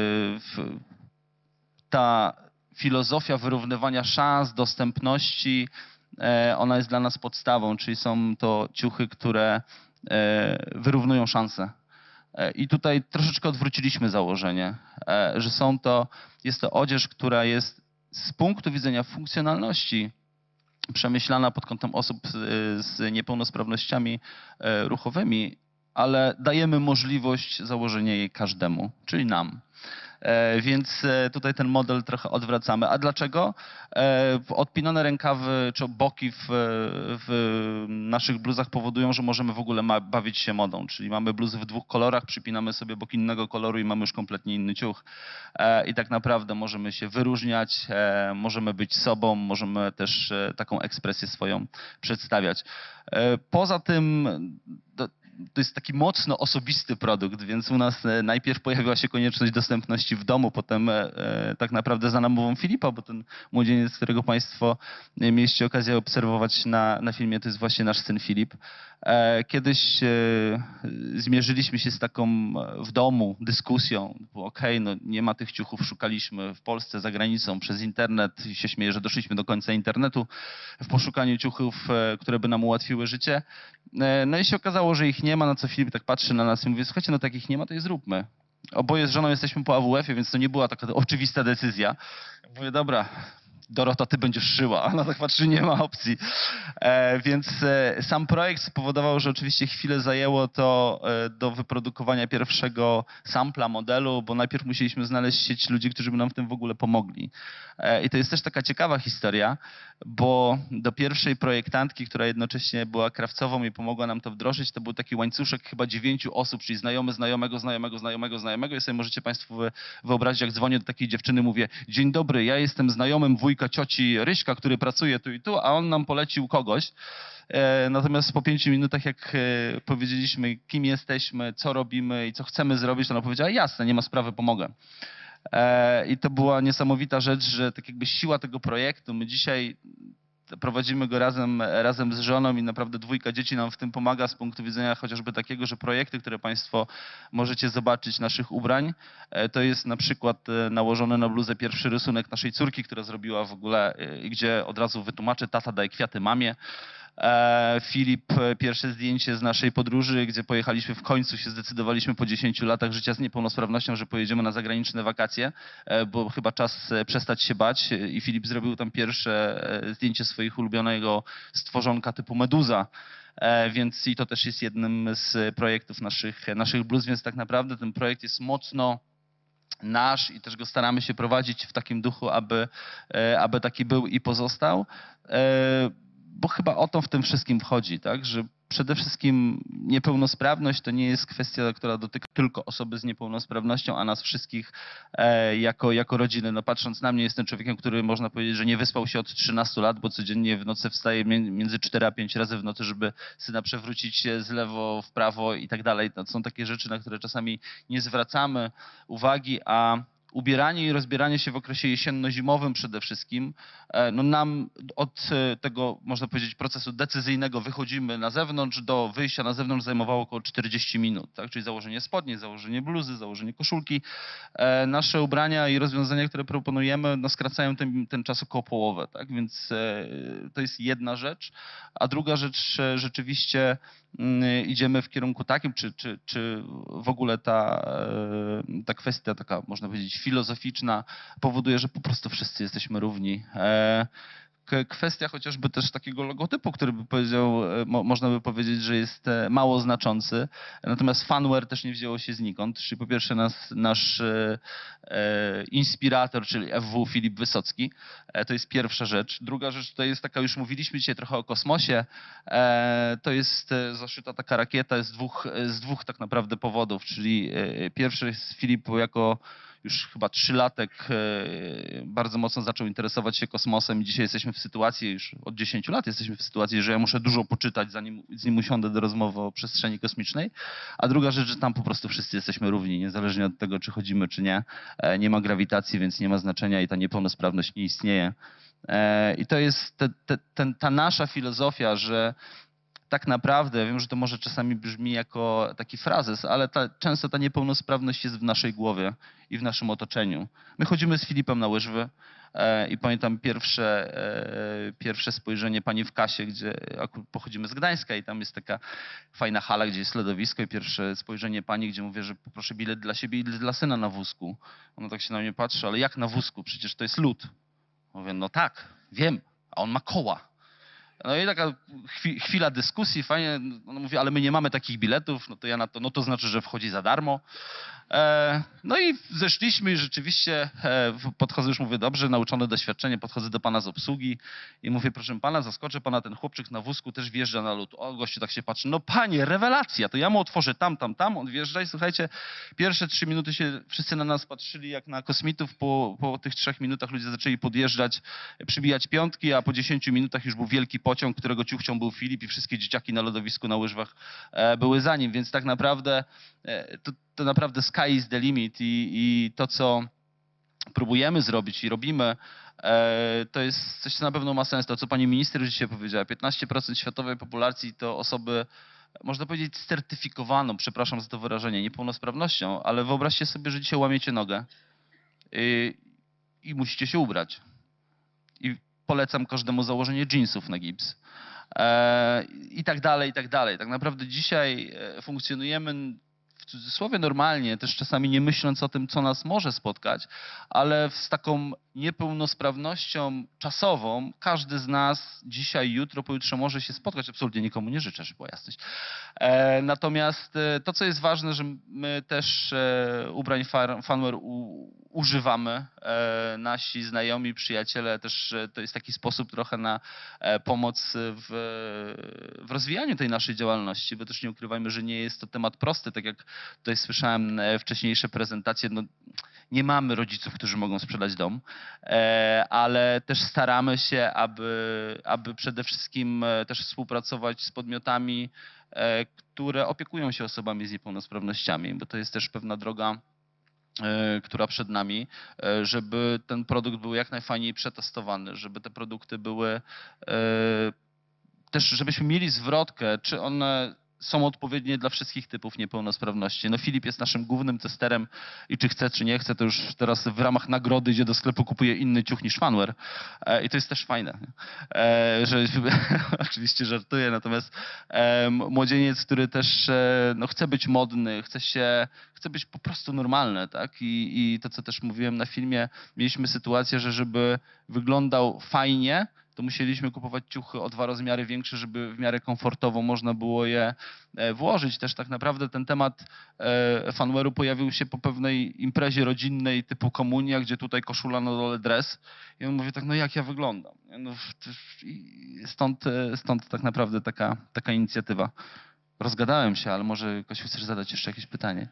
ta filozofia wyrównywania szans, dostępności, ona jest dla nas podstawą, czyli są to ciuchy, które wyrównują szanse. I tutaj troszeczkę odwróciliśmy założenie, że jest to odzież, która jest z punktu widzenia funkcjonalności przemyślana pod kątem osób z niepełnosprawnościami ruchowymi, ale dajemy możliwość założenia jej każdemu, czyli nam. Więc tutaj ten model trochę odwracamy. A dlaczego? Odpinane rękawy czy boki w naszych bluzach powodują, że możemy w ogóle bawić się modą. Czyli mamy bluzy w 2 kolorach, przypinamy sobie boki innego koloru i mamy już kompletnie inny ciuch. I tak naprawdę możemy się wyróżniać, możemy być sobą, możemy też taką ekspresję swoją przedstawiać. Poza tym to jest taki mocno osobisty produkt, więc u nas najpierw pojawiła się konieczność dostępności w domu, potem tak naprawdę za namową Filipa, bo ten młodzieniec, którego Państwo mieliście okazję obserwować na filmie, to jest właśnie nasz syn Filip. Kiedyś zmierzyliśmy się z taką w domu dyskusją, bo okej, no nie ma tych ciuchów, szukaliśmy w Polsce, za granicą, przez internet i się śmieję, że doszliśmy do końca internetu w poszukaniu ciuchów, które by nam ułatwiły życie. No i się okazało, że ich nie ma, na co Filip tak patrzy na nas i mówi, słuchajcie, no takich nie ma, to je zróbmy. Oboje z żoną jesteśmy po AWF-ie, więc to nie była taka oczywista decyzja. Mówię, dobra, Dorota, ty będziesz szyła. Ona tak patrzy, nie ma opcji. Więc sam projekt spowodował, że oczywiście chwilę zajęło to do wyprodukowania pierwszego sampla modelu, bo najpierw musieliśmy znaleźć sieć ludzi, którzy by nam w tym w ogóle pomogli. I to jest też taka ciekawa historia, bo do pierwszej projektantki, która jednocześnie była krawcową i pomogła nam to wdrożyć, to był taki łańcuszek chyba 9 osób, czyli znajomy znajomego, znajomego, znajomego, znajomego. I sobie możecie Państwo wyobrazić, jak dzwonię do takiej dziewczyny, mówię: dzień dobry, ja jestem znajomym wujka cioci Ryśka, który pracuje tu i tu, a on nam polecił kogoś. Natomiast po 5 minutach, jak powiedzieliśmy, kim jesteśmy, co robimy i co chcemy zrobić, to ona powiedziała: jasne, nie ma sprawy, pomogę. I to była niesamowita rzecz, że tak jakby siła tego projektu, my dzisiaj prowadzimy go razem z żoną i naprawdę 2 dzieci nam w tym pomaga z punktu widzenia chociażby takiego, że projekty, które Państwo możecie zobaczyć naszych ubrań, to jest na przykład nałożony na bluzę pierwszy rysunek naszej córki, która zrobiła w ogóle, gdzie od razu wytłumaczę: tata daje kwiaty mamie. Filip, pierwsze zdjęcie z naszej podróży, gdzie pojechaliśmy, w końcu się zdecydowaliśmy po 10 latach życia z niepełnosprawnością, że pojedziemy na zagraniczne wakacje, bo chyba czas przestać się bać, i Filip zrobił tam pierwsze zdjęcie swoich ulubionego stworzonka typu meduza. Więc i to też jest jednym z projektów naszych bluz, więc tak naprawdę ten projekt jest mocno nasz i też go staramy się prowadzić w takim duchu, aby taki był i pozostał. Bo chyba o to w tym wszystkim wchodzi, tak? Że przede wszystkim niepełnosprawność to nie jest kwestia, która dotyka tylko osoby z niepełnosprawnością, a nas wszystkich jako rodziny. No, patrząc na mnie, jestem człowiekiem, który można powiedzieć, że nie wyspał się od 13 lat, bo codziennie w nocy wstaje między 4 a 5 razy w nocy, żeby syna przewrócić się z lewo w prawo i tak dalej. To są takie rzeczy, na które czasami nie zwracamy uwagi, a ubieranie i rozbieranie się w okresie jesienno-zimowym przede wszystkim, no nam od tego, można powiedzieć, procesu decyzyjnego wychodzimy na zewnątrz, do wyjścia na zewnątrz zajmowało około 40 minut, tak? Czyli założenie spodni, założenie bluzy, założenie koszulki. Nasze ubrania i rozwiązania, które proponujemy, no skracają ten czas około połowę, tak? Więc to jest jedna rzecz. A druga rzecz, rzeczywiście idziemy w kierunku takim, czy w ogóle ta kwestia taka, można powiedzieć, filozoficzna powoduje, że po prostu wszyscy jesteśmy równi. Kwestia chociażby też takiego logotypu, który by powiedział, można by powiedzieć, że jest mało znaczący. Natomiast fanware też nie wzięło się znikąd. Czyli po pierwsze nasz inspirator, czyli FW Filip Wysocki. To jest pierwsza rzecz. Druga rzecz to jest taka, już mówiliśmy dzisiaj trochę o kosmosie. To jest zaszyta taka rakieta z dwóch tak naprawdę powodów. Czyli pierwszy jest Filip jako już chyba 3-latek bardzo mocno zaczął interesować się kosmosem i dzisiaj jesteśmy w sytuacji, już od 10 lat jesteśmy w sytuacji, że ja muszę dużo poczytać, zanim z nim usiądę do rozmowy o przestrzeni kosmicznej. A druga rzecz, że tam po prostu wszyscy jesteśmy równi, niezależnie od tego, czy chodzimy, czy nie. Nie ma grawitacji, więc nie ma znaczenia i ta niepełnosprawność nie istnieje. I to jest ta nasza filozofia, że tak naprawdę, wiem, że to może czasami brzmi jako taki frazes, ale często ta niepełnosprawność jest w naszej głowie i w naszym otoczeniu. My chodzimy z Filipem na łyżwy i pamiętam pierwsze spojrzenie pani w kasie, gdzie pochodzimy z Gdańska i tam jest taka fajna hala, gdzie jest lodowisko i pierwsze spojrzenie pani, gdzie mówię, że poproszę bilet dla siebie i dla syna na wózku. Ona tak się na mnie patrzy: ale jak na wózku? Przecież to jest lód. Mówię: no tak, wiem, a on ma koła. No i taka chwila dyskusji, fajnie, on mówi: ale my nie mamy takich biletów. No to ja na to, no to znaczy, że wchodzi za darmo. No i zeszliśmy i rzeczywiście podchodzę, już mówię, dobrze, nauczone doświadczenie, podchodzę do pana z obsługi i mówię: proszę pana, zaskoczę pana, ten chłopczyk na wózku też wjeżdża na lód. O, gościu tak się patrzy: no panie, rewelacja, to ja mu otworzę tam, on wjeżdża. I słuchajcie, pierwsze 3 minuty się wszyscy na nas patrzyli jak na kosmitów, po tych 3 minutach ludzie zaczęli podjeżdżać, przybijać piątki, a po 10 minutach już był wielki pociąg, którego ciuchcią był Filip i wszystkie dzieciaki na lodowisku na łyżwach były za nim, więc tak naprawdę to naprawdę sky is the limit i to, co próbujemy zrobić i robimy, to jest coś, co na pewno ma sens. To, co pani minister już dzisiaj powiedziała, 15% światowej populacji to osoby, można powiedzieć, certyfikowaną, przepraszam za to wyrażenie, niepełnosprawnością, ale wyobraźcie sobie, że dzisiaj łamiecie nogę i musicie się ubrać. I polecam każdemu założenie dżinsów na gips. I tak dalej, i tak dalej. Tak naprawdę dzisiaj funkcjonujemy w cudzysłowie normalnie, też czasami nie myśląc o tym, co nas może spotkać, ale z taką niepełnosprawnością czasową każdy z nas dzisiaj, jutro, pojutrze może się spotkać. Absolutnie nikomu nie życzę, żeby była jasność. Natomiast to, co jest ważne, że my też ubrań Fanwear używamy. Nasi znajomi, przyjaciele też to jest taki sposób trochę na pomoc w rozwijaniu tej naszej działalności, bo też nie ukrywajmy, że nie jest to temat prosty, tak jak tutaj słyszałem wcześniejsze prezentacje. No, nie mamy rodziców, którzy mogą sprzedać dom, ale też staramy się, aby przede wszystkim też współpracować z podmiotami, które opiekują się osobami z niepełnosprawnościami, bo to jest też pewna droga, która przed nami, żeby ten produkt był jak najfajniej przetestowany, żeby te produkty były też, żebyśmy mieli zwrotkę, czy one są odpowiednie dla wszystkich typów niepełnosprawności. No Filip jest naszym głównym testerem i czy chce, czy nie chce, to już teraz w ramach nagrody idzie do sklepu, kupuje inny ciuch niż Fanwear. I to jest też fajne, że oczywiście żartuję, natomiast młodzieniec, który też no, chce być modny, chce być po prostu normalny, tak? I to, co też mówiłem na filmie, mieliśmy sytuację, że żeby wyglądał fajnie, to musieliśmy kupować ciuchy o 2 rozmiary większe, żeby w miarę komfortowo można było je włożyć. Też tak naprawdę ten temat Fanwearu pojawił się po pewnej imprezie rodzinnej typu komunia, gdzie tutaj koszula, na dole dres. I on mówi tak, no jak ja wyglądam? No, stąd tak naprawdę taka inicjatywa. Rozgadałem się, ale może Kosiu, chcesz zadać jeszcze jakieś pytanie?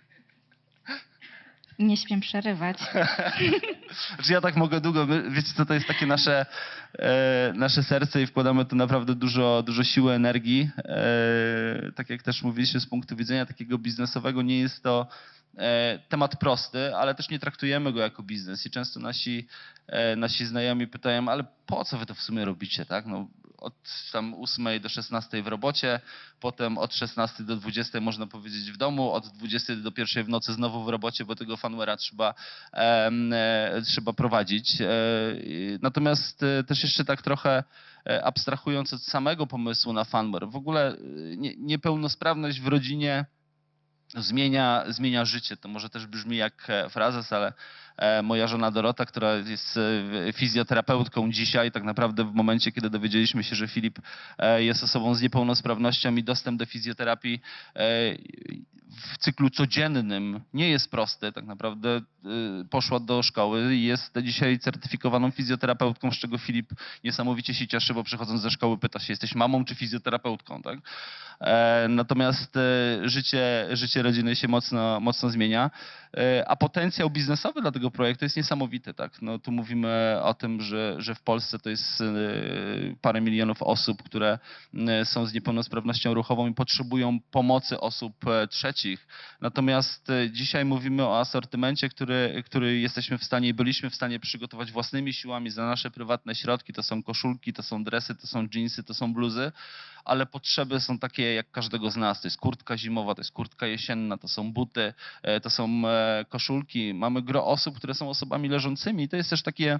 Nie śmiem przerywać. Że ja tak mogę długo, wiecie co, to jest takie nasze serce i wkładamy tu naprawdę dużo siły, energii. Tak jak też mówiliście, z punktu widzenia takiego biznesowego nie jest to temat prosty, ale też nie traktujemy go jako biznes i często nasi znajomi pytają, ale po co wy to w sumie robicie, tak? No, od tam 8 do 16 w robocie, potem od 16 do 20 można powiedzieć w domu, od 20 do 1 w nocy znowu w robocie, bo tego Fanweara trzeba prowadzić. Natomiast też jeszcze tak trochę abstrahując od samego pomysłu na Fanwear, w ogóle niepełnosprawność w rodzinie zmienia życie. To może też brzmi jak frazes, ale moja żona Dorota, która jest fizjoterapeutką dzisiaj, tak naprawdę w momencie, kiedy dowiedzieliśmy się, że Filip jest osobą z niepełnosprawnością i dostęp do fizjoterapii w cyklu codziennym nie jest prosty. Tak naprawdę poszła do szkoły i jest dzisiaj certyfikowaną fizjoterapeutką, z czego Filip niesamowicie się cieszy, bo przychodząc ze szkoły pyta się, jesteś mamą czy fizjoterapeutką, tak? Natomiast życie rodziny się mocno zmienia, a potencjał biznesowy dla tego projektu jest niesamowity, tak? No, tu mówimy o tym, że w Polsce to jest parę milionów osób, które są z niepełnosprawnością ruchową i potrzebują pomocy osób trzecich. Natomiast dzisiaj mówimy o asortymencie, który jesteśmy w stanie i byliśmy w stanie przygotować własnymi siłami za nasze prywatne środki. To są koszulki, to są dresy, to są dżinsy, to są bluzy, ale potrzeby są takie jak każdego z nas. To jest kurtka zimowa, to jest kurtka jesienna, to są buty, to są koszulki. Mamy gro osób, które są osobami leżącymi. To jest też takie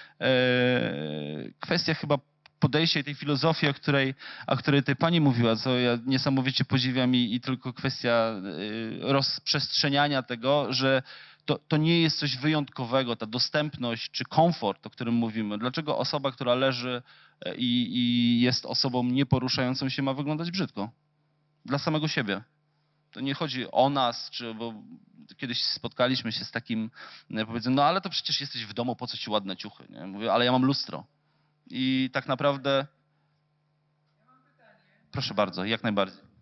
kwestia chyba podejścia i tej filozofii, o której tej pani mówiła, co ja niesamowicie podziwiam i tylko kwestia rozprzestrzeniania tego, że to nie jest coś wyjątkowego, ta dostępność czy komfort, o którym mówimy. Dlaczego osoba, która leży i jest osobą nieporuszającą się, ma wyglądać brzydko? Dla samego siebie. To nie chodzi o nas, bo kiedyś spotkaliśmy się z takim powiedzmy, no ale to przecież jesteś w domu, po co ci ładne ciuchy? Nie? Mówię, ale ja mam lustro. I tak naprawdę... Proszę bardzo, jak najbardziej.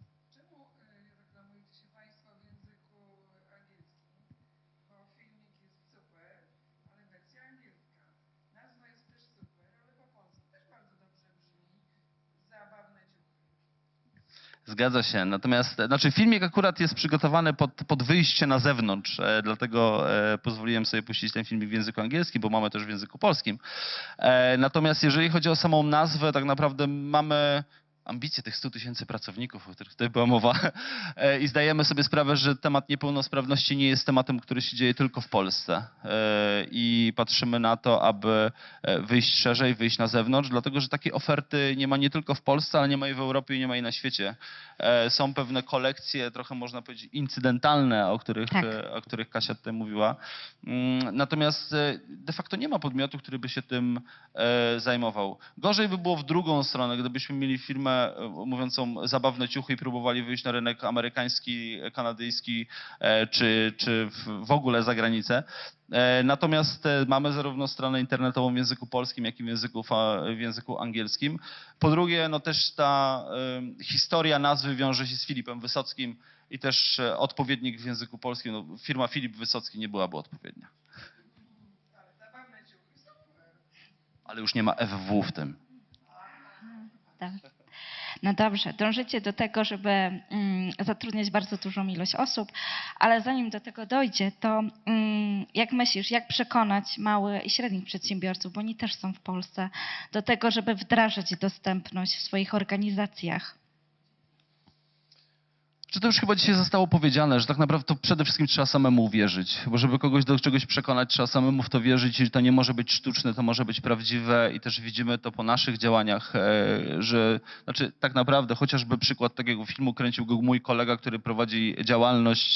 Zgadza się. Natomiast filmik akurat jest przygotowany pod wyjście na zewnątrz, dlatego pozwoliłem sobie puścić ten filmik w języku angielskim, bo mamy też w języku polskim. Natomiast jeżeli chodzi o samą nazwę, tak naprawdę mamy ambicje tych 100 000 pracowników, o których tutaj była mowa i zdajemy sobie sprawę, że temat niepełnosprawności nie jest tematem, który się dzieje tylko w Polsce i patrzymy na to, aby wyjść szerzej, wyjść na zewnątrz, dlatego że takiej oferty nie ma nie tylko w Polsce, ale nie ma i w Europie i nie ma i na świecie. Są pewne kolekcje, trochę można powiedzieć incydentalne, o których Kasia tutaj mówiła, natomiast de facto nie ma podmiotu, który by się tym zajmował. Gorzej by było w drugą stronę, gdybyśmy mieli firmę mówiącą zabawne ciuchy i próbowali wyjść na rynek amerykański, kanadyjski czy w ogóle za granicę. Natomiast mamy zarówno stronę internetową w języku polskim, jak i w języku angielskim. Po drugie, no też ta historia nazwy wiąże się z Filipem Wysockim i też odpowiednik w języku polskim, no, firma Filip Wysocki nie byłaby odpowiednia. Ale już nie ma FW w tym. Tak. No dobrze, dążycie do tego, żeby zatrudniać bardzo dużą ilość osób, ale zanim do tego dojdzie, to jak myślisz, jak przekonać małych i średnich przedsiębiorców, bo oni też są w Polsce, do tego, żeby wdrażać dostępność w swoich organizacjach? Czy to już chyba dzisiaj zostało powiedziane, że tak naprawdę to przede wszystkim trzeba samemu uwierzyć, bo żeby kogoś do czegoś przekonać, trzeba samemu w to wierzyć i to nie może być sztuczne, to może być prawdziwe i też widzimy to po naszych działaniach, że znaczy tak naprawdę chociażby przykład takiego filmu kręcił go mój kolega, który prowadzi działalność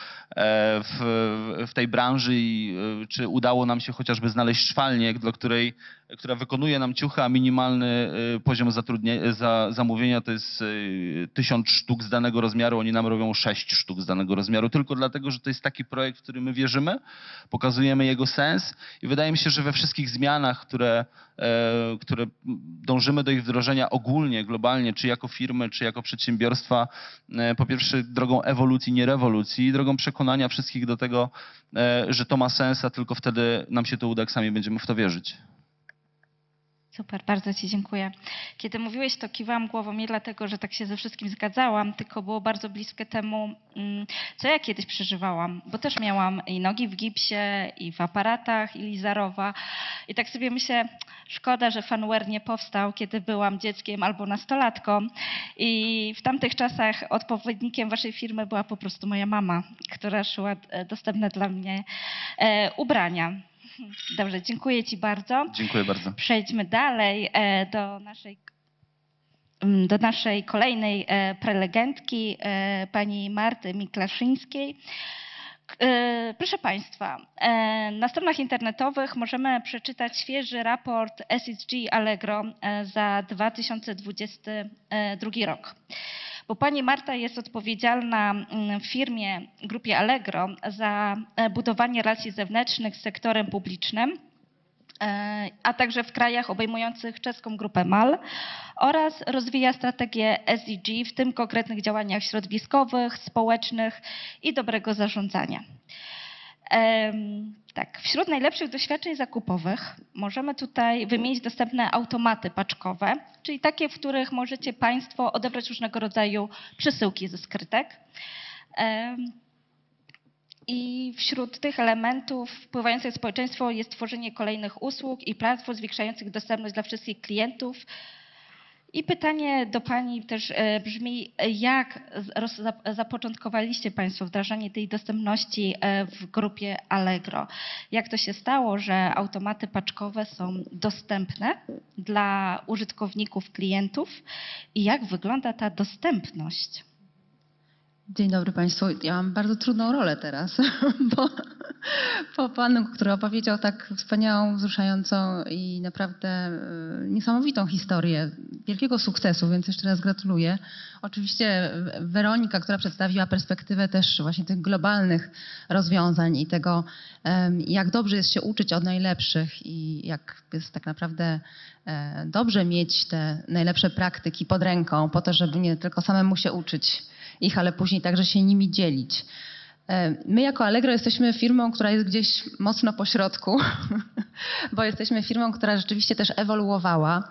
w tej branży i czy udało nam się chociażby znaleźć szwalnię, która wykonuje nam ciuchy, a minimalny poziom zamówienia to jest 1000 sztuk z danego rozmiaru. Oni nam robią 6 sztuk z danego rozmiaru, tylko dlatego, że to jest taki projekt, w który my wierzymy, pokazujemy jego sens i wydaje mi się, że we wszystkich zmianach, które dążymy do ich wdrożenia ogólnie, globalnie, czy jako firmy, czy jako przedsiębiorstwa, po pierwsze drogą ewolucji, nie rewolucji, drogą przekonania wszystkich do tego, że to ma sens, a tylko wtedy nam się to uda, jak sami będziemy w to wierzyć. Super, bardzo Ci dziękuję. Kiedy mówiłeś, to kiwałam głową nie dlatego, że tak się ze wszystkim zgadzałam, tylko było bardzo bliskie temu, co ja kiedyś przeżywałam, bo też miałam i nogi w gipsie, i w aparatach, i Lizarowa. I tak sobie myślę, szkoda, że Fanware nie powstał, kiedy byłam dzieckiem albo nastolatką. I w tamtych czasach odpowiednikiem waszej firmy była po prostu moja mama, która szyła dostępne dla mnie ubrania. Dobrze, dziękuję Ci bardzo. Dziękuję bardzo. Przejdźmy dalej do naszej kolejnej prelegentki, pani Marty Miklaszyńskiej. Proszę Państwa, na stronach internetowych możemy przeczytać świeży raport SSG Allegro za 2022 rok. Bo pani Marta jest odpowiedzialna w firmie, grupie Allegro za budowanie relacji zewnętrznych z sektorem publicznym, a także w krajach obejmujących czeską grupę MAL oraz rozwija strategię SDG, w tym konkretnych działaniach środowiskowych, społecznych i dobrego zarządzania. Tak, wśród najlepszych doświadczeń zakupowych możemy tutaj wymienić dostępne automaty paczkowe, czyli takie, w których możecie Państwo odebrać różnego rodzaju przesyłki ze skrytek. I wśród tych elementów wpływających na społeczeństwo jest tworzenie kolejnych usług i platform zwiększających dostępność dla wszystkich klientów. I pytanie do Pani też brzmi, jak zapoczątkowaliście Państwo wdrażanie tej dostępności w grupie Allegro? Jak to się stało, że automaty paczkowe są dostępne dla użytkowników, klientów i jak wygląda ta dostępność? Dzień dobry Państwu. Ja mam bardzo trudną rolę teraz, bo po panu, który opowiedział tak wspaniałą, wzruszającą i naprawdę niesamowitą historię wielkiego sukcesu, więc jeszcze raz gratuluję. Oczywiście Weronika, która przedstawiła perspektywę też właśnie tych globalnych rozwiązań i tego, jak dobrze jest się uczyć od najlepszych i jak jest tak naprawdę dobrze mieć te najlepsze praktyki pod ręką po to, żeby nie tylko samemu się uczyć ich, ale później także się nimi dzielić. My jako Allegro jesteśmy firmą, która jest gdzieś mocno po środku, bo jesteśmy firmą, która rzeczywiście też ewoluowała.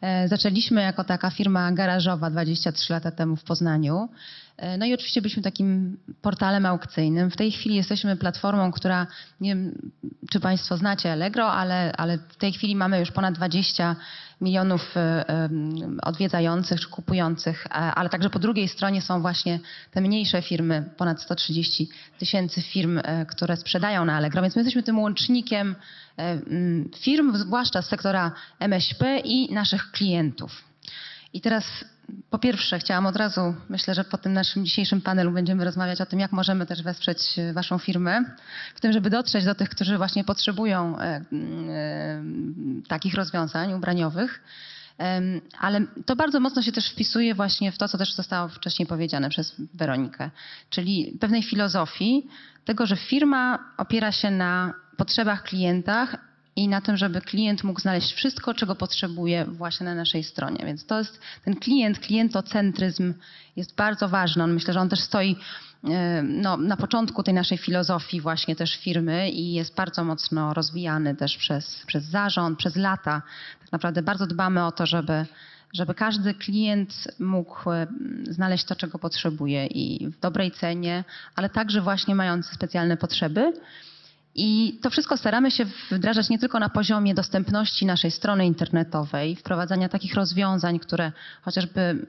Zaczęliśmy jako taka firma garażowa 23 lata temu w Poznaniu. No i oczywiście byliśmy takim portalem aukcyjnym. W tej chwili jesteśmy platformą, która, nie wiem, czy Państwo znacie Allegro, ale w tej chwili mamy już ponad 20 milionów odwiedzających czy kupujących, ale także po drugiej stronie są właśnie te mniejsze firmy, ponad 130 tysięcy firm, które sprzedają na Allegro. Więc my jesteśmy tym łącznikiem firm, zwłaszcza z sektora MŚP i naszych klientów. I teraz po pierwsze chciałam od razu, myślę, że po tym naszym dzisiejszym panelu będziemy rozmawiać o tym, jak możemy też wesprzeć Waszą firmę, w tym, żeby dotrzeć do tych, którzy właśnie potrzebują takich rozwiązań ubraniowych. Ale to bardzo mocno się też wpisuje właśnie w to, co też zostało wcześniej powiedziane przez Weronikę, czyli pewnej filozofii tego, że firma opiera się na potrzebach klientach i na tym, żeby klient mógł znaleźć wszystko, czego potrzebuje właśnie na naszej stronie. Więc to jest ten klientocentryzm jest bardzo ważny. Myślę, że on też stoi na początku tej naszej filozofii właśnie też firmy i jest bardzo mocno rozwijany też przez zarząd, przez lata. Tak naprawdę bardzo dbamy o to, żeby każdy klient mógł znaleźć to, czego potrzebuje i w dobrej cenie, ale także właśnie mający specjalne potrzeby. I to wszystko staramy się wdrażać nie tylko na poziomie dostępności naszej strony internetowej, wprowadzania takich rozwiązań, które chociażby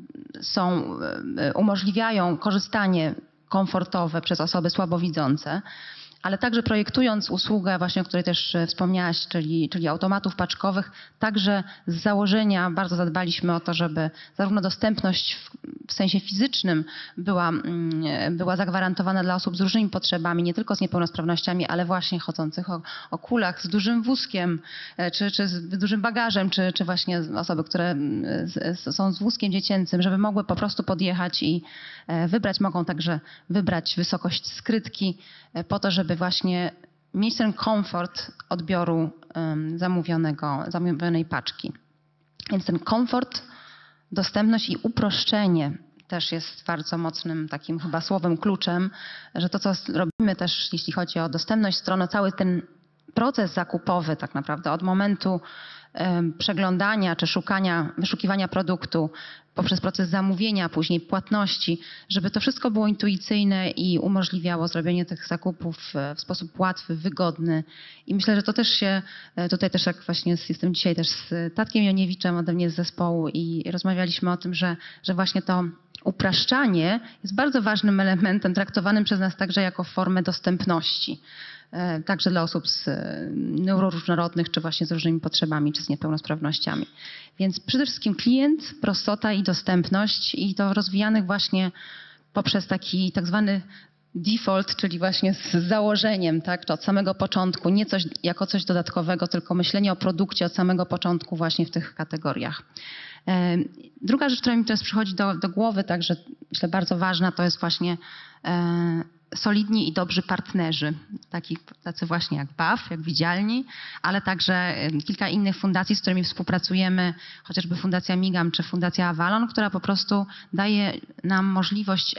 umożliwiają korzystanie komfortowe przez osoby słabowidzące, ale także projektując usługę właśnie, o której też wspomniałaś, czyli automatów paczkowych, także z założenia bardzo zadbaliśmy o to, żeby zarówno dostępność w sensie fizycznym była zagwarantowana dla osób z różnymi potrzebami, nie tylko z niepełnosprawnościami, ale właśnie chodzących o kulach, z dużym wózkiem, czy z dużym bagażem, czy właśnie osoby, które są z wózkiem dziecięcym, żeby mogły po prostu podjechać i mogą także wybrać wysokość skrytki po to, żeby właśnie mieć ten komfort odbioru zamówionej paczki. Więc ten komfort, dostępność i uproszczenie też jest bardzo mocnym takim chyba słowem kluczem, że to, co robimy też, jeśli chodzi o dostępność strony, cały ten proces zakupowy tak naprawdę od momentu przeglądania czy wyszukiwania produktu poprzez proces zamówienia, później płatności, żeby to wszystko było intuicyjne i umożliwiało zrobienie tych zakupów w sposób łatwy, wygodny. I myślę, że to też się, tutaj też jak właśnie jestem dzisiaj też z Tatkiem Joniewiczem ode mnie z zespołu i rozmawialiśmy o tym, że właśnie to upraszczanie jest bardzo ważnym elementem traktowanym przez nas także jako formę dostępności. Także dla osób z neuroróżnorodnych, czy właśnie z różnymi potrzebami, czy z niepełnosprawnościami. Więc przede wszystkim klient, prostota i dostępność i to rozwijanych właśnie poprzez taki tak zwany default, czyli właśnie z założeniem, tak, czy od samego początku, nie coś jako coś dodatkowego, tylko myślenie o produkcie od samego początku właśnie w tych kategoriach. Druga rzecz, która mi teraz przychodzi do głowy, także myślę bardzo ważna, to jest właśnie solidni i dobrzy partnerzy, tacy właśnie jak BAF, jak Widzialni, ale także kilka innych fundacji, z którymi współpracujemy, chociażby Fundacja Migam czy Fundacja Avalon, która po prostu daje nam możliwość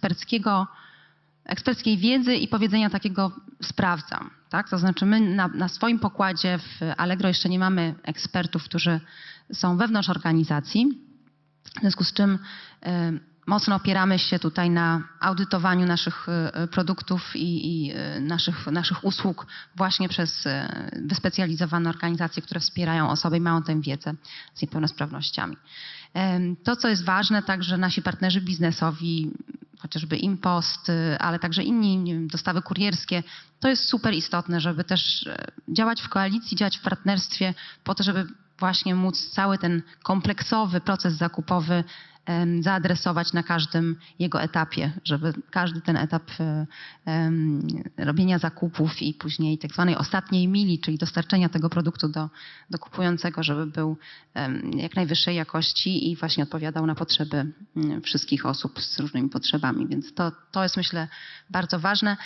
eksperckiej wiedzy i powiedzenia takiego sprawdzam. Tak? To znaczy my na swoim pokładzie w Allegro jeszcze nie mamy ekspertów, którzy są wewnątrz organizacji, w związku z czym mocno opieramy się tutaj na audytowaniu naszych produktów i naszych usług właśnie przez wyspecjalizowane organizacje, które wspierają osoby i mają tę wiedzę z niepełnosprawnościami. To, co jest ważne, także nasi partnerzy biznesowi, chociażby Impost, ale także inni, nie wiem, dostawy kurierskie, to jest super istotne, żeby też działać w koalicji, działać w partnerstwie po to, żeby właśnie móc cały ten kompleksowy proces zakupowy zaadresować na każdym jego etapie, żeby każdy ten etap robienia zakupów i później tak zwanej ostatniej mili, czyli dostarczenia tego produktu do kupującego, żeby był jak najwyższej jakości i właśnie odpowiadał na potrzeby wszystkich osób z różnymi potrzebami. Więc to jest, myślę, bardzo ważne.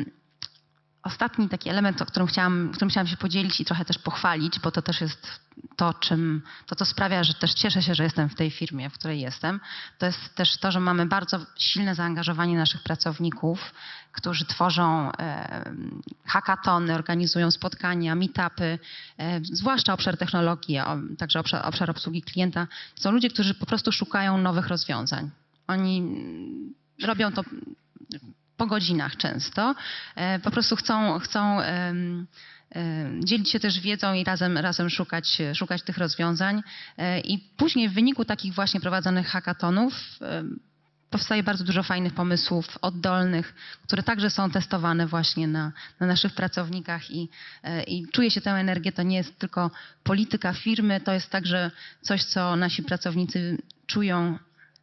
Ostatni taki element, którym chciałam się podzielić i trochę też pochwalić, bo to też jest co sprawia, że też cieszę się, że jestem w tej firmie, w której jestem, to jest też to, że mamy bardzo silne zaangażowanie naszych pracowników, którzy tworzą hackatony, organizują spotkania, meetupy, zwłaszcza obszar technologii, także obszar obsługi klienta. To są ludzie, którzy po prostu szukają nowych rozwiązań. Oni robią to po godzinach często, po prostu chcą dzielić się też wiedzą i razem szukać tych rozwiązań. I później w wyniku takich właśnie prowadzonych hackathonów powstaje bardzo dużo fajnych pomysłów oddolnych, które także są testowane właśnie na naszych pracownikach i czuję się tę energię. To nie jest tylko polityka firmy, to jest także coś, co nasi pracownicy czują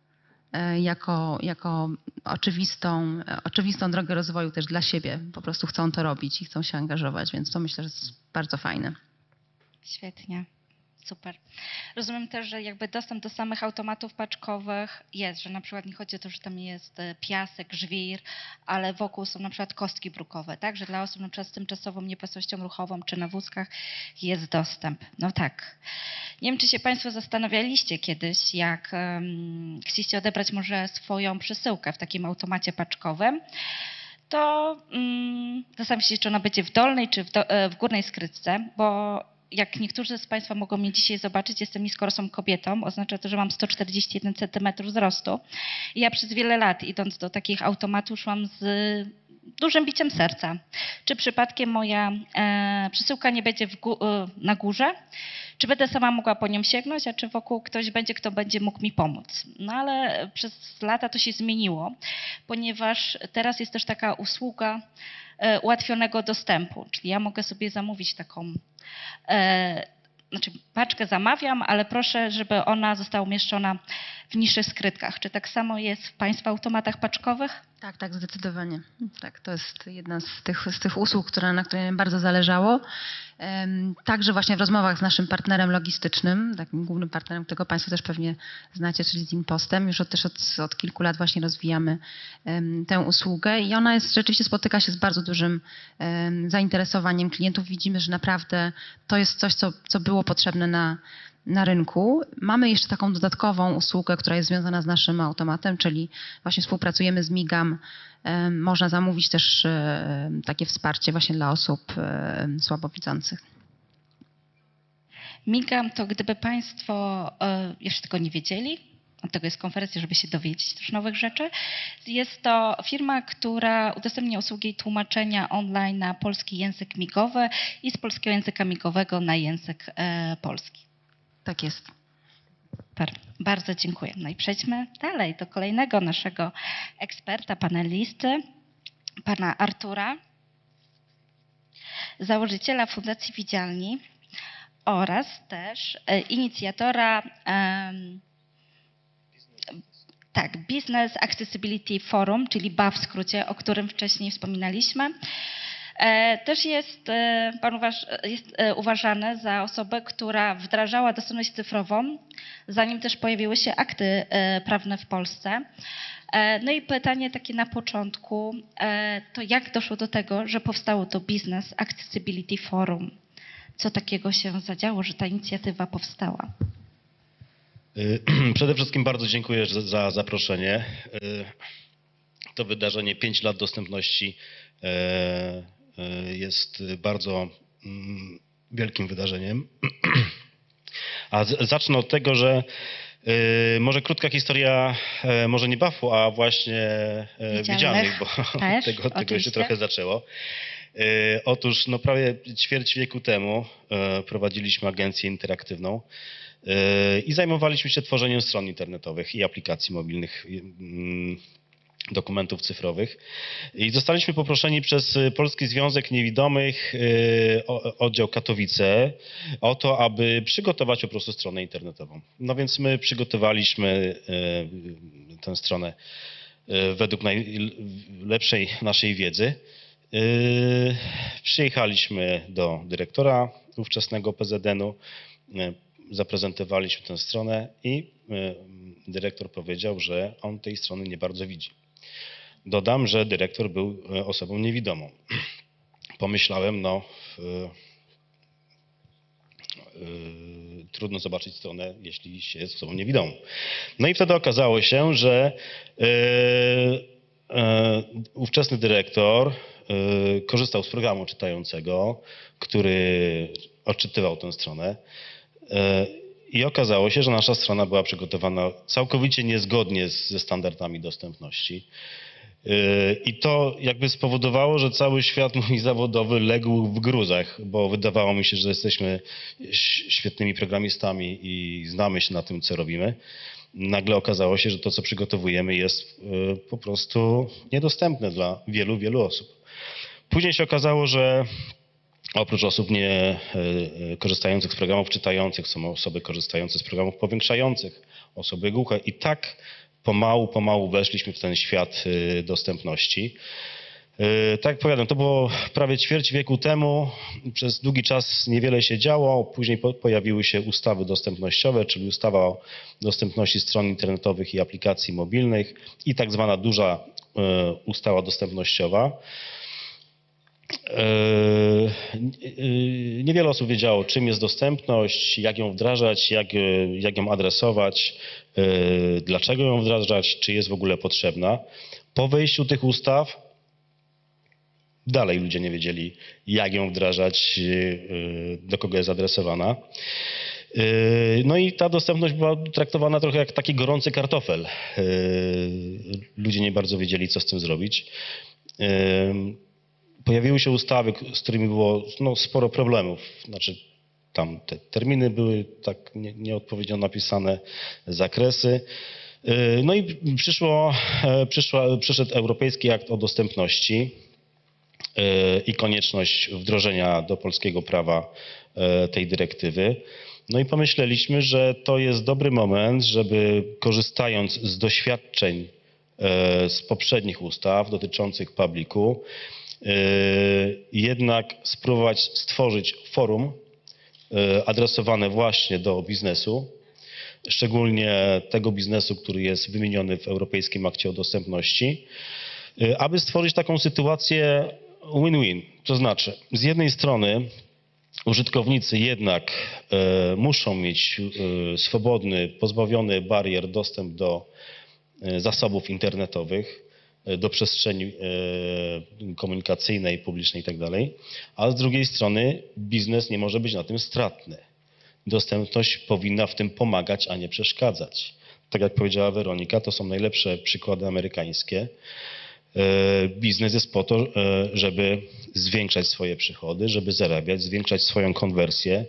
jako oczywistą drogę rozwoju też dla siebie. Po prostu chcą to robić i chcą się angażować, więc to myślę, że jest bardzo fajne. Świetnie. Super. Rozumiem też, że jakby dostęp do samych automatów paczkowych jest, że na przykład nie chodzi o to, że tam jest piasek, żwir, ale wokół są na przykład kostki brukowe, tak? Że dla osób na przykład z tymczasową niepłasnością ruchową czy na wózkach jest dostęp. No tak. Nie wiem, czy się Państwo zastanawialiście kiedyś, jak chcieliście odebrać może swoją przesyłkę w takim automacie paczkowym, to zastanawiam się, czy ona będzie w dolnej czy w górnej skrytce, bo jak niektórzy z Państwa mogą mnie dzisiaj zobaczyć, jestem niskorosłą kobietą, oznacza to, że mam 141 cm wzrostu. I ja przez wiele lat, idąc do takich automatów, szłam z dużym biciem serca. Czy przypadkiem moja przesyłka nie będzie na górze? Czy będę sama mogła po nią sięgnąć, a czy wokół ktoś będzie, kto będzie mógł mi pomóc? No ale przez lata to się zmieniło, ponieważ teraz jest też taka usługa ułatwionego dostępu, czyli ja mogę sobie zamówić taką, paczkę zamawiam, ale proszę, żeby ona została umieszczona w niższych skrytkach. Czy tak samo jest w Państwa automatach paczkowych? Tak, zdecydowanie. Tak, to jest jedna z tych usług, na której mi bardzo zależało. Także właśnie w rozmowach z naszym partnerem logistycznym, takim głównym partnerem, którego Państwo też pewnie znacie, czyli z InPostem, już od kilku lat właśnie rozwijamy tę usługę i ona rzeczywiście spotyka się z bardzo dużym zainteresowaniem klientów. Widzimy, że naprawdę to jest coś, co było potrzebne na rynku. Mamy jeszcze taką dodatkową usługę, która jest związana z naszym automatem, czyli właśnie współpracujemy z Migam. Można zamówić też takie wsparcie właśnie dla osób słabowidzących. Migam to gdyby Państwo jeszcze tego nie wiedzieli, od tego jest konferencja, żeby się dowiedzieć też nowych rzeczy. Jest to firma, która udostępnia usługi tłumaczenia online na polski język migowy i z polskiego języka migowego na język polski. Tak jest. Super, bardzo dziękuję. No i przejdźmy dalej do kolejnego naszego eksperta, panelisty, pana Artura, założyciela Fundacji Widzialni oraz też inicjatora Business Accessibility Forum, czyli BAF w skrócie, o którym wcześniej wspominaliśmy. Też jest pan uważany za osobę, która wdrażała dostępność cyfrową, zanim też pojawiły się akty prawne w Polsce. No i pytanie takie na początku, to jak doszło do tego, że powstało to Business Accessibility Forum? Co takiego się zadziało, że ta inicjatywa powstała? Przede wszystkim bardzo dziękuję za zaproszenie. To wydarzenie 5 lat dostępności jest bardzo wielkim wydarzeniem. A zacznę od tego, że może krótka historia, może nie BAF-u, a właśnie Widzialnych, bo tego się trochę zaczęło. Otóż prawie ćwierć wieku temu prowadziliśmy agencję interaktywną i zajmowaliśmy się tworzeniem stron internetowych i aplikacji mobilnych, dokumentów cyfrowych. I zostaliśmy poproszeni przez Polski Związek Niewidomych, oddział Katowice, o to, aby przygotować po prostu stronę internetową. No więc my przygotowaliśmy tę stronę według najlepszej naszej wiedzy. Przyjechaliśmy do dyrektora ówczesnego PZN-u, zaprezentowaliśmy tę stronę i dyrektor powiedział, że on tej strony nie bardzo widzi. Dodam, że dyrektor był osobą niewidomą. Pomyślałem, trudno zobaczyć stronę, jeśli się jest osobą niewidomą. No i wtedy okazało się, że ówczesny dyrektor korzystał z programu czytającego, który odczytywał tę stronę. I okazało się, że nasza strona była przygotowana całkowicie niezgodnie ze standardami dostępności. I to jakby spowodowało, że cały świat mój zawodowy legł w gruzach, bo wydawało mi się, że jesteśmy świetnymi programistami i znamy się na tym, co robimy. Nagle okazało się, że to, co przygotowujemy, jest po prostu niedostępne dla wielu, wielu osób. Później się okazało, że oprócz osób nie korzystających z programów czytających są osoby korzystające z programów powiększających, osoby głuche i tak pomału weszliśmy w ten świat dostępności. Tak jak powiadam, to było prawie ćwierć wieku temu, przez długi czas niewiele się działo, później pojawiły się ustawy dostępnościowe, czyli ustawa o dostępności stron internetowych i aplikacji mobilnych i tak zwana duża ustawa dostępnościowa. Niewiele osób wiedziało, czym jest dostępność, jak ją wdrażać, jak ją adresować, dlaczego ją wdrażać, czy jest w ogóle potrzebna. Po wejściu tych ustaw dalej ludzie nie wiedzieli, jak ją wdrażać, do kogo jest adresowana. No i ta dostępność była traktowana trochę jak taki gorący kartofel. Ludzie nie bardzo wiedzieli, co z tym zrobić. Pojawiły się ustawy, z którymi było sporo problemów. Znaczy, tam te terminy były tak nieodpowiednio napisane, zakresy. No i przyszedł Europejski Akt o Dostępności i konieczność wdrożenia do polskiego prawa tej dyrektywy. No i pomyśleliśmy, że to jest dobry moment, żeby korzystając z doświadczeń z poprzednich ustaw dotyczących publicu, jednak spróbować stworzyć forum adresowane właśnie do biznesu, szczególnie tego biznesu, który jest wymieniony w Europejskim Akcie o Dostępności, aby stworzyć taką sytuację win-win. To znaczy, z jednej strony użytkownicy jednak muszą mieć swobodny, pozbawiony barier dostęp do zasobów internetowych, do przestrzeni komunikacyjnej, publicznej itd., a z drugiej strony biznes nie może być na tym stratny. Dostępność powinna w tym pomagać, a nie przeszkadzać. Tak jak powiedziała Weronika, to są najlepsze przykłady amerykańskie. Biznes jest po to, żeby zwiększać swoje przychody, żeby zarabiać, zwiększać swoją konwersję,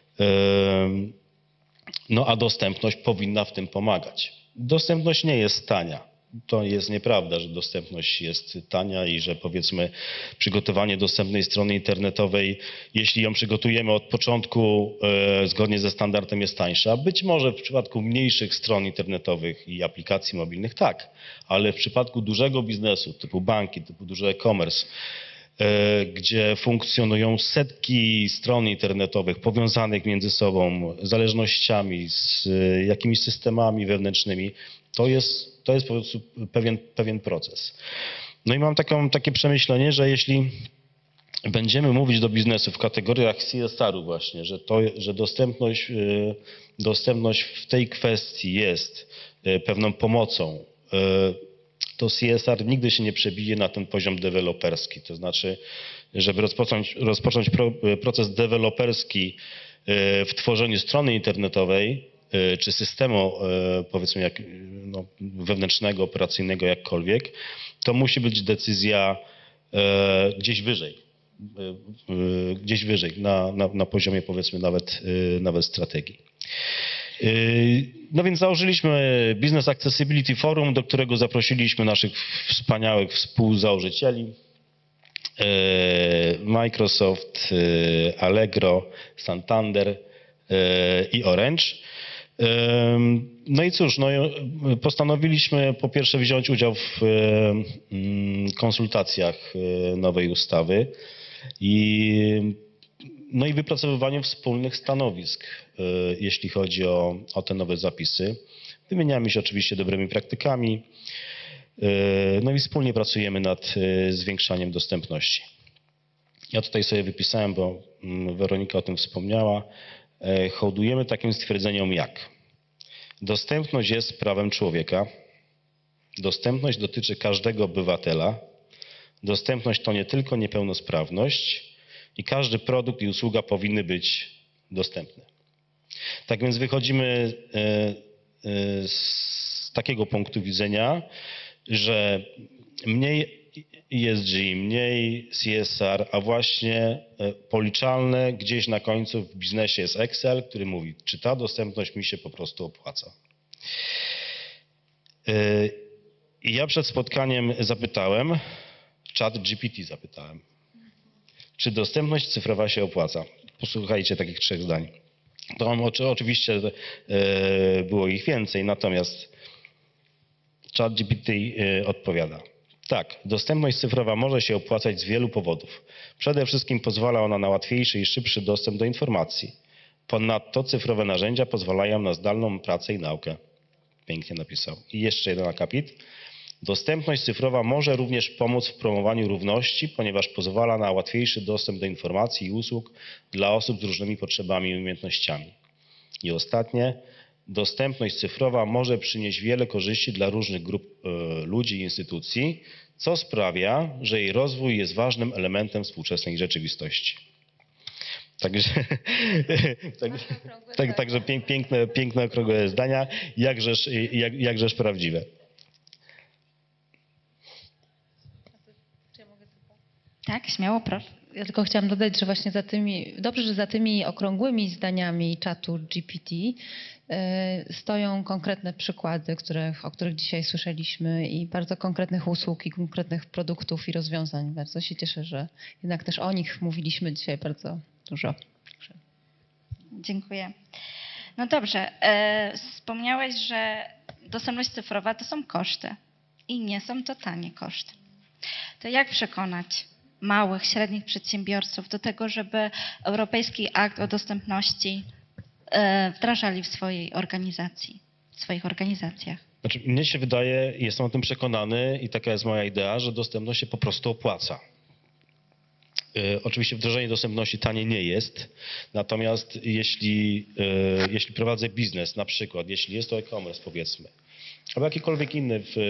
no a dostępność powinna w tym pomagać. Dostępność nie jest tania. To jest nieprawda, że dostępność jest tania i że powiedzmy przygotowanie dostępnej strony internetowej, jeśli ją przygotujemy od początku zgodnie ze standardem, jest tańsza. Być może w przypadku mniejszych stron internetowych i aplikacji mobilnych tak, ale w przypadku dużego biznesu typu banki, typu duży e-commerce, gdzie funkcjonują setki stron internetowych powiązanych między sobą zależnościami, z jakimiś systemami wewnętrznymi, to jest po prostu pewien proces. No i mam takie przemyślenie, że jeśli będziemy mówić do biznesu w kategoriach CSR-u właśnie, że dostępność w tej kwestii jest pewną pomocą, to CSR nigdy się nie przebije na ten poziom deweloperski. To znaczy, żeby rozpocząć proces deweloperski w tworzeniu strony internetowej, czy systemu, powiedzmy, wewnętrznego, operacyjnego, jakkolwiek, to musi być decyzja gdzieś wyżej, na poziomie, powiedzmy, nawet strategii. No więc założyliśmy Business Accessibility Forum, do którego zaprosiliśmy naszych wspaniałych współzałożycieli. Microsoft, Allegro, Santander i Orange. No i cóż, postanowiliśmy po pierwsze wziąć udział w konsultacjach nowej ustawy i wypracowywaniu wspólnych stanowisk, jeśli chodzi o te nowe zapisy. Wymieniamy się oczywiście dobrymi praktykami, no i wspólnie pracujemy nad zwiększaniem dostępności. Ja tutaj sobie wypisałem, bo Weronika o tym wspomniała, hołdujemy takim stwierdzeniom jak: dostępność jest prawem człowieka, dostępność dotyczy każdego obywatela, dostępność to nie tylko niepełnosprawność i każdy produkt i usługa powinny być dostępne. Tak więc wychodzimy z takiego punktu widzenia, że mniej ESG, mniej CSR, a właśnie policzalne gdzieś na końcu w biznesie jest Excel, który mówi, czy ta dostępność mi się po prostu opłaca. I ja przed spotkaniem zapytałem, ChatGPT zapytałem, czy dostępność cyfrowa się opłaca. Posłuchajcie takich 3 zdań. To oczywiście było ich więcej, natomiast ChatGPT odpowiada. Tak, dostępność cyfrowa może się opłacać z wielu powodów. Przede wszystkim pozwala ona na łatwiejszy i szybszy dostęp do informacji. Ponadto cyfrowe narzędzia pozwalają na zdalną pracę i naukę. Pięknie napisał. I jeszcze jeden akapit. Dostępność cyfrowa może również pomóc w promowaniu równości, ponieważ pozwala na łatwiejszy dostęp do informacji i usług dla osób z różnymi potrzebami i umiejętnościami. I ostatnie. Dostępność cyfrowa może przynieść wiele korzyści dla różnych grup ludzi i instytucji, co sprawia, że jej rozwój jest ważnym elementem współczesnej rzeczywistości. Także piękne okrągłe zdania, jakżeż prawdziwe. Tak, śmiało, proszę. Ja tylko chciałam dodać, że właśnie dobrze, że za tymi okrągłymi zdaniami czatu GPT stoją konkretne przykłady, o których dzisiaj słyszeliśmy i bardzo konkretnych usług i konkretnych produktów i rozwiązań. Bardzo się cieszę, że jednak też o nich mówiliśmy dzisiaj bardzo dużo. Dziękuję. No dobrze, wspomniałeś, że dostępność cyfrowa to są koszty i nie są to tanie koszty. To jak przekonać małych, średnich przedsiębiorców do tego, żeby Europejski Akt o Dostępności wdrażali w swojej organizacji, w swoich organizacjach? Znaczy, mnie się wydaje, jestem o tym przekonany i taka jest moja idea, że dostępność się po prostu opłaca. Oczywiście wdrożenie dostępności tanie nie jest, natomiast jeśli prowadzę biznes, na przykład, jeśli jest to e-commerce powiedzmy, albo jakikolwiek inny w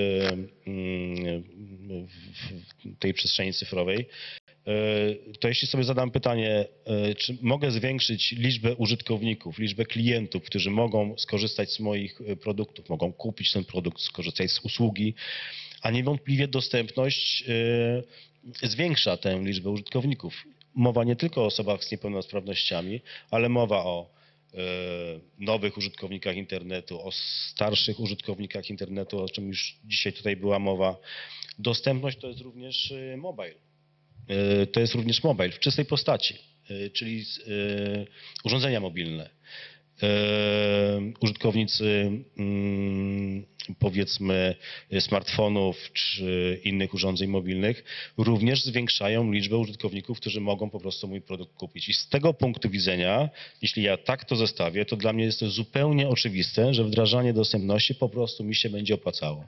tej przestrzeni cyfrowej, to jeśli sobie zadam pytanie, czy mogę zwiększyć liczbę użytkowników, liczbę klientów, którzy mogą skorzystać z moich produktów, mogą kupić ten produkt, skorzystać z usługi, a niewątpliwie dostępność zwiększa tę liczbę użytkowników. Mowa nie tylko o osobach z niepełnosprawnościami, ale mowa o nowych użytkownikach internetu, o starszych użytkownikach internetu, o czym już dzisiaj tutaj była mowa. Dostępność to jest również mobile. To jest również mobile w czystej postaci, czyli urządzenia mobilne. Użytkownicy powiedzmy smartfonów czy innych urządzeń mobilnych również zwiększają liczbę użytkowników, którzy mogą po prostu mój produkt kupić. I z tego punktu widzenia, jeśli ja tak to zestawię, to dla mnie jest to zupełnie oczywiste, że wdrażanie dostępności po prostu mi się będzie opłacało.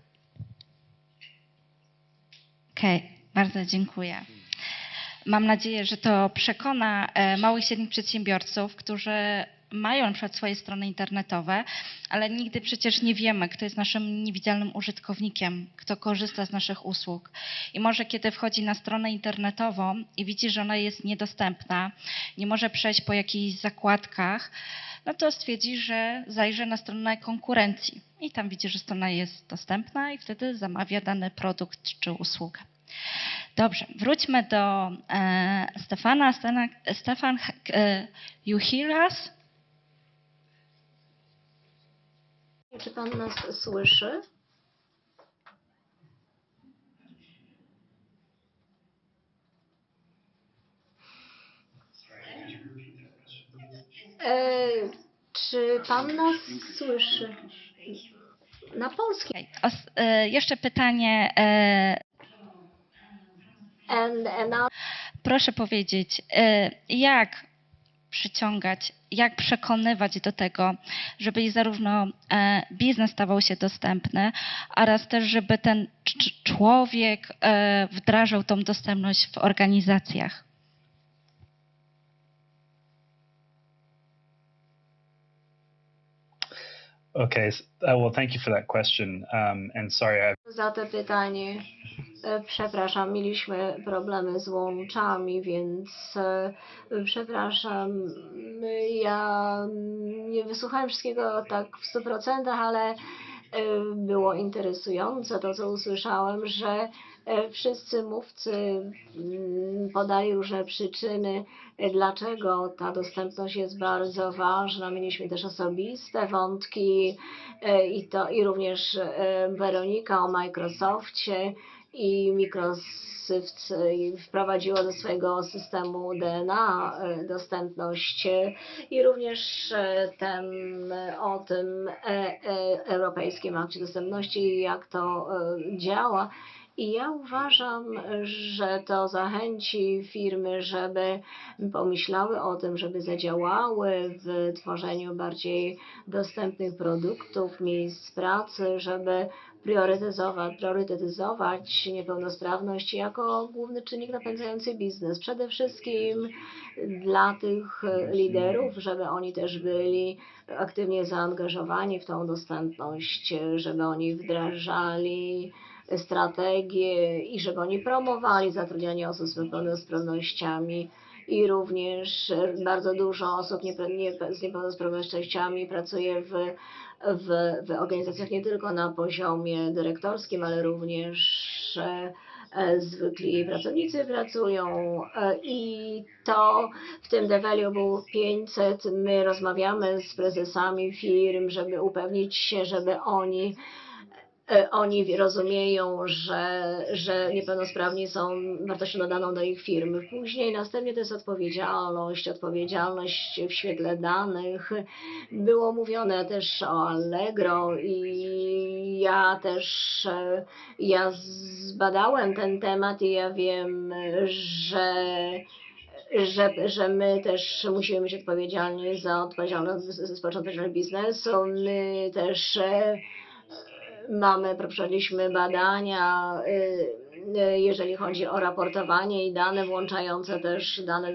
Okej, bardzo dziękuję. Mam nadzieję, że to przekona małych i średnich przedsiębiorców, którzy mają na przykład swoje strony internetowe, ale nigdy przecież nie wiemy, kto jest naszym niewidzialnym użytkownikiem, kto korzysta z naszych usług. I może kiedy wchodzi na stronę internetową i widzi, że ona jest niedostępna, nie może przejść po jakichś zakładkach, no to stwierdzi, że zajrzy na stronę konkurencji i tam widzi, że strona jest dostępna i wtedy zamawia dany produkt czy usługę. Dobrze, wróćmy do Stefana. Stefan, you hear us? Czy pan nas słyszy? Czy pan nas słyszy? Na polskim. Jeszcze pytanie. Proszę powiedzieć, jak przyciągać, jak przekonywać do tego, żeby zarówno biznes stawał się dostępny, oraz też, żeby ten człowiek wdrażał tą dostępność w organizacjach? Okay, well, thank you for that question. And sorry, Za to pytanie. Przepraszam, mieliśmy problemy z łączami, więc przepraszam. Ja nie wysłuchałem wszystkiego tak w 100%, ale było interesujące to, co usłyszałem, że wszyscy mówcy podali różne przyczyny, dlaczego ta dostępność jest bardzo ważna. Mieliśmy też osobiste wątki i również Weronika o Microsoftie i Microsoft wprowadziło do swojego systemu DNA dostępność i również o tym Europejskim Akcie Dostępności i jak to działa. I ja uważam, że to zachęci firmy, żeby pomyślały o tym, żeby zadziałały w tworzeniu bardziej dostępnych produktów, miejsc pracy, żeby priorytetyzować niepełnosprawność jako główny czynnik napędzający biznes. Przede wszystkim dla tych liderów, żeby oni też byli aktywnie zaangażowani w tą dostępność, żeby oni wdrażali strategie i żeby oni promowali zatrudnianie osób z niepełnosprawnościami. I również bardzo dużo osób z niepełnosprawnościami pracuje w organizacjach nie tylko na poziomie dyrektorskim, ale również zwykli pracownicy pracują i to w tym Developable 500 my rozmawiamy z prezesami firm, żeby upewnić się, żeby oni rozumieją, że niepełnosprawni są wartością dodaną do ich firmy. Później następnie to jest odpowiedzialność w świetle danych. Było mówione też o Allegro i ja zbadałem ten temat i ja wiem, że my też musimy być odpowiedzialni za społeczną biznesu. My też przeprowadziliśmy badania, jeżeli chodzi o raportowanie i dane włączające też dane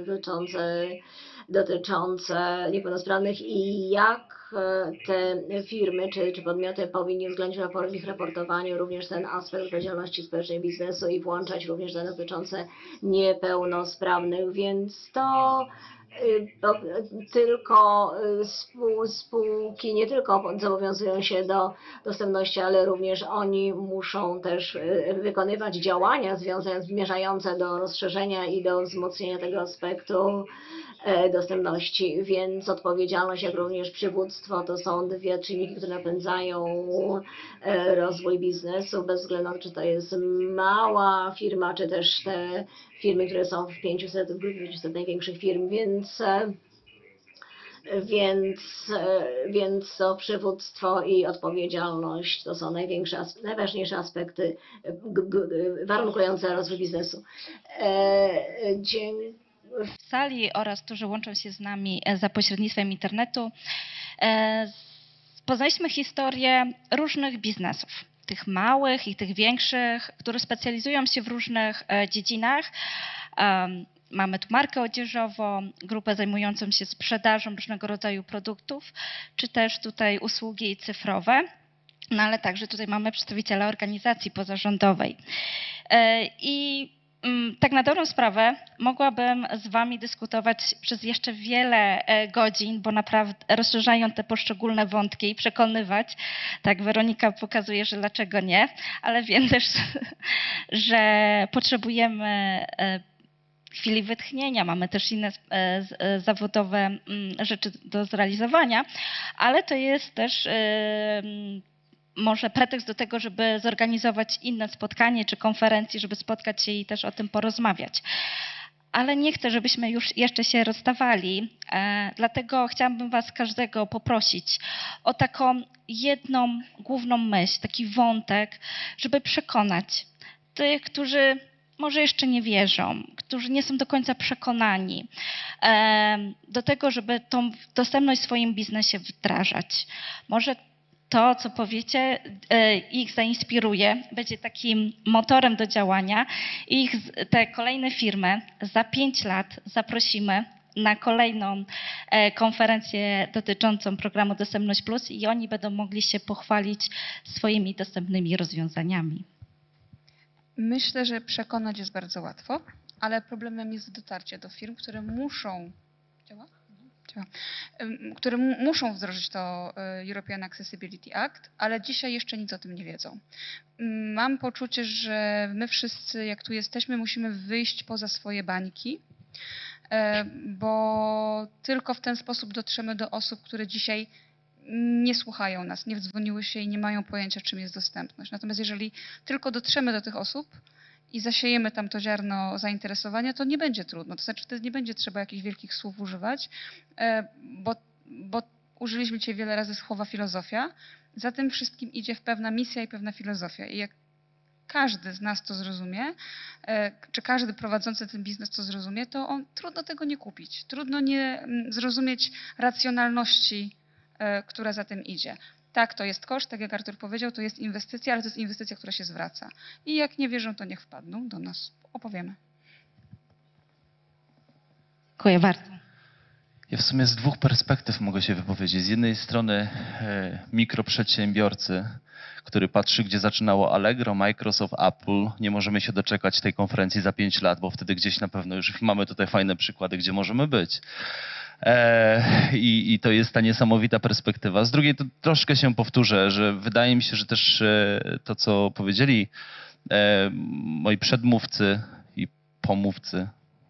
dotyczące niepełnosprawnych i jak te firmy czy podmioty powinny uwzględnić w ich raportowaniu również ten aspekt odpowiedzialności społecznej biznesu i włączać również dane dotyczące niepełnosprawnych, więc to tylko spółki nie tylko zobowiązują się do dostępności, ale również oni muszą też wykonywać działania zmierzające do rozszerzenia i do wzmocnienia tego aspektu dostępności, więc odpowiedzialność, jak również przywództwo to są dwie czynniki, które napędzają rozwój biznesu, bez względu na to, czy to jest mała firma, czy też te firmy, które są w 500 największych firm, więc to przywództwo i odpowiedzialność to są najważniejsze aspekty warunkujące rozwój biznesu. W sali oraz którzy łączą się z nami za pośrednictwem internetu, poznaliśmy historię różnych biznesów, tych małych i tych większych, które specjalizują się w różnych dziedzinach. Mamy tu markę odzieżową, grupę zajmującą się sprzedażą różnego rodzaju produktów, czy też tutaj usługi cyfrowe, no ale także tutaj mamy przedstawiciela organizacji pozarządowej. I tak na dobrą sprawę mogłabym z Wami dyskutować przez jeszcze wiele godzin, bo naprawdę rozszerzają te poszczególne wątki i przekonywać. Tak, Weronika pokazuje, że dlaczego nie, ale wiem też, że potrzebujemy chwili wytchnienia, mamy też inne zawodowe rzeczy do zrealizowania, ale to jest też może pretekst do tego, żeby zorganizować inne spotkanie czy konferencję, żeby spotkać się i też o tym porozmawiać. Ale nie chcę, żebyśmy już jeszcze się rozstawali, dlatego chciałabym Was każdego poprosić o taką jedną główną myśl, taki wątek, żeby przekonać tych, którzy może jeszcze nie wierzą, którzy nie są do końca przekonani do tego, żeby tą dostępność w swoim biznesie wdrażać. Może to, co powiecie, ich zainspiruje, będzie takim motorem do działania i te kolejne firmy za 5 lat zaprosimy na kolejną konferencję dotyczącą programu Dostępność Plus i oni będą mogli się pochwalić swoimi dostępnymi rozwiązaniami. Myślę, że przekonać jest bardzo łatwo, ale problemem jest dotarcie do firm, które muszą... które muszą wdrożyć to European Accessibility Act, ale dzisiaj jeszcze nic o tym nie wiedzą. Mam poczucie, że my wszyscy, jak tu jesteśmy, musimy wyjść poza swoje bańki, bo tylko w ten sposób dotrzemy do osób, które dzisiaj nie słuchają nas, nie wdzwoniły się i nie mają pojęcia, czym jest dostępność. Natomiast jeżeli tylko dotrzemy do tych osób i zasiejemy tam to ziarno zainteresowania, to nie będzie trudno. To znaczy wtedy nie będzie trzeba jakichś wielkich słów używać, bo użyliśmy dzisiaj wiele razy słowa filozofia. Za tym wszystkim idzie pewna misja i pewna filozofia. I jak każdy z nas to zrozumie, czy każdy prowadzący ten biznes to zrozumie, to trudno tego nie kupić. Trudno nie zrozumieć racjonalności, która za tym idzie. Tak, to jest koszt, tak jak Artur powiedział, to jest inwestycja, ale to jest inwestycja, która się zwraca. I jak nie wierzą, to niech wpadną do nas. Opowiemy. Dziękuję bardzo. Ja w sumie z dwóch perspektyw mogę się wypowiedzieć. Z jednej strony mikroprzedsiębiorcy, który patrzy, gdzie zaczynało Allegro, Microsoft, Apple. Nie możemy się doczekać tej konferencji za 5 lat, bo wtedy gdzieś na pewno już mamy tutaj fajne przykłady, gdzie możemy być. I to jest ta niesamowita perspektywa. Z drugiej to troszkę się powtórzę, że wydaje mi się, że też to, co powiedzieli moi przedmówcy i pomówcy,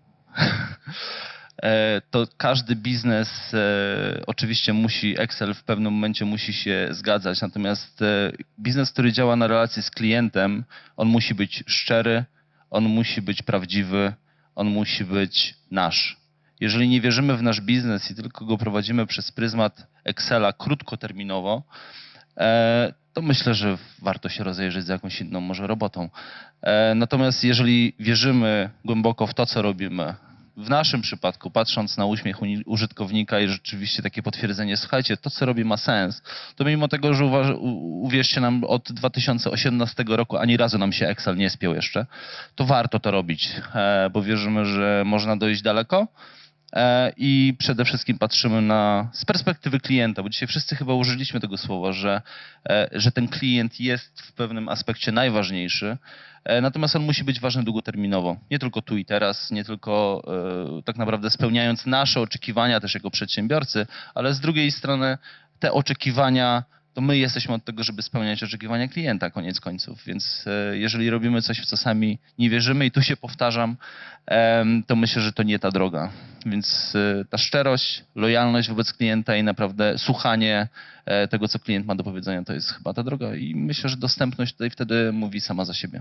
to każdy biznes oczywiście musi, Excel w pewnym momencie musi się zgadzać, natomiast biznes, który działa na relacji z klientem, on musi być szczery, on musi być prawdziwy, on musi być nasz. Jeżeli nie wierzymy w nasz biznes i tylko go prowadzimy przez pryzmat Excela krótkoterminowo, to myślę, że warto się rozejrzeć za jakąś inną może robotą. Natomiast jeżeli wierzymy głęboko w to, co robimy, w naszym przypadku, patrząc na uśmiech użytkownika i rzeczywiście takie potwierdzenie, słuchajcie, to co robi ma sens, to mimo tego, że uwierzcie nam, od 2018 roku ani razu nam się Excel nie spiął jeszcze, to warto to robić, bo wierzymy, że można dojść daleko i przede wszystkim patrzymy z perspektywy klienta, bo dzisiaj wszyscy chyba użyliśmy tego słowa, że ten klient jest w pewnym aspekcie najważniejszy, natomiast on musi być ważny długoterminowo. Nie tylko tu i teraz, nie tylko tak naprawdę spełniając nasze oczekiwania też jako przedsiębiorcy, ale z drugiej strony te oczekiwania, to my jesteśmy od tego, żeby spełniać oczekiwania klienta koniec końców. Więc jeżeli robimy coś, w co sami nie wierzymy i tu się powtarzam, to myślę, że to nie ta droga. Więc ta szczerość, lojalność wobec klienta i naprawdę słuchanie tego, co klient ma do powiedzenia, to jest chyba ta droga. I myślę, że dostępność tutaj wtedy mówi sama za siebie.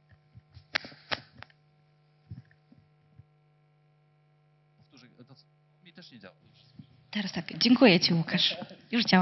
To mi też nie działa. Teraz tak. Dziękuję Ci, Łukasz. Już działa.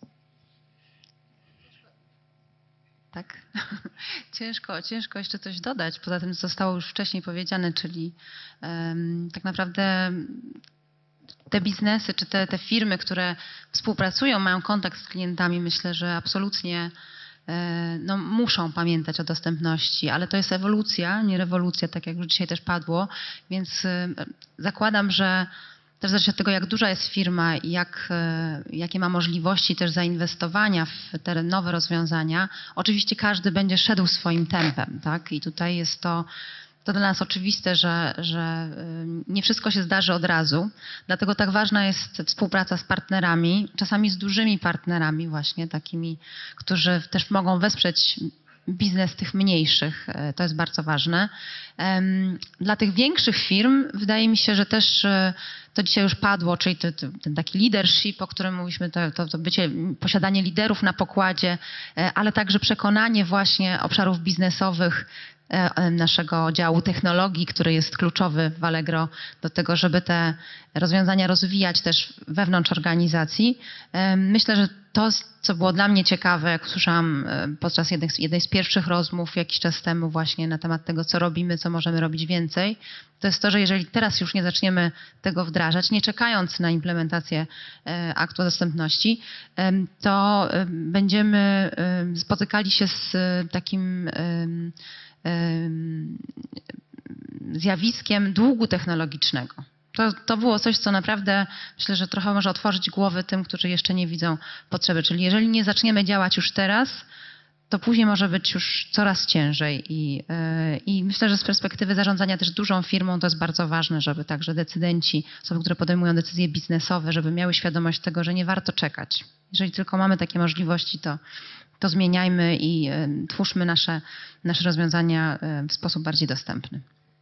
Tak. Ciężko jeszcze coś dodać, poza tym, co zostało już wcześniej powiedziane, czyli tak naprawdę te biznesy, czy te firmy, które współpracują, mają kontakt z klientami, myślę, że absolutnie muszą pamiętać o dostępności, ale to jest ewolucja, nie rewolucja, tak jak już dzisiaj też padło, więc zakładam, że też zależy od tego, jak duża jest firma i jakie ma możliwości też zainwestowania w te nowe rozwiązania. Oczywiście każdy będzie szedł swoim tempem, tak? I tutaj jest to dla nas oczywiste, że nie wszystko się zdarzy od razu. Dlatego tak ważna jest współpraca z partnerami, czasami z dużymi partnerami właśnie, takimi, którzy też mogą wesprzeć biznes tych mniejszych. To jest bardzo ważne. Dla tych większych firm wydaje mi się, że też to dzisiaj już padło, czyli ten taki leadership, o którym mówiliśmy, to bycie, posiadanie liderów na pokładzie, ale także przekonanie właśnie obszarów biznesowych naszego działu technologii, który jest kluczowy w Allegro do tego, żeby te rozwiązania rozwijać też wewnątrz organizacji. Myślę, że to, co było dla mnie ciekawe, jak słyszałam podczas jednej z pierwszych rozmów jakiś czas temu właśnie na temat tego, co robimy, co możemy robić więcej, to jest to, że jeżeli teraz już nie zaczniemy tego wdrażać, nie czekając na implementację aktu dostępności, to będziemy spotykali się z takim zjawiskiem długu technologicznego. To było coś, co naprawdę myślę, że trochę może otworzyć głowy tym, którzy jeszcze nie widzą potrzeby. Czyli jeżeli nie zaczniemy działać już teraz, to później może być już coraz ciężej. I myślę, że z perspektywy zarządzania też dużą firmą to jest bardzo ważne, żeby także decydenci, osoby, które podejmują decyzje biznesowe, żeby miały świadomość tego, że nie warto czekać. Jeżeli tylko mamy takie możliwości, to zmieniajmy i twórzmy nasze rozwiązania w sposób bardziej dostępny.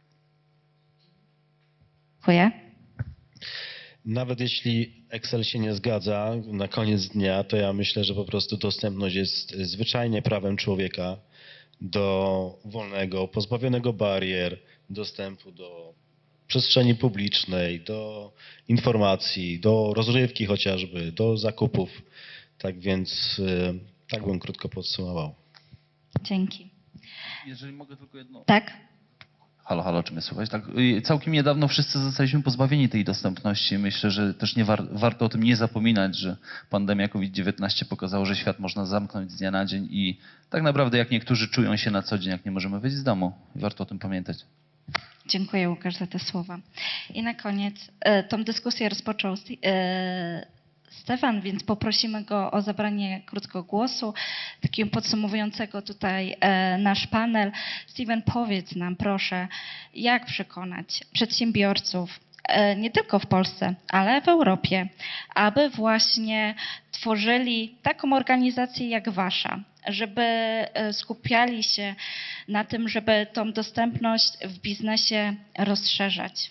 Dziękuję. Nawet jeśli Excel się nie zgadza na koniec dnia, to ja myślę, że po prostu dostępność jest zwyczajnie prawem człowieka do wolnego, pozbawionego barier, dostępu do przestrzeni publicznej, do informacji, do rozrywki chociażby, do zakupów. Tak więc tak bym krótko podsumował. Dzięki. Jeżeli mogę tylko jedno... Tak? Halo, czy mnie słychać? Tak, całkiem niedawno wszyscy zostaliśmy pozbawieni tej dostępności. Myślę, że też nie warto o tym nie zapominać, że pandemia COVID-19 pokazała, że świat można zamknąć z dnia na dzień i tak naprawdę jak niektórzy czują się na co dzień, jak nie możemy wyjść z domu. Warto o tym pamiętać. Dziękuję, Łukasz, za te słowa. I na koniec tą dyskusję rozpoczął Stefan, więc poprosimy go o zabranie krótkiego głosu, takiego podsumowującego tutaj nasz panel. Steven, powiedz nam proszę, jak przekonać przedsiębiorców, nie tylko w Polsce, ale w Europie, aby właśnie tworzyli taką organizację jak wasza, żeby skupiali się na tym, żeby tą dostępność w biznesie rozszerzać.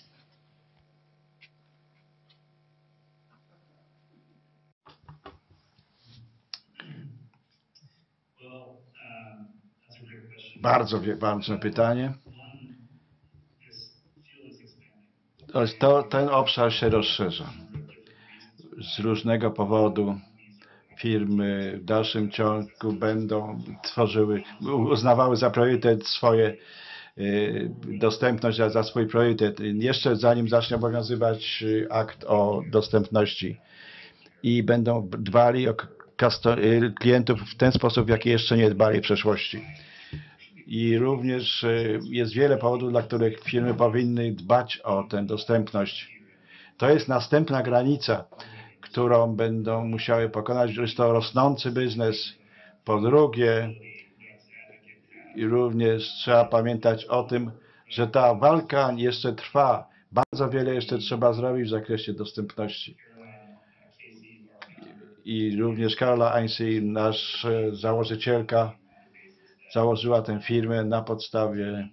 Bardzo ważne pytanie. Ten obszar się rozszerza. Z różnego powodu firmy w dalszym ciągu będą uznawały za priorytet swoje dostępność, za swój priorytet. Jeszcze zanim zacznie obowiązywać akt o dostępności i będą dbali o klientów w ten sposób, w jaki jeszcze nie dbali w przeszłości. I również jest wiele powodów, dla których firmy powinny dbać o tę dostępność. To jest następna granica, którą będą musiały pokonać, że jest to rosnący biznes. Po drugie, i również trzeba pamiętać o tym, że ta walka jeszcze trwa. Bardzo wiele jeszcze trzeba zrobić w zakresie dostępności. I również Carola Ainsey, nasza założycielka, założyła tę firmę na podstawie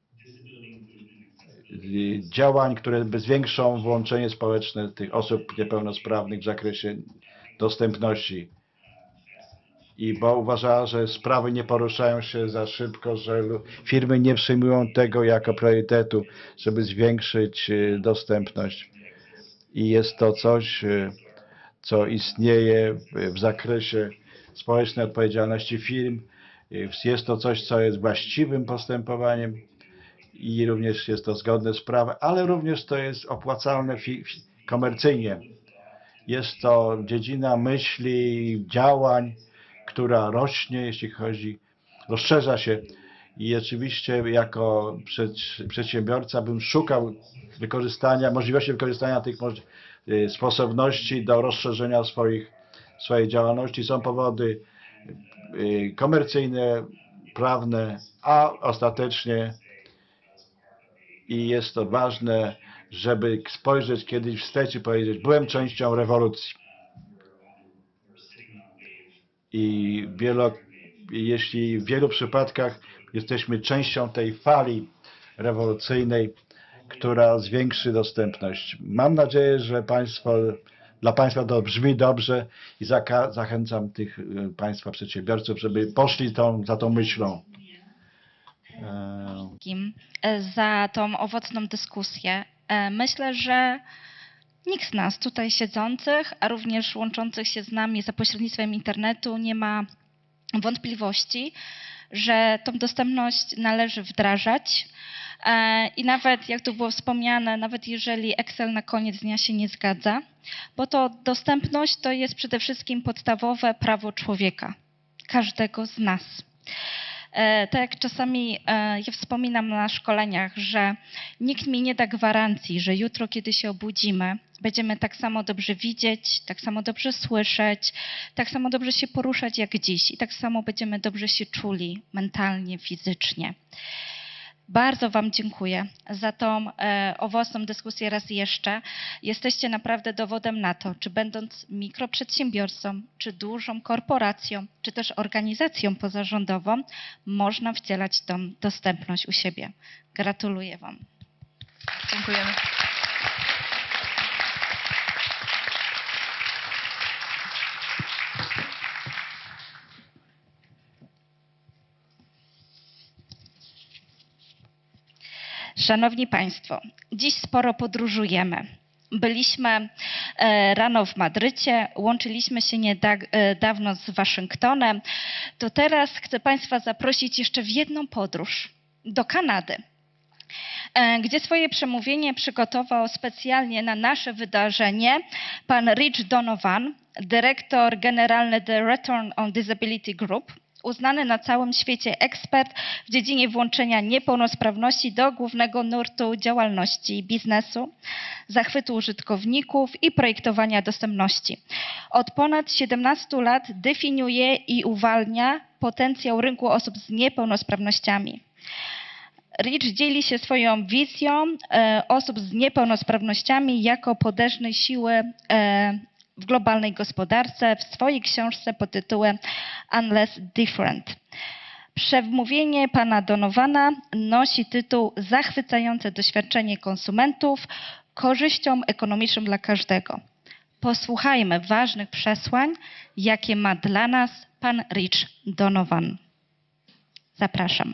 działań, które zwiększą włączenie społeczne tych osób niepełnosprawnych w zakresie dostępności. I bo uważała, że sprawy nie poruszają się za szybko, że firmy nie przyjmują tego jako priorytetu, żeby zwiększyć dostępność. I jest to coś, co istnieje w zakresie społecznej odpowiedzialności firm. Jest to coś, co jest właściwym postępowaniem i również jest to zgodne z prawem, ale również to jest opłacalne komercyjnie. Jest to dziedzina myśli, działań, która rośnie, jeśli chodzi, rozszerza się. I oczywiście jako przedsiębiorca bym szukał możliwości wykorzystania tych sposobności do rozszerzenia swojej działalności. Są powody komercyjne, prawne, a ostatecznie i jest to ważne, żeby spojrzeć kiedyś wstecz i powiedzieć, byłem częścią rewolucji. I jeśli w wielu przypadkach jesteśmy częścią tej fali rewolucyjnej, która zwiększy dostępność. Mam nadzieję, że dla Państwa to brzmi dobrze i zachęcam tych Państwa przedsiębiorców, żeby poszli za tą myślą. Za tą owocną dyskusję. Myślę, że nikt z nas tutaj siedzących, a również łączących się z nami za pośrednictwem internetu nie ma wątpliwości, że tą dostępność należy wdrażać. I nawet, jak tu było wspomniane, nawet jeżeli Excel na koniec dnia się nie zgadza, bo to dostępność to jest przede wszystkim podstawowe prawo człowieka, każdego z nas. Tak jak czasami ja wspominam na szkoleniach, że nikt mi nie da gwarancji, że jutro, kiedy się obudzimy, będziemy tak samo dobrze widzieć, tak samo dobrze słyszeć, tak samo dobrze się poruszać jak dziś i tak samo będziemy dobrze się czuli mentalnie, fizycznie. Bardzo Wam dziękuję za tą owocną dyskusję raz jeszcze. Jesteście naprawdę dowodem na to, czy będąc mikroprzedsiębiorcą, czy dużą korporacją, czy też organizacją pozarządową, można wcielać tą dostępność u siebie. Gratuluję Wam. Dziękujemy. Szanowni Państwo, dziś sporo podróżujemy. Byliśmy rano w Madrycie, łączyliśmy się niedawno z Waszyngtonem. To teraz chcę Państwa zaprosić jeszcze w jedną podróż do Kanady, gdzie swoje przemówienie przygotował specjalnie na nasze wydarzenie pan Rich Donovan, dyrektor generalny The Return on Disability Group, uznany na całym świecie ekspert w dziedzinie włączenia niepełnosprawności do głównego nurtu działalności biznesu, zachwytu użytkowników i projektowania dostępności. Od ponad 17 lat definiuje i uwalnia potencjał rynku osób z niepełnosprawnościami. Rich dzieli się swoją wizją osób z niepełnosprawnościami jako potężnej siły w globalnej gospodarce w swojej książce pod tytułem Unless Different. Przemówienie pana Donovana nosi tytuł Zachwycające doświadczenie konsumentów korzyścią ekonomiczną dla każdego. Posłuchajmy ważnych przesłań, jakie ma dla nas pan Rich Donovan. Zapraszam.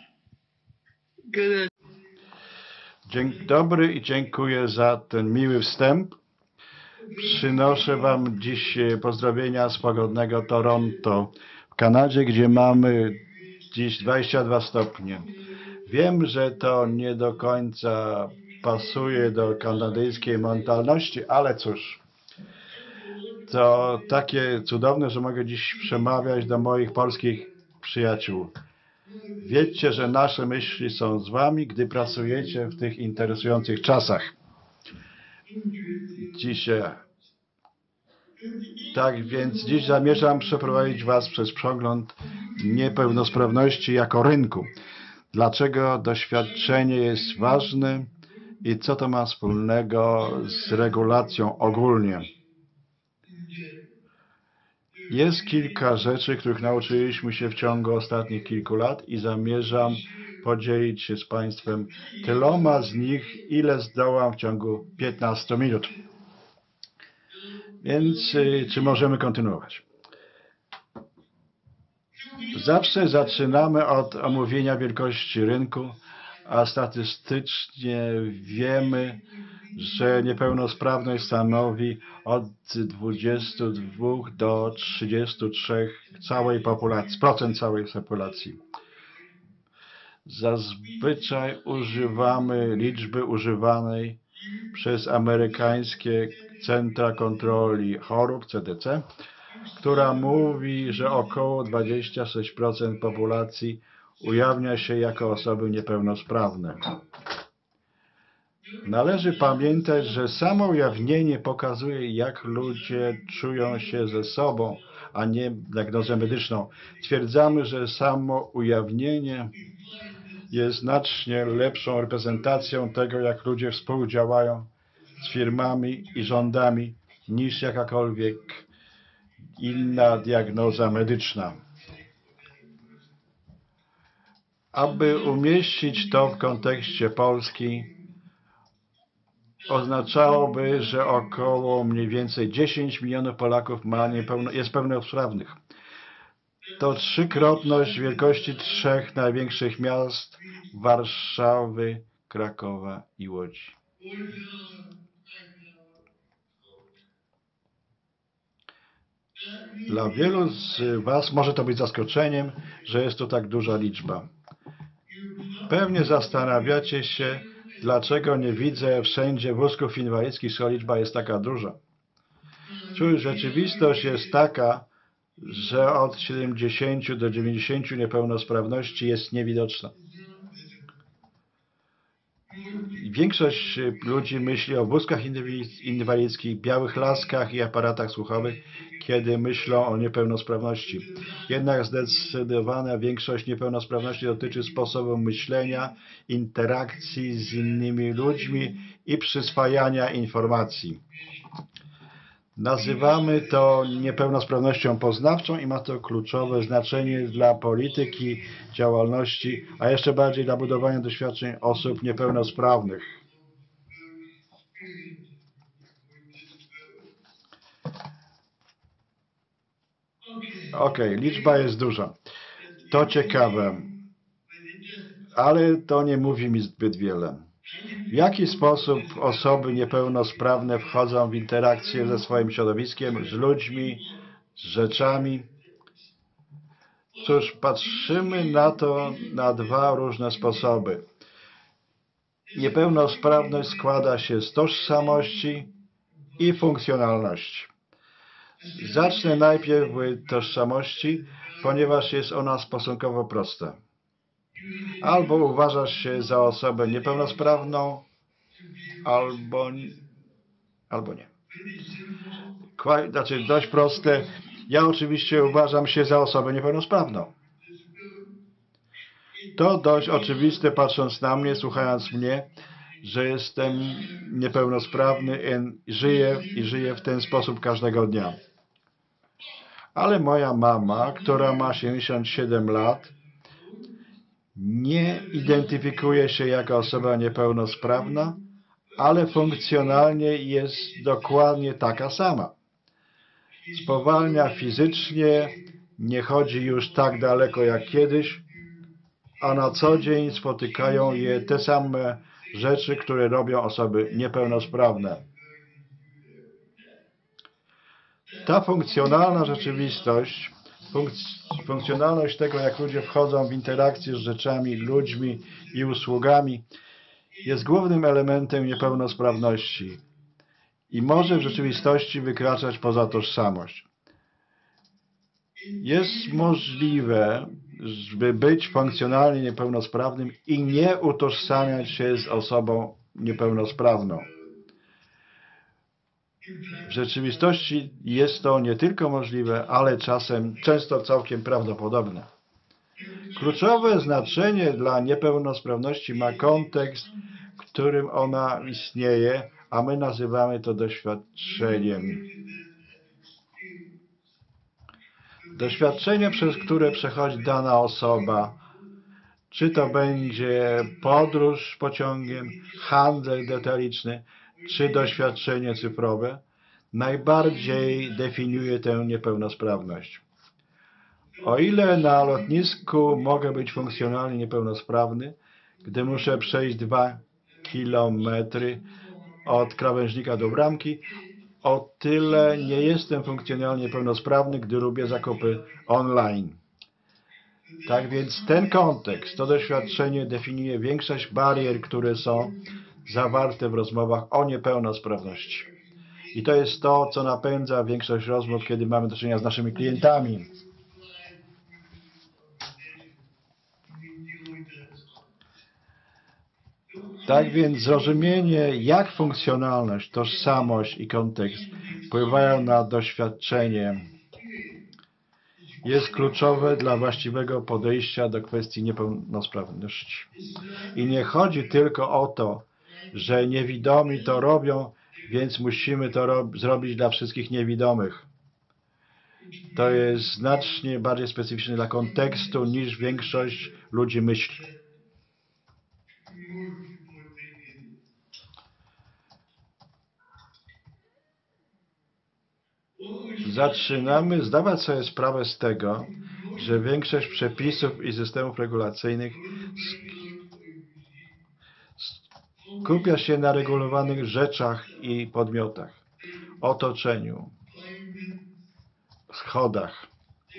Dzień dobry i dziękuję za ten miły wstęp. Przynoszę Wam dziś pozdrowienia z pogodnego Toronto w Kanadzie, gdzie mamy dziś 22 stopnie. Wiem, że to nie do końca pasuje do kanadyjskiej mentalności, ale cóż, to takie cudowne, że mogę dziś przemawiać do moich polskich przyjaciół. Wiedzcie, że nasze myśli są z Wami, gdy pracujecie w tych interesujących czasach. Dzisiaj. Tak więc dziś zamierzam przeprowadzić Was przez przegląd niepełnosprawności jako rynku. Dlaczego doświadczenie jest ważne i co to ma wspólnego z regulacją ogólnie. Jest kilka rzeczy, których nauczyliśmy się w ciągu ostatnich kilku lat i zamierzam podzielić się z Państwem tyloma z nich, ile zdołam w ciągu 15 minut. Więc czy możemy kontynuować? Zawsze zaczynamy od omówienia wielkości rynku, a statystycznie wiemy, że niepełnosprawność stanowi od 22 do 33% całej populacji. Zazwyczaj używamy liczby używanej przez amerykańskie Centra Kontroli Chorób, CDC, która mówi, że około 26% populacji ujawnia się jako osoby niepełnosprawne. Należy pamiętać, że samo ujawnienie pokazuje, jak ludzie czują się ze sobą, a nie diagnozę medyczną. Twierdzamy, że samo ujawnienie jest znacznie lepszą reprezentacją tego, jak ludzie współdziałają z firmami i rządami, niż jakakolwiek inna diagnoza medyczna. Aby umieścić to w kontekście Polski, oznaczałoby, że około mniej więcej 10 milionów Polaków jest pełnosprawnych. To trzykrotność wielkości trzech największych miast Warszawy, Krakowa i Łodzi. Dla wielu z Was może to być zaskoczeniem, że jest to tak duża liczba. Pewnie zastanawiacie się, dlaczego nie widzę wszędzie wózków inwalidzkich, skoro liczba jest taka duża. Cóż, rzeczywistość jest taka, że od 70 do 90 niepełnosprawności jest niewidoczna. Większość ludzi myśli o wózkach inwalidzkich, białych laskach i aparatach słuchowych, kiedy myślą o niepełnosprawności. Jednak zdecydowana większość niepełnosprawności dotyczy sposobu myślenia, interakcji z innymi ludźmi i przyswajania informacji. Nazywamy to niepełnosprawnością poznawczą i ma to kluczowe znaczenie dla polityki, działalności, a jeszcze bardziej dla budowania doświadczeń osób niepełnosprawnych. Okej, liczba jest duża. To ciekawe, ale to nie mówi mi zbyt wiele. W jaki sposób osoby niepełnosprawne wchodzą w interakcję ze swoim środowiskiem, z ludźmi, z rzeczami? Cóż, patrzymy na to na dwa różne sposoby. Niepełnosprawność składa się z tożsamości i funkcjonalności. Zacznę najpierw od tożsamości, ponieważ jest ona stosunkowo prosta. Albo uważasz się za osobę niepełnosprawną, albo nie. Znaczy dość proste. Ja oczywiście uważam się za osobę niepełnosprawną. To dość oczywiste, patrząc na mnie, słuchając mnie, że jestem niepełnosprawny i żyję w ten sposób każdego dnia. Ale moja mama, która ma 77 lat, nie identyfikuje się jako osoba niepełnosprawna, ale funkcjonalnie jest dokładnie taka sama. Spowalnia fizycznie, nie chodzi już tak daleko jak kiedyś, a na co dzień spotykają je te same rzeczy, które robią osoby niepełnosprawne. Ta funkcjonalna rzeczywistość, funkcjonalność tego, jak ludzie wchodzą w interakcję z rzeczami, ludźmi i usługami, jest głównym elementem niepełnosprawności i może w rzeczywistości wykraczać poza tożsamość. Jest możliwe, żeby być funkcjonalnie niepełnosprawnym i nie utożsamiać się z osobą niepełnosprawną. W rzeczywistości jest to nie tylko możliwe, ale często całkiem prawdopodobne. Kluczowe znaczenie dla niepełnosprawności ma kontekst, w którym ona istnieje, a my nazywamy to doświadczeniem. Doświadczenie, przez które przechodzi dana osoba, czy to będzie podróż pociągiem, handel detaliczny, czy doświadczenie cyfrowe, najbardziej definiuje tę niepełnosprawność. O ile na lotnisku mogę być funkcjonalnie niepełnosprawny, gdy muszę przejść 2 kilometry od krawężnika do bramki, o tyle nie jestem funkcjonalnie niepełnosprawny, gdy robię zakupy online. Tak więc ten kontekst, to doświadczenie definiuje większość barier, które są zawarte w rozmowach o niepełnosprawności. I to jest to, co napędza większość rozmów, kiedy mamy do czynienia z naszymi klientami. Tak więc zrozumienie, jak funkcjonalność, tożsamość i kontekst wpływają na doświadczenie, jest kluczowe dla właściwego podejścia do kwestii niepełnosprawności. I nie chodzi tylko o to, że niewidomi to robią, więc musimy to zrobić dla wszystkich niewidomych. To jest znacznie bardziej specyficzne dla kontekstu, niż większość ludzi myśli. Zaczynamy zdawać sobie sprawę z tego, że większość przepisów i systemów regulacyjnych skupia się na regulowanych rzeczach i podmiotach, otoczeniu, schodach,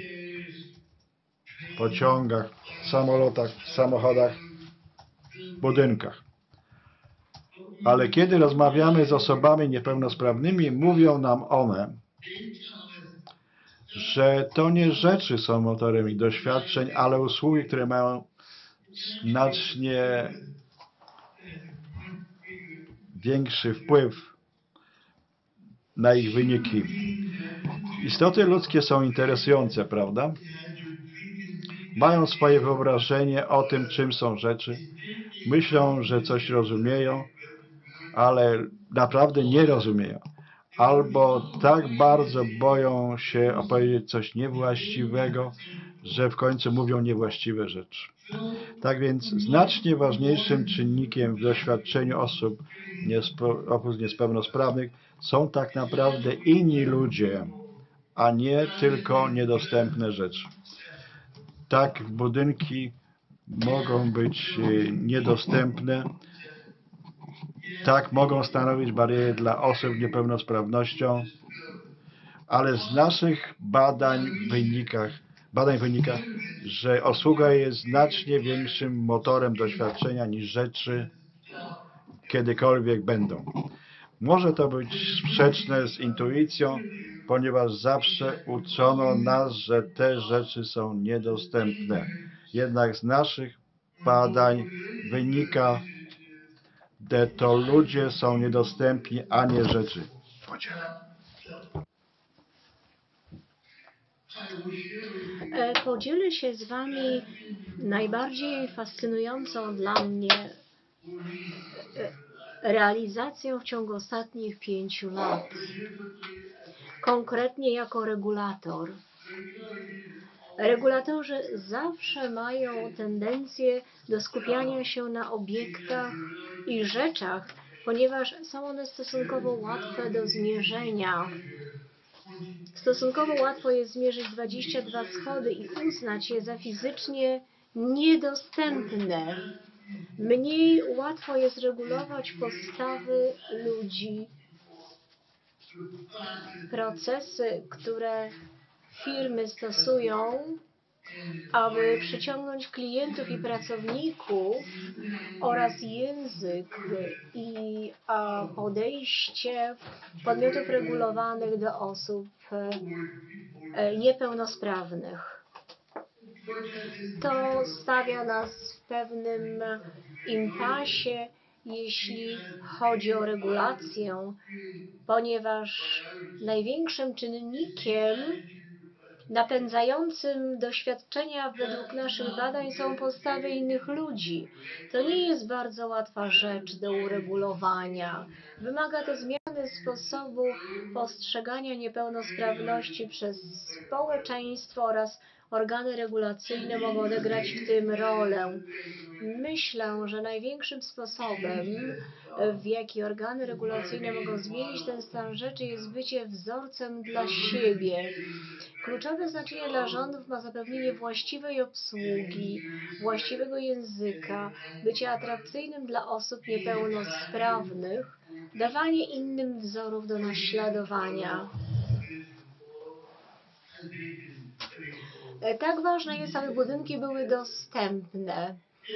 pociągach, samolotach, samochodach, budynkach. Ale kiedy rozmawiamy z osobami niepełnosprawnymi, mówią nam one, że to nie rzeczy są motorem ich doświadczeń, ale usługi, które mają znacznie większy wpływ na ich wyniki. Istoty ludzkie są interesujące, prawda? Mają swoje wyobrażenie o tym, czym są rzeczy. Myślą, że coś rozumieją, ale naprawdę nie rozumieją. Albo tak bardzo boją się opowiedzieć coś niewłaściwego, że w końcu mówią niewłaściwe rzeczy. Tak więc znacznie ważniejszym czynnikiem w doświadczeniu osób niepełnosprawnych są tak naprawdę inni ludzie, a nie tylko niedostępne rzeczy. Tak, budynki mogą być niedostępne, tak mogą stanowić bariery dla osób z niepełnosprawnością, ale z naszych badań wynika, że usługa jest znacznie większym motorem doświadczenia niż rzeczy kiedykolwiek będą. Może to być sprzeczne z intuicją, ponieważ zawsze uczono nas, że te rzeczy są niedostępne. Jednak z naszych badań wynika, że to ludzie są niedostępni, a nie rzeczy. Podzielę się z Wami najbardziej fascynującą dla mnie realizacją w ciągu ostatnich 5 lat. Konkretnie jako regulator. Regulatorzy zawsze mają tendencję do skupiania się na obiektach i rzeczach, ponieważ są one stosunkowo łatwe do zmierzenia. Stosunkowo łatwo jest zmierzyć 22 schody i uznać je za fizycznie niedostępne. Mniej łatwo jest regulować postawy ludzi. Procesy, które firmy stosują, aby przyciągnąć klientów i pracowników, oraz język i podejście podmiotów regulowanych do osób niepełnosprawnych. To stawia nas w pewnym impasie, jeśli chodzi o regulację, ponieważ największym czynnikiem napędzającym doświadczenia według naszych badań są postawy innych ludzi. To nie jest bardzo łatwa rzecz do uregulowania. Wymaga to zmiany sposobu postrzegania niepełnosprawności przez społeczeństwo oraz organy regulacyjne mogą odegrać w tym rolę. Myślę, że największym sposobem, w jaki organy regulacyjne mogą zmienić ten stan rzeczy, jest bycie wzorcem dla siebie. Kluczowe znaczenie dla rządów ma zapewnienie właściwej obsługi, właściwego języka, bycie atrakcyjnym dla osób niepełnosprawnych, dawanie innym wzorów do naśladowania. Tak ważne jest, aby budynki były dostępne.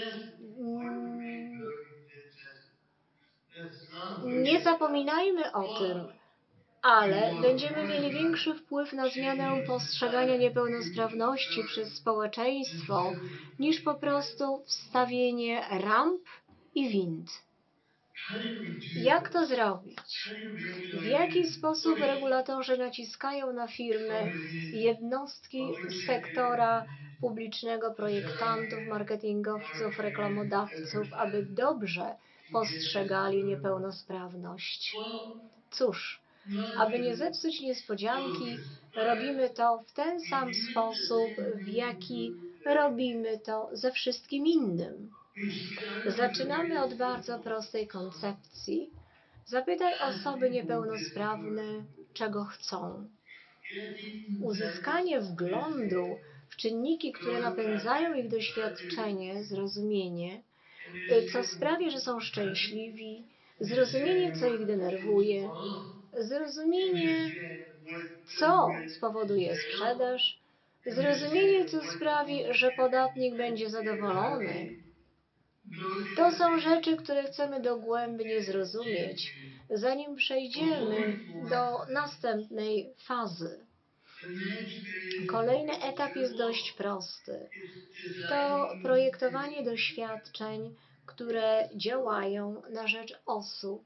Nie zapominajmy o tym, ale będziemy mieli większy wpływ na zmianę postrzegania niepełnosprawności przez społeczeństwo niż po prostu wstawienie ramp i wind. Jak to zrobić? W jaki sposób regulatorzy naciskają na firmy, jednostki sektora publicznego, projektantów, marketingowców, reklamodawców, aby dobrze postrzegali niepełnosprawność? Cóż, aby nie zepsuć niespodzianki, robimy to w ten sam sposób, w jaki robimy to ze wszystkim innym. Zaczynamy od bardzo prostej koncepcji. Zapytaj osoby niepełnosprawne, czego chcą. Uzyskanie wglądu w czynniki, które napędzają ich doświadczenie, zrozumienie, co sprawia, że są szczęśliwi, zrozumienie, co ich denerwuje, zrozumienie, co spowoduje sprzedaż, zrozumienie, co sprawi, że podatnik będzie zadowolony. To są rzeczy, które chcemy dogłębnie zrozumieć, zanim przejdziemy do następnej fazy. Kolejny etap jest dość prosty. To projektowanie doświadczeń, które działają na rzecz osób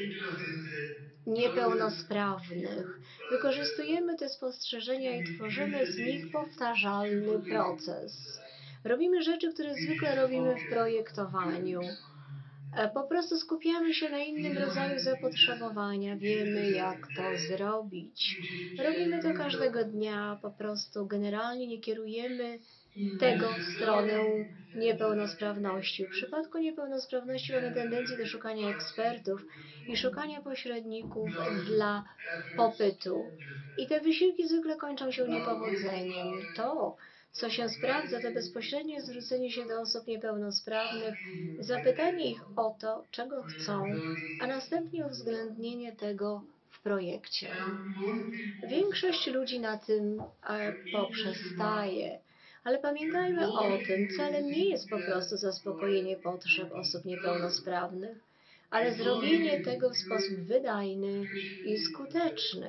niepełnosprawnych. Wykorzystujemy te spostrzeżenia i tworzymy z nich powtarzalny proces. Robimy rzeczy, które zwykle robimy w projektowaniu. Po prostu skupiamy się na innym rodzaju zapotrzebowania. Wiemy, jak to zrobić. Robimy to każdego dnia. Po prostu generalnie nie kierujemy tego w stronę niepełnosprawności. W przypadku niepełnosprawności mamy tendencję do szukania ekspertów i szukania pośredników dla popytu. I te wysiłki zwykle kończą się niepowodzeniem. To, co się sprawdza, to bezpośrednie zwrócenie się do osób niepełnosprawnych, zapytanie ich o to, czego chcą, a następnie uwzględnienie tego w projekcie. Większość ludzi na tym poprzestaje. Ale pamiętajmy o tym, celem nie jest po prostu zaspokojenie potrzeb osób niepełnosprawnych, ale zrobienie tego w sposób wydajny i skuteczny.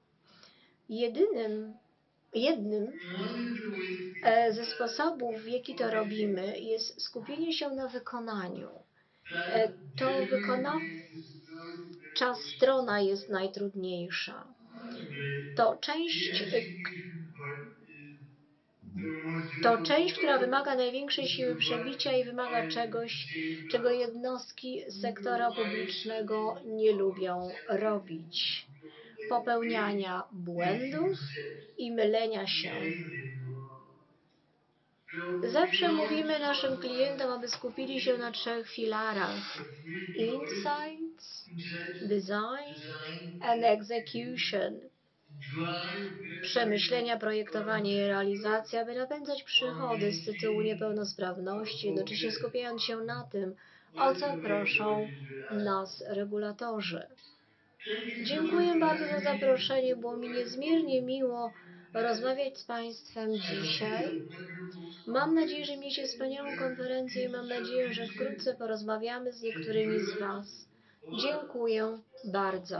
Jednym ze sposobów, w jaki to robimy, jest skupienie się na wykonaniu. To wykonawcza strona jest najtrudniejsza. To część, która wymaga największej siły przebicia i wymaga czegoś, czego jednostki sektora publicznego nie lubią robić. Popełniania błędów i mylenia się. Zawsze mówimy naszym klientom, aby skupili się na 3 filarach: insights, design and execution. Przemyślenia, projektowanie i realizacja, aby napędzać przychody z tytułu niepełnosprawności, jednocześnie skupiając się na tym, o co proszą nas regulatorzy. Dziękuję bardzo za zaproszenie. Było mi niezmiernie miło rozmawiać z Państwem dzisiaj. Mam nadzieję, że mieliście wspaniałą konferencję i mam nadzieję, że wkrótce porozmawiamy z niektórymi z Was. Dziękuję bardzo.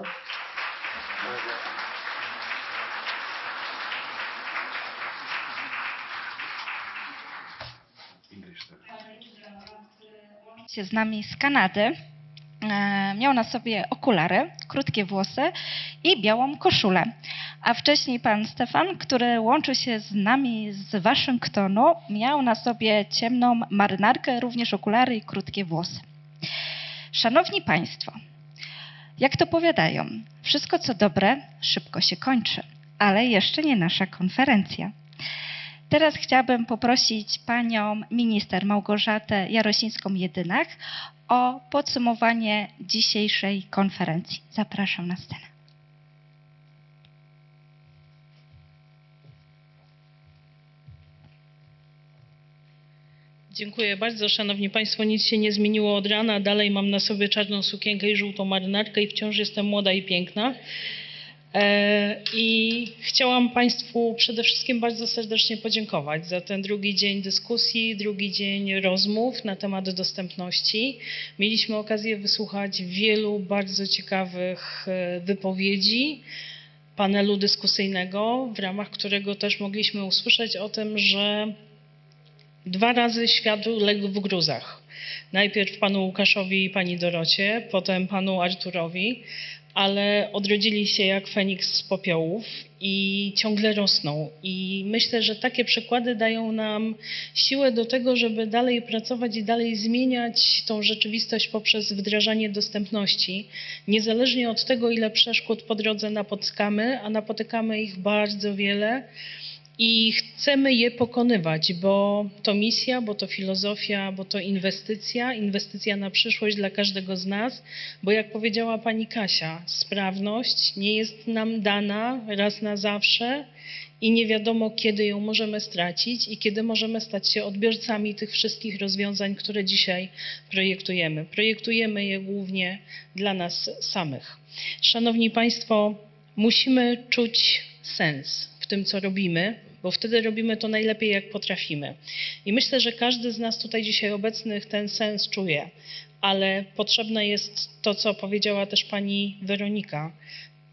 Się z nami z Kanady. Miał na sobie okulary, krótkie włosy i białą koszulę. A wcześniej pan Stefan, który łączył się z nami z Waszyngtonu, miał na sobie ciemną marynarkę, również okulary i krótkie włosy. Szanowni Państwo, jak to powiadają, wszystko co dobre szybko się kończy, ale jeszcze nie nasza konferencja. Teraz chciałabym poprosić panią minister Małgorzatę Jarosińską-Jedynach o podsumowanie dzisiejszej konferencji. Zapraszam na scenę. Dziękuję bardzo. Szanowni Państwo, nic się nie zmieniło od rana. Dalej mam na sobie czarną sukienkę i żółtą marynarkę i wciąż jestem młoda i piękna. I chciałam Państwu przede wszystkim bardzo serdecznie podziękować za ten drugi dzień dyskusji, drugi dzień rozmów na temat dostępności. Mieliśmy okazję wysłuchać wielu bardzo ciekawych wypowiedzi, panelu dyskusyjnego, w ramach którego też mogliśmy usłyszeć o tym, że 2 razy świat legł w gruzach. Najpierw panu Łukaszowi i pani Dorocie, potem panu Arturowi, ale odrodzili się jak Feniks z popiołów i ciągle rosną. I myślę, że takie przykłady dają nam siłę do tego, żeby dalej pracować i dalej zmieniać tą rzeczywistość poprzez wdrażanie dostępności. Niezależnie od tego, ile przeszkód po drodze napotykamy, a napotykamy ich bardzo wiele, i chcemy je pokonywać, bo to misja, bo to filozofia, bo to inwestycja na przyszłość dla każdego z nas, bo jak powiedziała pani Kasia, sprawność nie jest nam dana raz na zawsze i nie wiadomo, kiedy ją możemy stracić i kiedy możemy stać się odbiorcami tych wszystkich rozwiązań, które dzisiaj projektujemy. Projektujemy je głównie dla nas samych. Szanowni Państwo, musimy czuć sens w tym, co robimy, bo wtedy robimy to najlepiej, jak potrafimy. I myślę, że każdy z nas tutaj dzisiaj obecnych ten sens czuje, ale potrzebne jest to, co powiedziała też pani Weronika,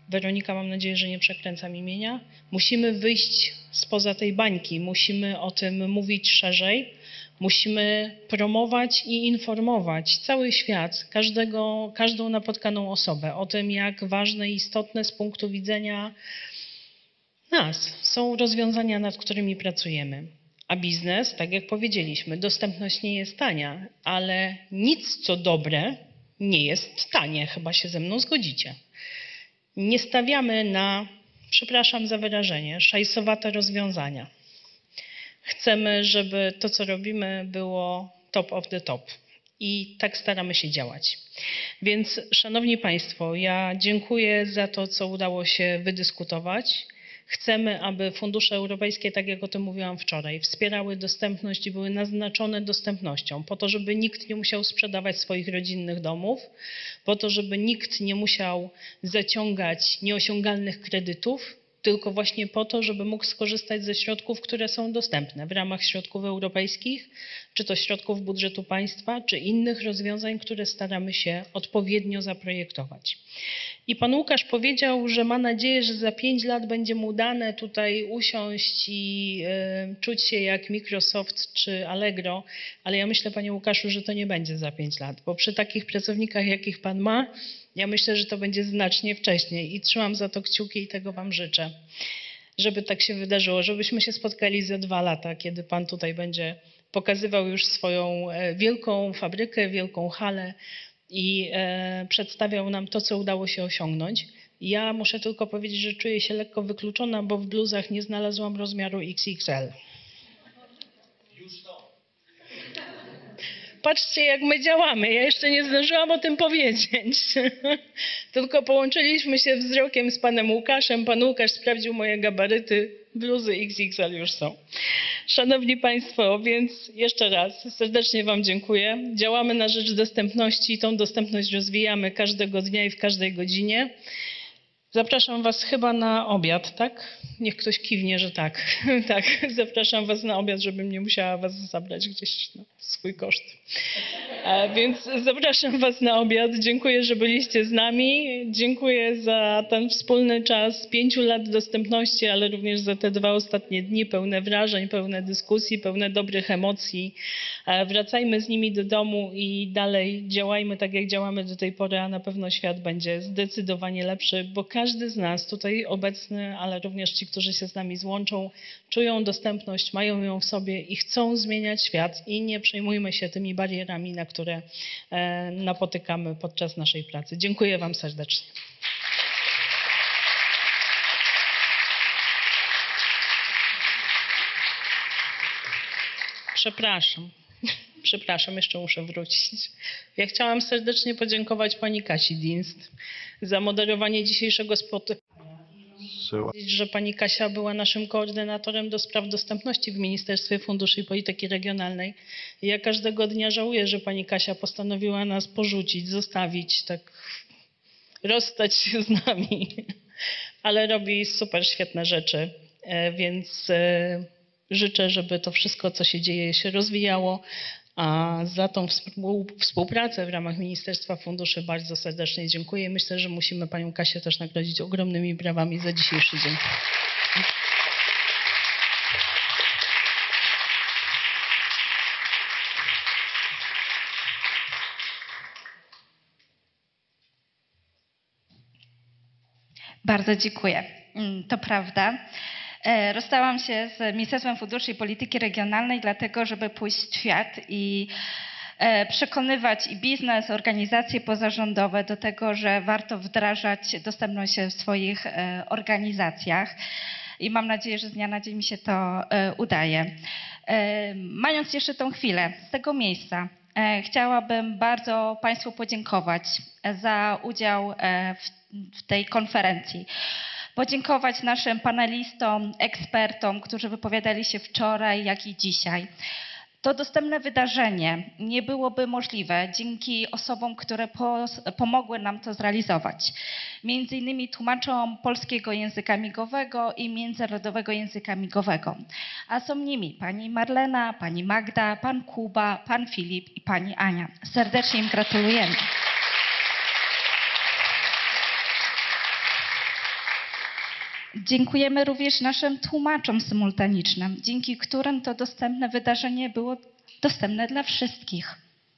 Weronika, mam nadzieję, że nie przekręcam imienia. Musimy wyjść spoza tej bańki, musimy o tym mówić szerzej, musimy promować i informować cały świat, każdą napotkaną osobę o tym, jak ważne i istotne z punktu widzenia nas są rozwiązania, nad którymi pracujemy. A biznes, tak jak powiedzieliśmy, dostępność nie jest tania, ale nic co dobre nie jest tanie, chyba się ze mną zgodzicie. Nie stawiamy na, przepraszam za wyrażenie, szajsowate rozwiązania. Chcemy, żeby to, co robimy, było top of the top i tak staramy się działać. Więc, szanowni państwo, ja dziękuję za to, co udało się wydyskutować. Chcemy, aby fundusze europejskie, tak jak o tym mówiłam wczoraj, wspierały dostępność i były naznaczone dostępnością, po to, żeby nikt nie musiał sprzedawać swoich rodzinnych domów, po to, żeby nikt nie musiał zaciągać nieosiągalnych kredytów, tylko właśnie po to, żeby mógł skorzystać ze środków, które są dostępne w ramach środków europejskich, czy to środków budżetu państwa, czy innych rozwiązań, które staramy się odpowiednio zaprojektować. I pan Łukasz powiedział, że ma nadzieję, że za 5 lat będzie mu dane tutaj usiąść i czuć się jak Microsoft czy Allegro, ale ja myślę, panie Łukaszu, że to nie będzie za 5 lat, bo przy takich pracownikach, jakich pan ma, ja myślę, że to będzie znacznie wcześniej i trzymam za to kciuki i tego wam życzę, żeby tak się wydarzyło, żebyśmy się spotkali za 2 lata, kiedy pan tutaj będzie pokazywał już swoją wielką fabrykę, wielką halę i przedstawiał nam to, co udało się osiągnąć. Ja muszę tylko powiedzieć, że czuję się lekko wykluczona, bo w bluzach nie znalazłam rozmiaru XXL. Patrzcie, jak my działamy. Ja jeszcze nie zdążyłam o tym powiedzieć. Tylko połączyliśmy się wzrokiem z panem Łukaszem. Pan Łukasz sprawdził moje gabaryty. Bluzy XXL już są. Szanowni państwo, więc jeszcze raz serdecznie wam dziękuję. Działamy na rzecz dostępności i tą dostępność rozwijamy każdego dnia i w każdej godzinie. Zapraszam was chyba na obiad, tak? Niech ktoś kiwnie, że tak. Tak, zapraszam was na obiad, żebym nie musiała was zabrać gdzieś na swój koszt. Więc zapraszam was na obiad. Dziękuję, że byliście z nami. Dziękuję za ten wspólny czas 5 lat dostępności, ale również za te 2 ostatnie dni pełne wrażeń, pełne dyskusji, pełne dobrych emocji. Wracajmy z nimi do domu i dalej działajmy tak, jak działamy do tej pory, a na pewno świat będzie zdecydowanie lepszy, bo każdy z nas tutaj obecny, ale również ci, którzy się z nami złączą, czują dostępność, mają ją w sobie i chcą zmieniać świat i nie przejmujmy się tymi barierami, na które napotykamy podczas naszej pracy. Dziękuję wam serdecznie. Przepraszam, jeszcze muszę wrócić. Ja chciałam serdecznie podziękować pani Kasi Dinst za moderowanie dzisiejszego spotkania. Że pani Kasia była naszym koordynatorem do spraw dostępności w Ministerstwie Funduszy i Polityki Regionalnej. I ja każdego dnia żałuję, że pani Kasia postanowiła nas porzucić, zostawić, tak rozstać się z nami. Ale robi super świetne rzeczy, więc życzę, żeby to wszystko, co się dzieje, się rozwijało. A za tą współpracę w ramach Ministerstwa Funduszy bardzo serdecznie dziękuję. Myślę, że musimy panią Kasię też nagrodzić ogromnymi brawami za dzisiejszy dzień. Bardzo dziękuję. To prawda. Rozstałam się z Ministerstwem Funduszy i Polityki Regionalnej dlatego, żeby pójść w świat i przekonywać i biznes, organizacje pozarządowe do tego, że warto wdrażać dostępność w swoich organizacjach. I mam nadzieję, że z dnia na dzień mi się to udaje. Mając jeszcze tą chwilę z tego miejsca, chciałabym bardzo państwu podziękować za udział w tej konferencji. Podziękować naszym panelistom, ekspertom, którzy wypowiadali się wczoraj, jak i dzisiaj. To dostępne wydarzenie nie byłoby możliwe dzięki osobom, które pomogły nam to zrealizować. Między innymi tłumaczom polskiego języka migowego i międzynarodowego języka migowego. A są nimi pani Marlena, pani Magda, pan Kuba, pan Filip i pani Ania. Serdecznie im gratulujemy. Dziękujemy również naszym tłumaczom symultanicznym, dzięki którym to dostępne wydarzenie było dostępne dla wszystkich.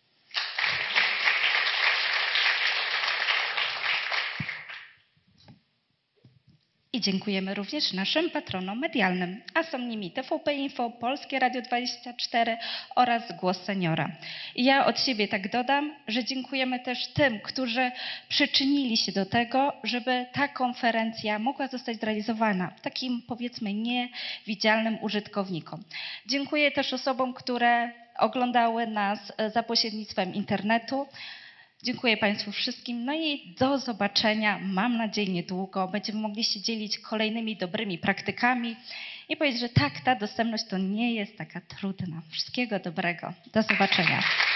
I dziękujemy również naszym patronom medialnym, a są nimi TVP Info, Polskie Radio 24 oraz Głos Seniora. I ja od siebie tak dodam, że dziękujemy też tym, którzy przyczynili się do tego, żeby ta konferencja mogła zostać zrealizowana takim, powiedzmy, niewidzialnym użytkownikom. Dziękuję też osobom, które oglądały nas za pośrednictwem internetu. Dziękuję Państwu wszystkim, no i do zobaczenia, mam nadzieję niedługo. Będziemy mogli się dzielić kolejnymi dobrymi praktykami i powiedzieć, że tak, ta dostępność to nie jest taka trudna. Wszystkiego dobrego, do zobaczenia.